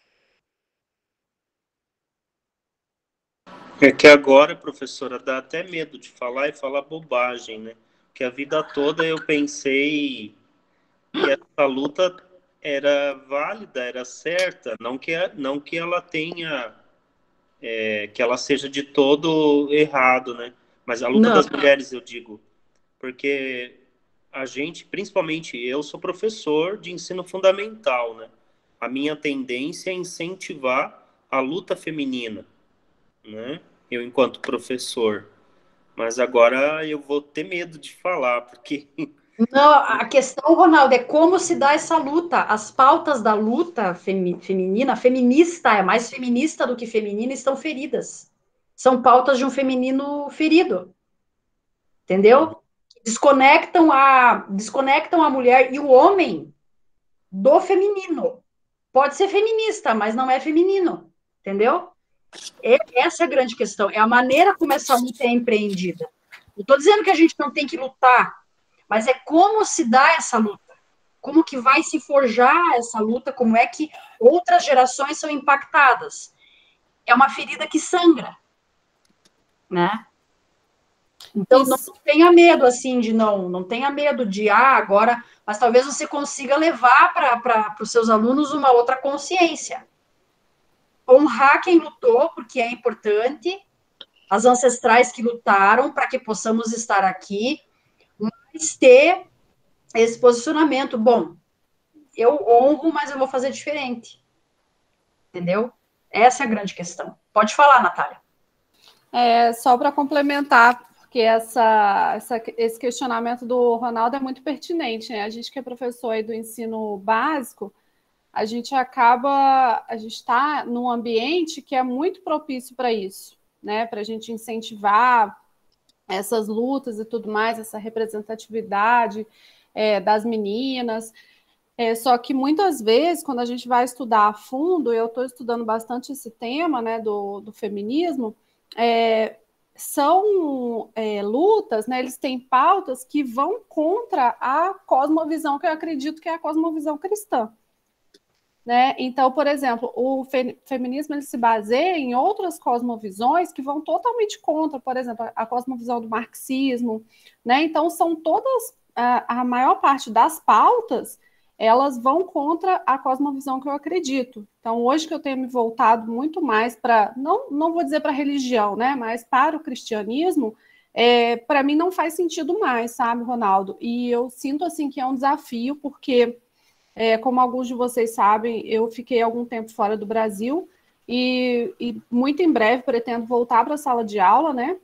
É que agora, professora, dá até medo de falar e falar bobagem, né? Porque a vida toda eu pensei que essa luta era válida, era certa, não que, não que ela tenha, é, que ela seja de todo errado, né? Mas a luta não. das mulheres, eu digo, porque a gente, principalmente eu, sou professor de ensino fundamental, né? A minha tendência é incentivar a luta feminina, né? Eu enquanto professor. Mas agora eu vou ter medo de falar, porque... Não, a questão, Ronaldo, é como se dá essa luta. As pautas da luta femi- feminina, feminista, é mais feminista do que feminina, estão feridas. São pautas de um feminino ferido. Entendeu? Desconectam a, desconectam a mulher e o homem do feminino. Pode ser feminista, mas não é feminino. Entendeu? Essa é a grande questão. É a maneira como essa luta é empreendida. Não estou dizendo que a gente não tem que lutar, mas é como se dá essa luta, como que vai se forjar essa luta, como é que outras gerações são impactadas. É uma ferida que sangra, né? Então, Isso. não tenha medo, assim, de não, não tenha medo de, ah, agora, mas talvez você consiga levar para os seus alunos uma outra consciência. Honrar quem lutou, porque é importante, as ancestrais que lutaram para que possamos estar aqui, mas ter esse posicionamento. Bom, eu honro, mas eu vou fazer diferente. Entendeu? Essa é a grande questão. Pode falar, Natália. É, só para complementar, porque essa, essa, esse questionamento do Ronaldo é muito pertinente, né? A gente que é professor aí do ensino básico, a gente acaba, a gente está num ambiente que é muito propício para isso, né? Para a gente incentivar essas lutas e tudo mais, essa representatividade é, das meninas. É, só que muitas vezes, quando a gente vai estudar a fundo, eu estou estudando bastante esse tema, né, do, do feminismo, é, são é, lutas, né, eles têm pautas que vão contra a cosmovisão, que eu acredito que é a cosmovisão cristã. Né? Então, por exemplo, o fe feminismo ele se baseia em outras cosmovisões que vão totalmente contra, por exemplo, a cosmovisão do marxismo, né? Então, são todas, a, a maior parte das pautas, elas vão contra a cosmovisão que eu acredito. Então, hoje que eu tenho me voltado muito mais para, não, não vou dizer para a religião, né? Mas para o cristianismo, é, para mim não faz sentido mais, sabe, Ronaldo? E eu sinto, assim, que é um desafio, porque... É, como alguns de vocês sabem, eu fiquei algum tempo fora do Brasil e, e muito em breve pretendo voltar para a sala de aula, né?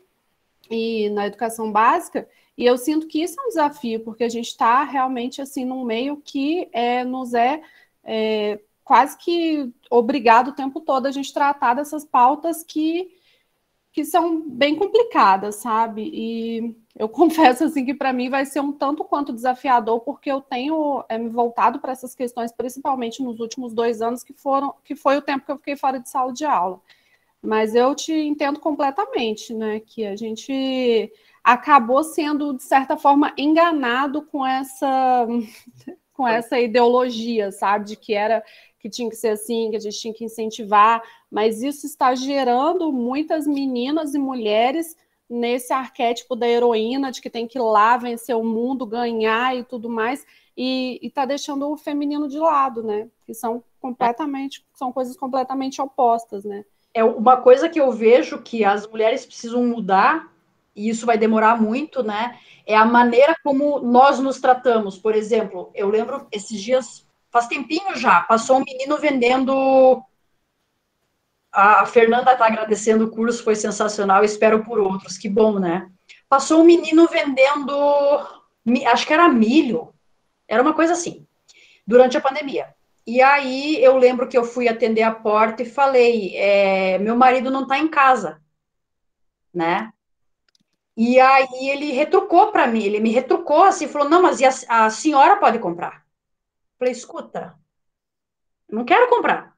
E na educação básica, e eu sinto que isso é um desafio, porque a gente está realmente assim num meio que é, nos é, é quase que obrigado o tempo todo a gente tratar dessas pautas que, que são bem complicadas, sabe? E eu confesso assim que para mim vai ser um tanto quanto desafiador, porque eu tenho é, me voltado para essas questões, principalmente nos últimos dois anos, que foram, que foi o tempo que eu fiquei fora de sala de aula. Mas eu te entendo completamente, né? Que a gente acabou sendo, de certa forma, enganado com essa, com essa ideologia, sabe? De que era que tinha que ser assim, que a gente tinha que incentivar, mas isso está gerando muitas meninas e mulheres nesse arquétipo da heroína, de que tem que ir lá vencer o mundo, ganhar e tudo mais, e está deixando o feminino de lado, né? Que são completamente, são coisas completamente opostas, né? É uma coisa que eu vejo que as mulheres precisam mudar, e isso vai demorar muito, né? É a maneira como nós nos tratamos. Por exemplo, eu lembro esses dias, faz tempinho já, passou um menino vendendo. A Fernanda está agradecendo o curso, foi sensacional, espero por outros, que bom, né? Passou um menino vendendo, acho que era milho, era uma coisa assim, durante a pandemia. E aí eu lembro que eu fui atender a porta e falei, é, meu marido não está em casa, né? E aí ele retrucou para mim, ele me retrucou assim, falou, não, mas a, a senhora pode comprar. Falei, escuta, não quero comprar.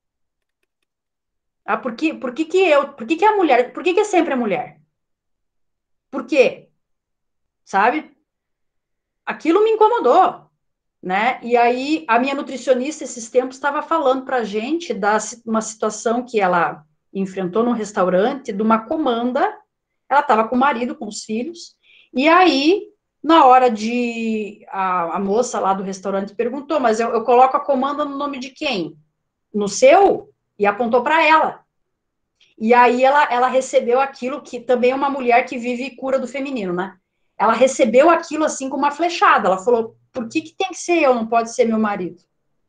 Ah, por que, por que, que eu, por que, que a mulher, por que, que é sempre a mulher? Por quê? Sabe? Aquilo me incomodou, né? E aí a minha nutricionista esses tempos estava falando para a gente da uma situação que ela enfrentou num restaurante, de uma comanda, ela estava com o marido, com os filhos, e aí na hora de a, a moça lá do restaurante perguntou, mas eu, eu coloco a comanda no nome de quem? No seu? E apontou para ela. E aí ela, ela recebeu aquilo que também é uma mulher que vive cura do feminino, né? Ela recebeu aquilo assim com uma flechada. Ela falou, por que, que tem que ser eu, não pode ser meu marido?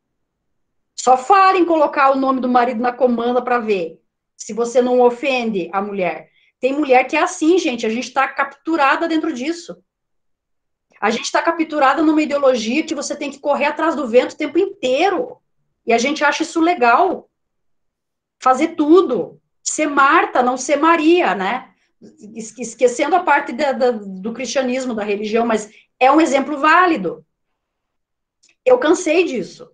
Só fala em colocar o nome do marido na comanda para ver se você não ofende a mulher. Tem mulher que é assim, gente, a gente está capturada dentro disso. A gente está capturada numa ideologia que você tem que correr atrás do vento o tempo inteiro. E a gente acha isso legal. Fazer tudo. Ser Marta, não ser Maria, né? Esquecendo a parte da, da, do cristianismo, da religião, mas é um exemplo válido. Eu cansei disso.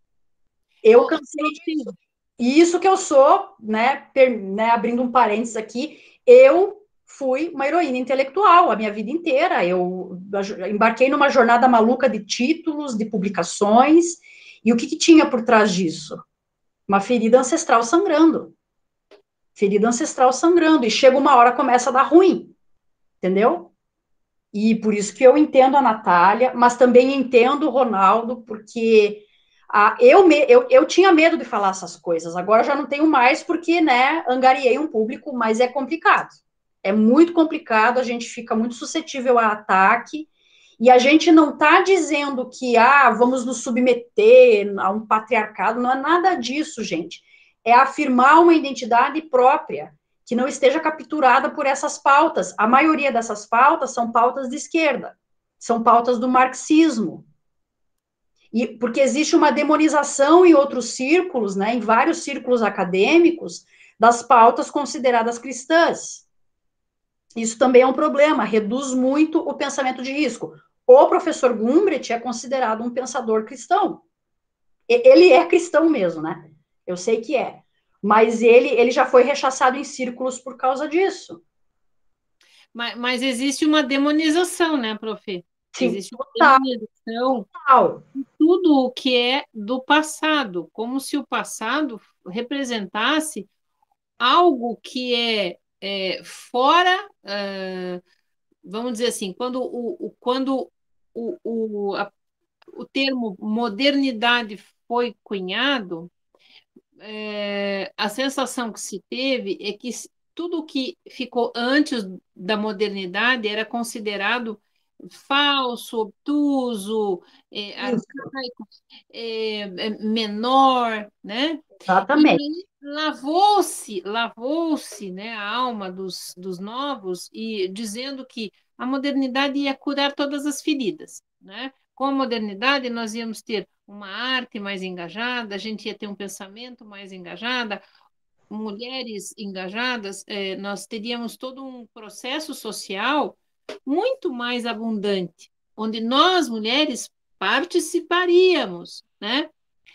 Eu cansei disso. E isso que eu sou, né, per, né, abrindo um parênteses aqui, eu fui uma heroína intelectual a minha vida inteira. Eu embarquei numa jornada maluca de títulos, de publicações, e o que, que tinha por trás disso? Uma ferida ancestral sangrando. Ferida ancestral sangrando, e chega uma hora, começa a dar ruim, entendeu? E por isso que eu entendo a Natália, mas também entendo o Ronaldo, porque ah, eu, me, eu, eu tinha medo de falar essas coisas, agora já não tenho mais, porque, né, angariei um público, mas é complicado. É muito complicado, a gente fica muito suscetível a ataque, e a gente não está dizendo que, ah, vamos nos submeter a um patriarcado, não é nada disso, gente. É afirmar uma identidade própria, que não esteja capturada por essas pautas. A maioria dessas pautas são pautas de esquerda, são pautas do marxismo. E porque existe uma demonização em outros círculos, né, em vários círculos acadêmicos, das pautas consideradas cristãs. Isso também é um problema, reduz muito o pensamento de risco. O professor Gumbrecht é considerado um pensador cristão. Ele é cristão mesmo, né? Eu sei que é. Mas ele, ele já foi rechaçado em círculos por causa disso. Mas, mas existe uma demonização, né, prof? Sim, existe uma total, demonização total. de tudo o que é do passado, como se o passado representasse algo que é, é fora, uh, vamos dizer assim, quando o, o, quando o, o, a, o termo modernidade foi cunhado, é, a sensação que se teve é que tudo que ficou antes da modernidade era considerado falso, obtuso, é, arcaico, é, é, menor, né? Exatamente. E lavou-se, lavou-se, né, a alma dos, dos novos e dizendo que a modernidade ia curar todas as feridas, né? Com a modernidade, nós íamos ter uma arte mais engajada, a gente ia ter um pensamento mais engajado, mulheres engajadas, eh, nós teríamos todo um processo social muito mais abundante, onde nós, mulheres, participaríamos, né?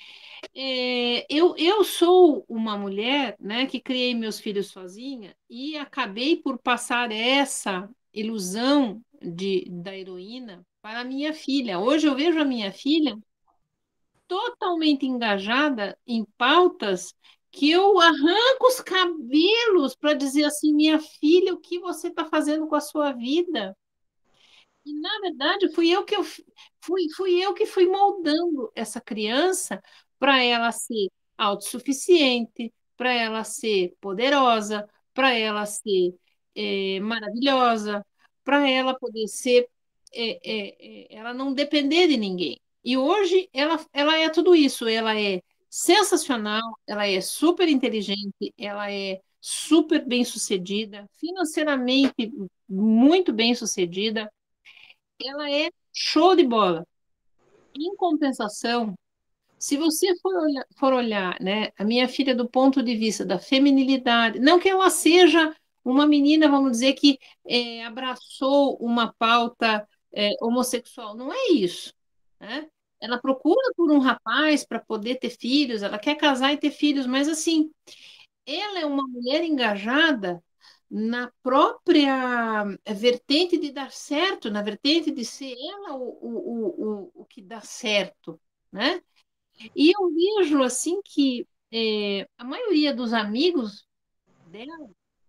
É, eu, eu sou uma mulher, né, que criei meus filhos sozinha e acabei por passar essa ilusão de, da heroína para a minha filha. Hoje eu vejo a minha filha totalmente engajada em pautas que eu arranco os cabelos para dizer assim, minha filha, o que você está fazendo com a sua vida? E, na verdade, fui eu que eu fui, fui eu que fui moldando essa criança para ela ser autossuficiente, para ela ser poderosa, para ela ser é, maravilhosa, para ela poder ser, é, é, é, ela não depender de ninguém. E hoje ela, ela é tudo isso, ela é sensacional, ela é super inteligente, ela é super bem-sucedida, financeiramente muito bem-sucedida, ela é show de bola. Em compensação, se você for olhar, for olhar, né, a minha filha do ponto de vista da feminilidade, não que ela seja uma menina, vamos dizer, que é, abraçou uma pauta é, homossexual, não é isso, né? Ela procura por um rapaz para poder ter filhos, ela quer casar e ter filhos, mas assim, ela é uma mulher engajada na própria vertente de dar certo, na vertente de ser ela o, o, o, o que dá certo, né? E eu vejo assim que é, a maioria dos amigos dela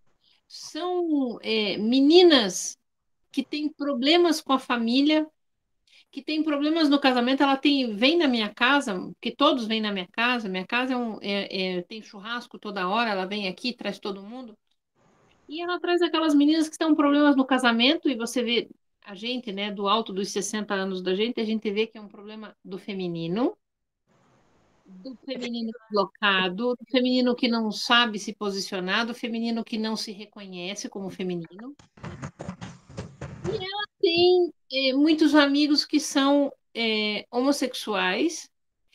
são é, meninas que têm problemas com a família, que têm problemas no casamento. Ela tem, vem na minha casa, que todos vêm na minha casa. Minha casa é um, é, é, tem churrasco toda hora. Ela vem aqui, traz todo mundo. E ela traz aquelas meninas que têm problemas no casamento, e você vê a gente, né, do alto dos sessenta anos da gente, a gente vê que é um problema do feminino, do feminino deslocado, do feminino que não sabe se posicionar, do feminino que não se reconhece como feminino. E ela tem eh, muitos amigos que são eh, homossexuais,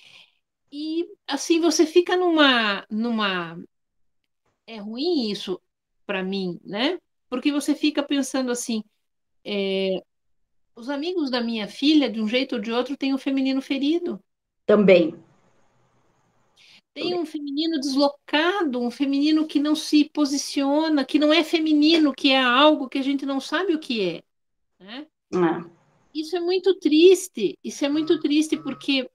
e assim você fica numa, numa... É ruim isso para mim, né? Porque você fica pensando assim, é, os amigos da minha filha, de um jeito ou de outro, têm o feminino ferido. Também. Tem um feminino deslocado, um feminino que não se posiciona, que não é feminino, que é algo que a gente não sabe o que é, né? É. Isso é muito triste, isso é muito triste porque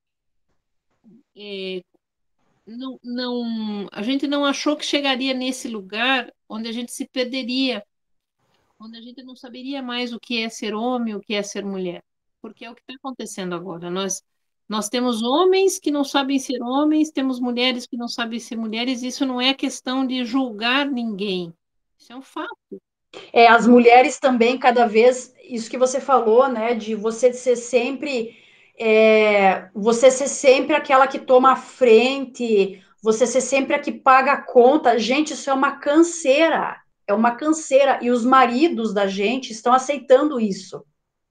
é, não, não, a gente não achou que chegaria nesse lugar onde a gente se perderia, onde a gente não saberia mais o que é ser homem, o que é ser mulher, porque é o que está acontecendo agora. Nós, nós temos homens que não sabem ser homens, temos mulheres que não sabem ser mulheres. Isso não é questão de julgar ninguém, isso é um fato. É, as mulheres também, cada vez, isso que você falou, né, de você ser sempre, é, você ser sempre aquela que toma a frente, você ser sempre a que paga a conta. Gente, isso é uma canseira, é uma canseira, e os maridos da gente estão aceitando isso.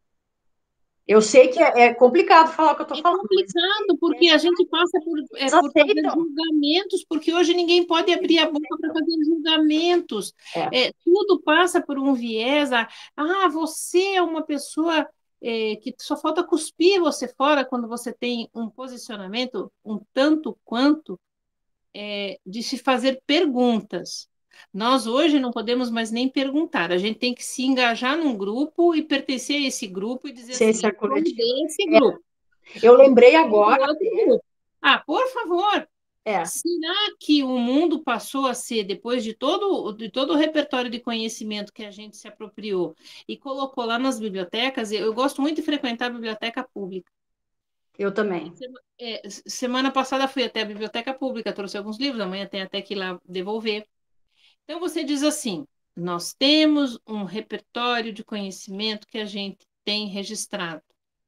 Eu sei que é, é complicado falar o que eu tô É falando. complicado, porque a gente passa por, é, por fazer julgamentos, porque hoje ninguém pode abrir a boca para fazer julgamentos. É. É, tudo passa por um viés. A, ah, você é uma pessoa é, que só falta cuspir você fora quando você tem um posicionamento um tanto quanto é, de se fazer perguntas. Nós hoje não podemos mais nem perguntar, a gente tem que se engajar num grupo e pertencer a esse grupo e dizer Ciência assim, coletiva. desse grupo. É. Eu lembrei agora. Ah, por favor. É. Será que o mundo passou a ser, depois de todo, de todo o repertório de conhecimento que a gente se apropriou e colocou lá nas bibliotecas? Eu gosto muito de frequentar a biblioteca pública. Eu também. É, semana passada fui até a biblioteca pública, trouxe alguns livros, amanhã tem até que ir lá devolver. Então você diz assim, nós temos um repertório de conhecimento que a gente tem registrado.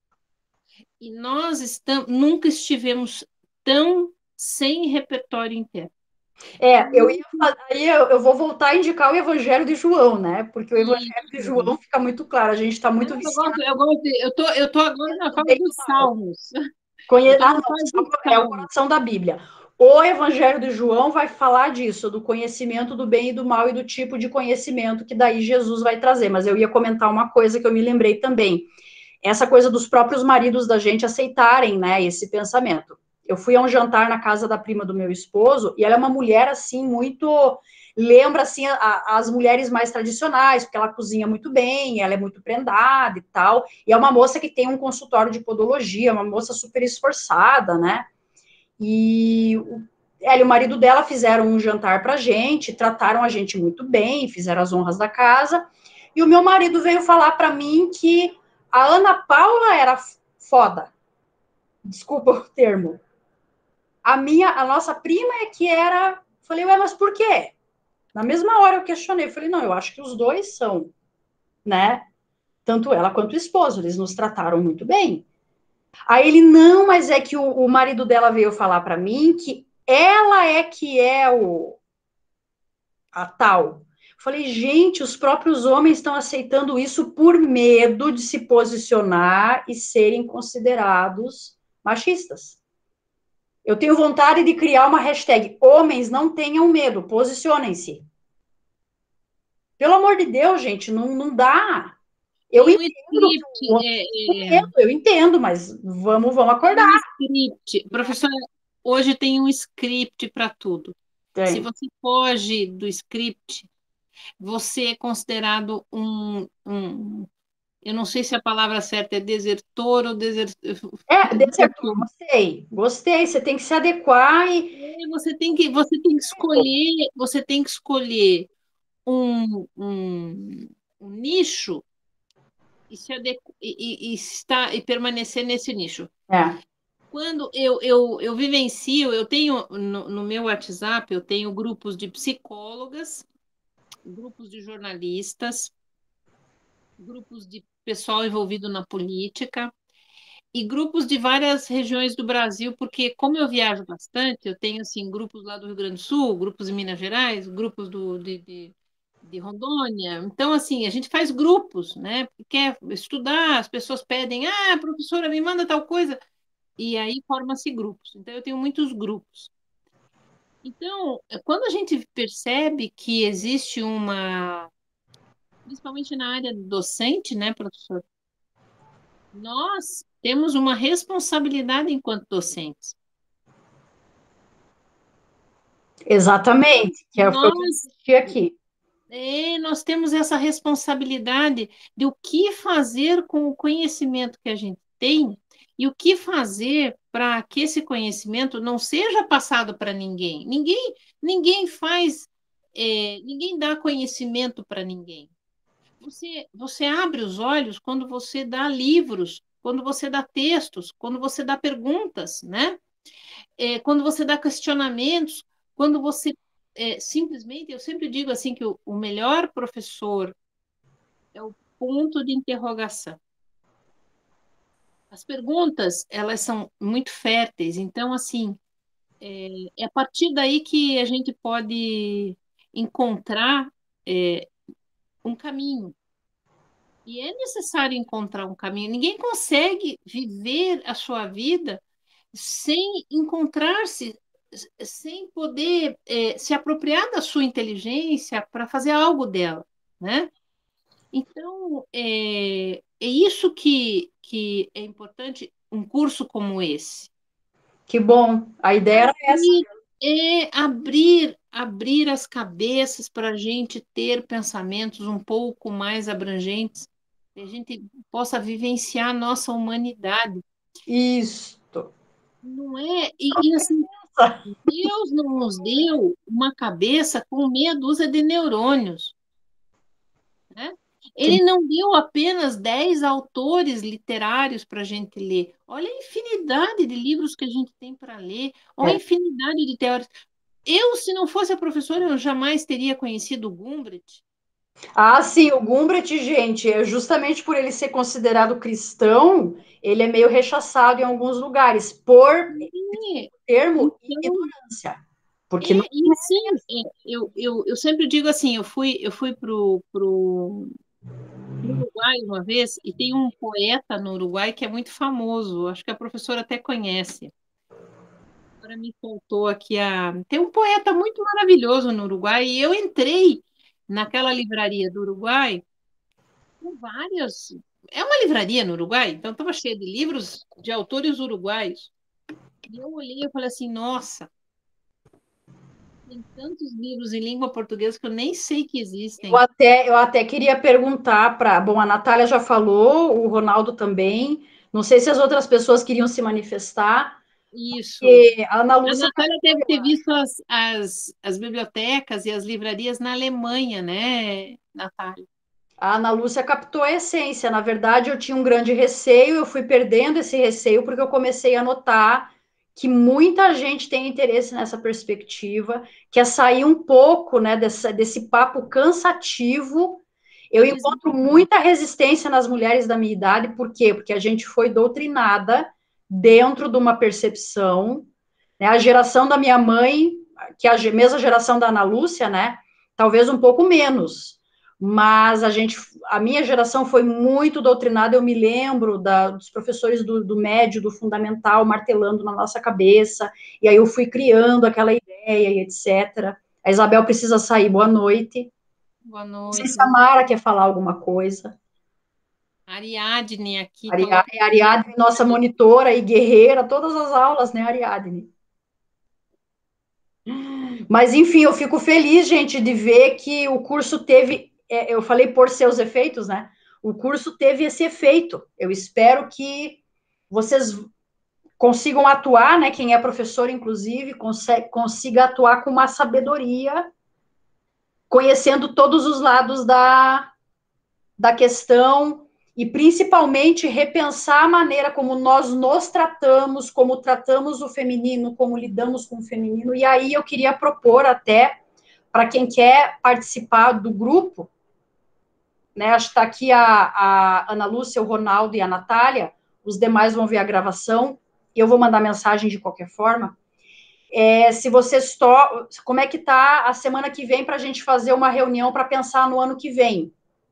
E nós estamos, nunca estivemos tão sem repertório interno. É, eu ia aí eu, eu vou voltar a indicar o Evangelho de João, né? Porque o Evangelho de João fica muito claro, a gente está muito eu viciado. Gosto, eu, gosto, eu, tô, eu tô agora na fase dos Salmos. Conhe... Ah, não, é o coração da Bíblia. O Evangelho de João vai falar disso, do conhecimento do bem e do mal e do tipo de conhecimento que daí Jesus vai trazer. Mas eu ia comentar uma coisa que eu me lembrei também. Essa coisa dos próprios maridos da gente aceitarem, né, esse pensamento. Eu fui a um jantar na casa da prima do meu esposo, e ela é uma mulher, assim, muito... Lembra, assim, a, as mulheres mais tradicionais, porque ela cozinha muito bem, ela é muito prendada e tal, e é uma moça que tem um consultório de podologia, uma moça super esforçada, né? E o, ela e o marido dela fizeram um jantar pra gente, trataram a gente muito bem, fizeram as honras da casa. E o meu marido veio falar para mim que a Ana Paula era foda. Desculpa o termo. A minha, a nossa prima é que era... Falei, ué, mas por quê? Na mesma hora eu questionei. Falei, não, eu acho que os dois são, né? Tanto ela quanto o esposo, eles nos trataram muito bem. Aí ele, não, mas é que o, o marido dela veio falar para mim que ela é que é o a tal. Falei, gente, os próprios homens estão aceitando isso por medo de se posicionar e serem considerados machistas. Eu tenho vontade de criar uma hashtag, homens não tenham medo, posicionem-se. Pelo amor de Deus, gente, não, não dá. Eu Tem um entendo, script, é, é, entendo, eu entendo, mas vamos, vamos acordar. tem um script. Professora, hoje tem um script para tudo. Tem. Se você foge do script, você é considerado um, um, eu não sei se a palavra certa é desertor ou desertor. É, desertor, gostei, gostei, você tem que se adequar e... É, você tem que, você tem que escolher, você tem que escolher um, um, um nicho e se adequ... e, e, e, estar, e permanecer nesse nicho. É. Quando eu, eu, eu vivencio, eu tenho no, no meu WhatsApp, eu tenho grupos de psicólogas, grupos de jornalistas, grupos de pessoal envolvido na política e grupos de várias regiões do Brasil, porque como eu viajo bastante, eu tenho assim grupos lá do Rio Grande do Sul, grupos em Minas Gerais, grupos do, de, de, de Rondônia. Então, assim, a gente faz grupos, né? Quer estudar, as pessoas pedem, ah, professora, me manda tal coisa. E aí forma-se grupos. Então, eu tenho muitos grupos. Então, quando a gente percebe que existe uma, principalmente na área docente, né, professor? Nós temos uma responsabilidade enquanto docentes. Exatamente, que é o que eu assisti aqui. É, nós temos essa responsabilidade de o que fazer com o conhecimento que a gente tem e o que fazer para que esse conhecimento não seja passado para ninguém. Ninguém, ninguém faz, é, ninguém dá conhecimento para ninguém. Você, você abre os olhos quando você dá livros, quando você dá textos, quando você dá perguntas, né? É, quando você dá questionamentos, quando você é, simplesmente, eu sempre digo assim que o, o melhor professor é o ponto de interrogação. As perguntas, elas são muito férteis, então, assim, é, é a partir daí que a gente pode encontrar é, um caminho. E é necessário encontrar um caminho. Ninguém consegue viver a sua vida sem encontrar-se, sem poder é, se apropriar da sua inteligência para fazer algo dela, né? Então, é, é isso que, que é importante um curso como esse. Que bom, a ideia era essa. É abrir, abrir as cabeças para a gente ter pensamentos um pouco mais abrangentes, que a gente possa vivenciar a nossa humanidade. Isso. Não é? E, e assim, Deus não nos deu uma cabeça com meia dúzia de neurônios, né? Ele não deu apenas dez autores literários para a gente ler. Olha a infinidade de livros que a gente tem para ler, olha a infinidade de teorias. Eu, se não fosse a professora, eu jamais teria conhecido o Gumbreth. Ah, sim, o Gumbreth, gente, é justamente por ele ser considerado cristão, ele é meio rechaçado em alguns lugares, por É, termo então, ignorância. Porque é, não... e sim, é, eu, eu, eu sempre digo assim, eu fui, eu fui pro, pro, pro Uruguai uma vez, e tem um poeta no Uruguai que é muito famoso, acho que a professora até conhece. Agora me faltou aqui a... Tem um poeta muito maravilhoso no Uruguai, e eu entrei naquela livraria do Uruguai com várias... É uma livraria no Uruguai, então estava cheia de livros de autores uruguaios. E eu olhei e falei assim, nossa, tem tantos livros em língua portuguesa que eu nem sei que existem. Eu até, eu até queria perguntar para... Bom, a Natália já falou, o Ronaldo também, não sei se as outras pessoas queriam se manifestar, Isso. E a Ana A Lúcia Natália deve ter visto as, as, as bibliotecas e as livrarias na Alemanha, né, Natália? A Ana Lúcia captou a essência. Na verdade, eu tinha um grande receio, eu fui perdendo esse receio porque eu comecei a notar que muita gente tem interesse nessa perspectiva, que é sair um pouco, né, dessa, desse papo cansativo. Eu encontro muita resistência nas mulheres da minha idade, por quê? Porque a gente foi doutrinada dentro de uma percepção, né? A geração da minha mãe, que é a mesma geração da Ana Lúcia, né? Talvez um pouco menos, mas a gente, a minha geração foi muito doutrinada. Eu me lembro da, dos professores do, do médio, do fundamental, martelando na nossa cabeça, e aí eu fui criando aquela ideia e etcétera. A Isabel precisa sair, boa noite. Boa Não noite. sei se a Mara quer falar alguma coisa. Ariadne aqui. Ariadne, Ariadne, nossa monitora e guerreira, todas as aulas, né, Ariadne? Mas, enfim, eu fico feliz, gente, de ver que o curso teve, é, eu falei por seus efeitos, né? O curso teve esse efeito. Eu espero que vocês consigam atuar, né? Quem é professor, inclusive, consegue, consiga atuar com uma sabedoria, conhecendo todos os lados da, da questão e, principalmente, repensar a maneira como nós nos tratamos, como tratamos o feminino, como lidamos com o feminino. E aí eu queria propor até, para quem quer participar do grupo, né, acho que está aqui a, a Ana Lúcia, o Ronaldo e a Natália, os demais vão ver a gravação, e eu vou mandar mensagem de qualquer forma. É, se vocês to... como é que está a semana que vem para a gente fazer uma reunião para pensar no ano que vem?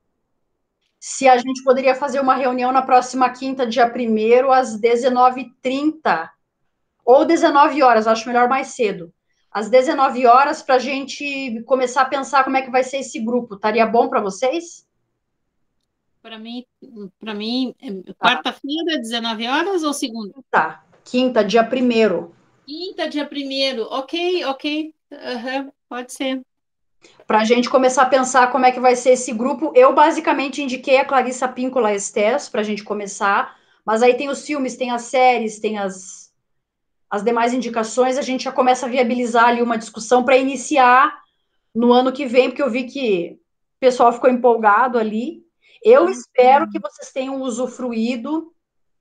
Se a gente poderia fazer uma reunião na próxima quinta, dia primeiro, às dezenove e trinta, ou dezenove horas, acho melhor mais cedo. Às dezenove horas, para a gente começar a pensar como é que vai ser esse grupo. Estaria bom para vocês? Para mim, para mim, quarta-feira, dezenove horas ou segunda? Tá, quinta, dia primeiro. Quinta, dia primeiro. Ok, ok. Uhum, pode ser. Para a gente começar a pensar como é que vai ser esse grupo. Eu, basicamente, indiquei a Clarissa Píncola Estés para a gente começar, mas aí tem os filmes, tem as séries, tem as, as demais indicações, a gente já começa a viabilizar ali uma discussão para iniciar no ano que vem, porque eu vi que o pessoal ficou empolgado ali. Eu uhum. espero que vocês tenham usufruído.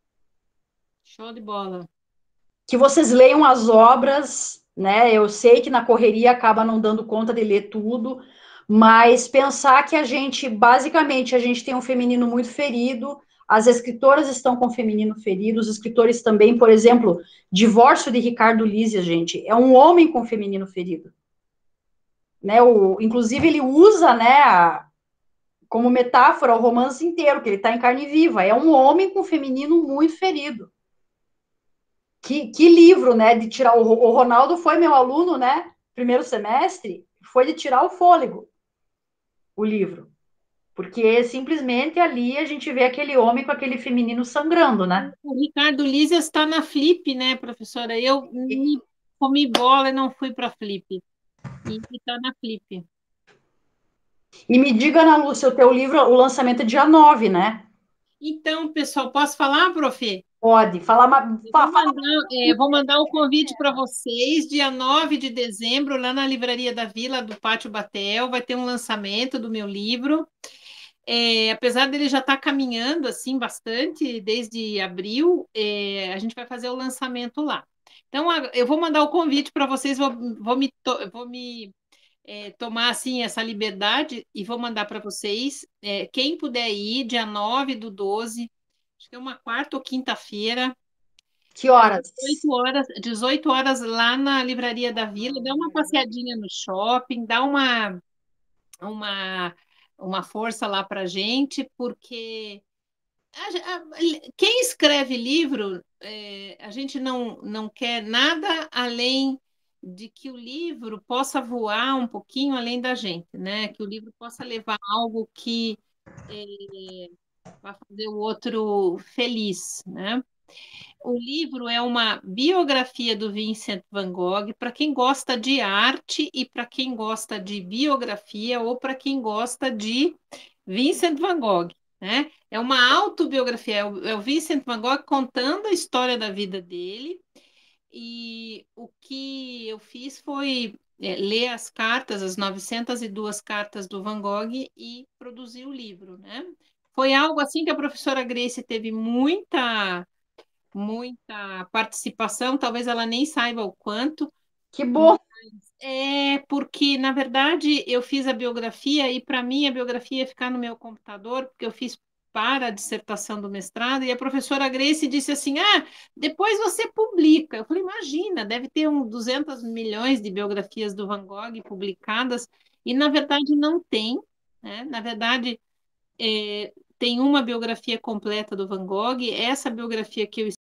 Show de bola. Que vocês leiam as obras, né? Eu sei que na correria acaba não dando conta de ler tudo, mas pensar que a gente, basicamente, a gente tem um feminino muito ferido, as escritoras estão com o feminino ferido, os escritores também, por exemplo, Divórcio de Ricardo Lísia, gente, é um homem com feminino ferido. Né? O, inclusive, ele usa, né, a, como metáfora o romance inteiro, que ele está em carne viva, é um homem com feminino muito ferido. Que, que livro, né, de tirar, o, o Ronaldo foi meu aluno, né, primeiro semestre, foi de tirar o fôlego, o livro, porque simplesmente ali a gente vê aquele homem com aquele feminino sangrando, né. O Ricardo Lísia está na Flip, né, professora? Eu me comi bola e não fui para a Flip, e está na Flip. E me diga, Ana Lúcia, o teu livro, o lançamento é dia nove, né? Então, pessoal, posso falar, prof? Pode, fala mais. Vou mandar, é, vou mandar o convite para vocês, dia nove de dezembro, lá na Livraria da Vila, do Pátio Batel, vai ter um lançamento do meu livro. É, apesar dele já estar tá caminhando assim bastante, desde abril, é, a gente vai fazer o lançamento lá. Então, eu vou mandar o convite para vocês, vou, vou me, vou me é, tomar assim essa liberdade e vou mandar para vocês. É, quem puder ir, dia nove do doze, acho que é uma quarta ou quinta-feira. Que horas? dezoito horas, dezoito horas lá na Livraria da Vila, dá uma passeadinha no shopping, dá uma, uma, uma força lá para a gente, porque a, a, quem escreve livro, é, a gente não, não quer nada além de que o livro possa voar um pouquinho além da gente, né? Que o livro possa levar algo que é, vai fazer o outro feliz, né? O livro é uma biografia do Vincent van Gogh para quem gosta de arte e para quem gosta de biografia ou para quem gosta de Vincent van Gogh, né? É uma autobiografia, é o, é o Vincent van Gogh contando a história da vida dele e o que eu fiz foi é, ler as cartas, as novecentas e duas cartas do Van Gogh e produzir o livro, né? Foi algo assim que a professora Grace teve muita, muita participação, talvez ela nem saiba o quanto. Que bom! É porque, na verdade, eu fiz a biografia e, para mim, a biografia ia ficar no meu computador, porque eu fiz para a dissertação do mestrado, e a professora Grace disse assim, ah, depois você publica. Eu falei, imagina, deve ter um duzentos milhões de biografias do Van Gogh publicadas, e, na verdade, não tem, né? Na verdade, é, tem uma biografia completa do Van Gogh, essa biografia que eu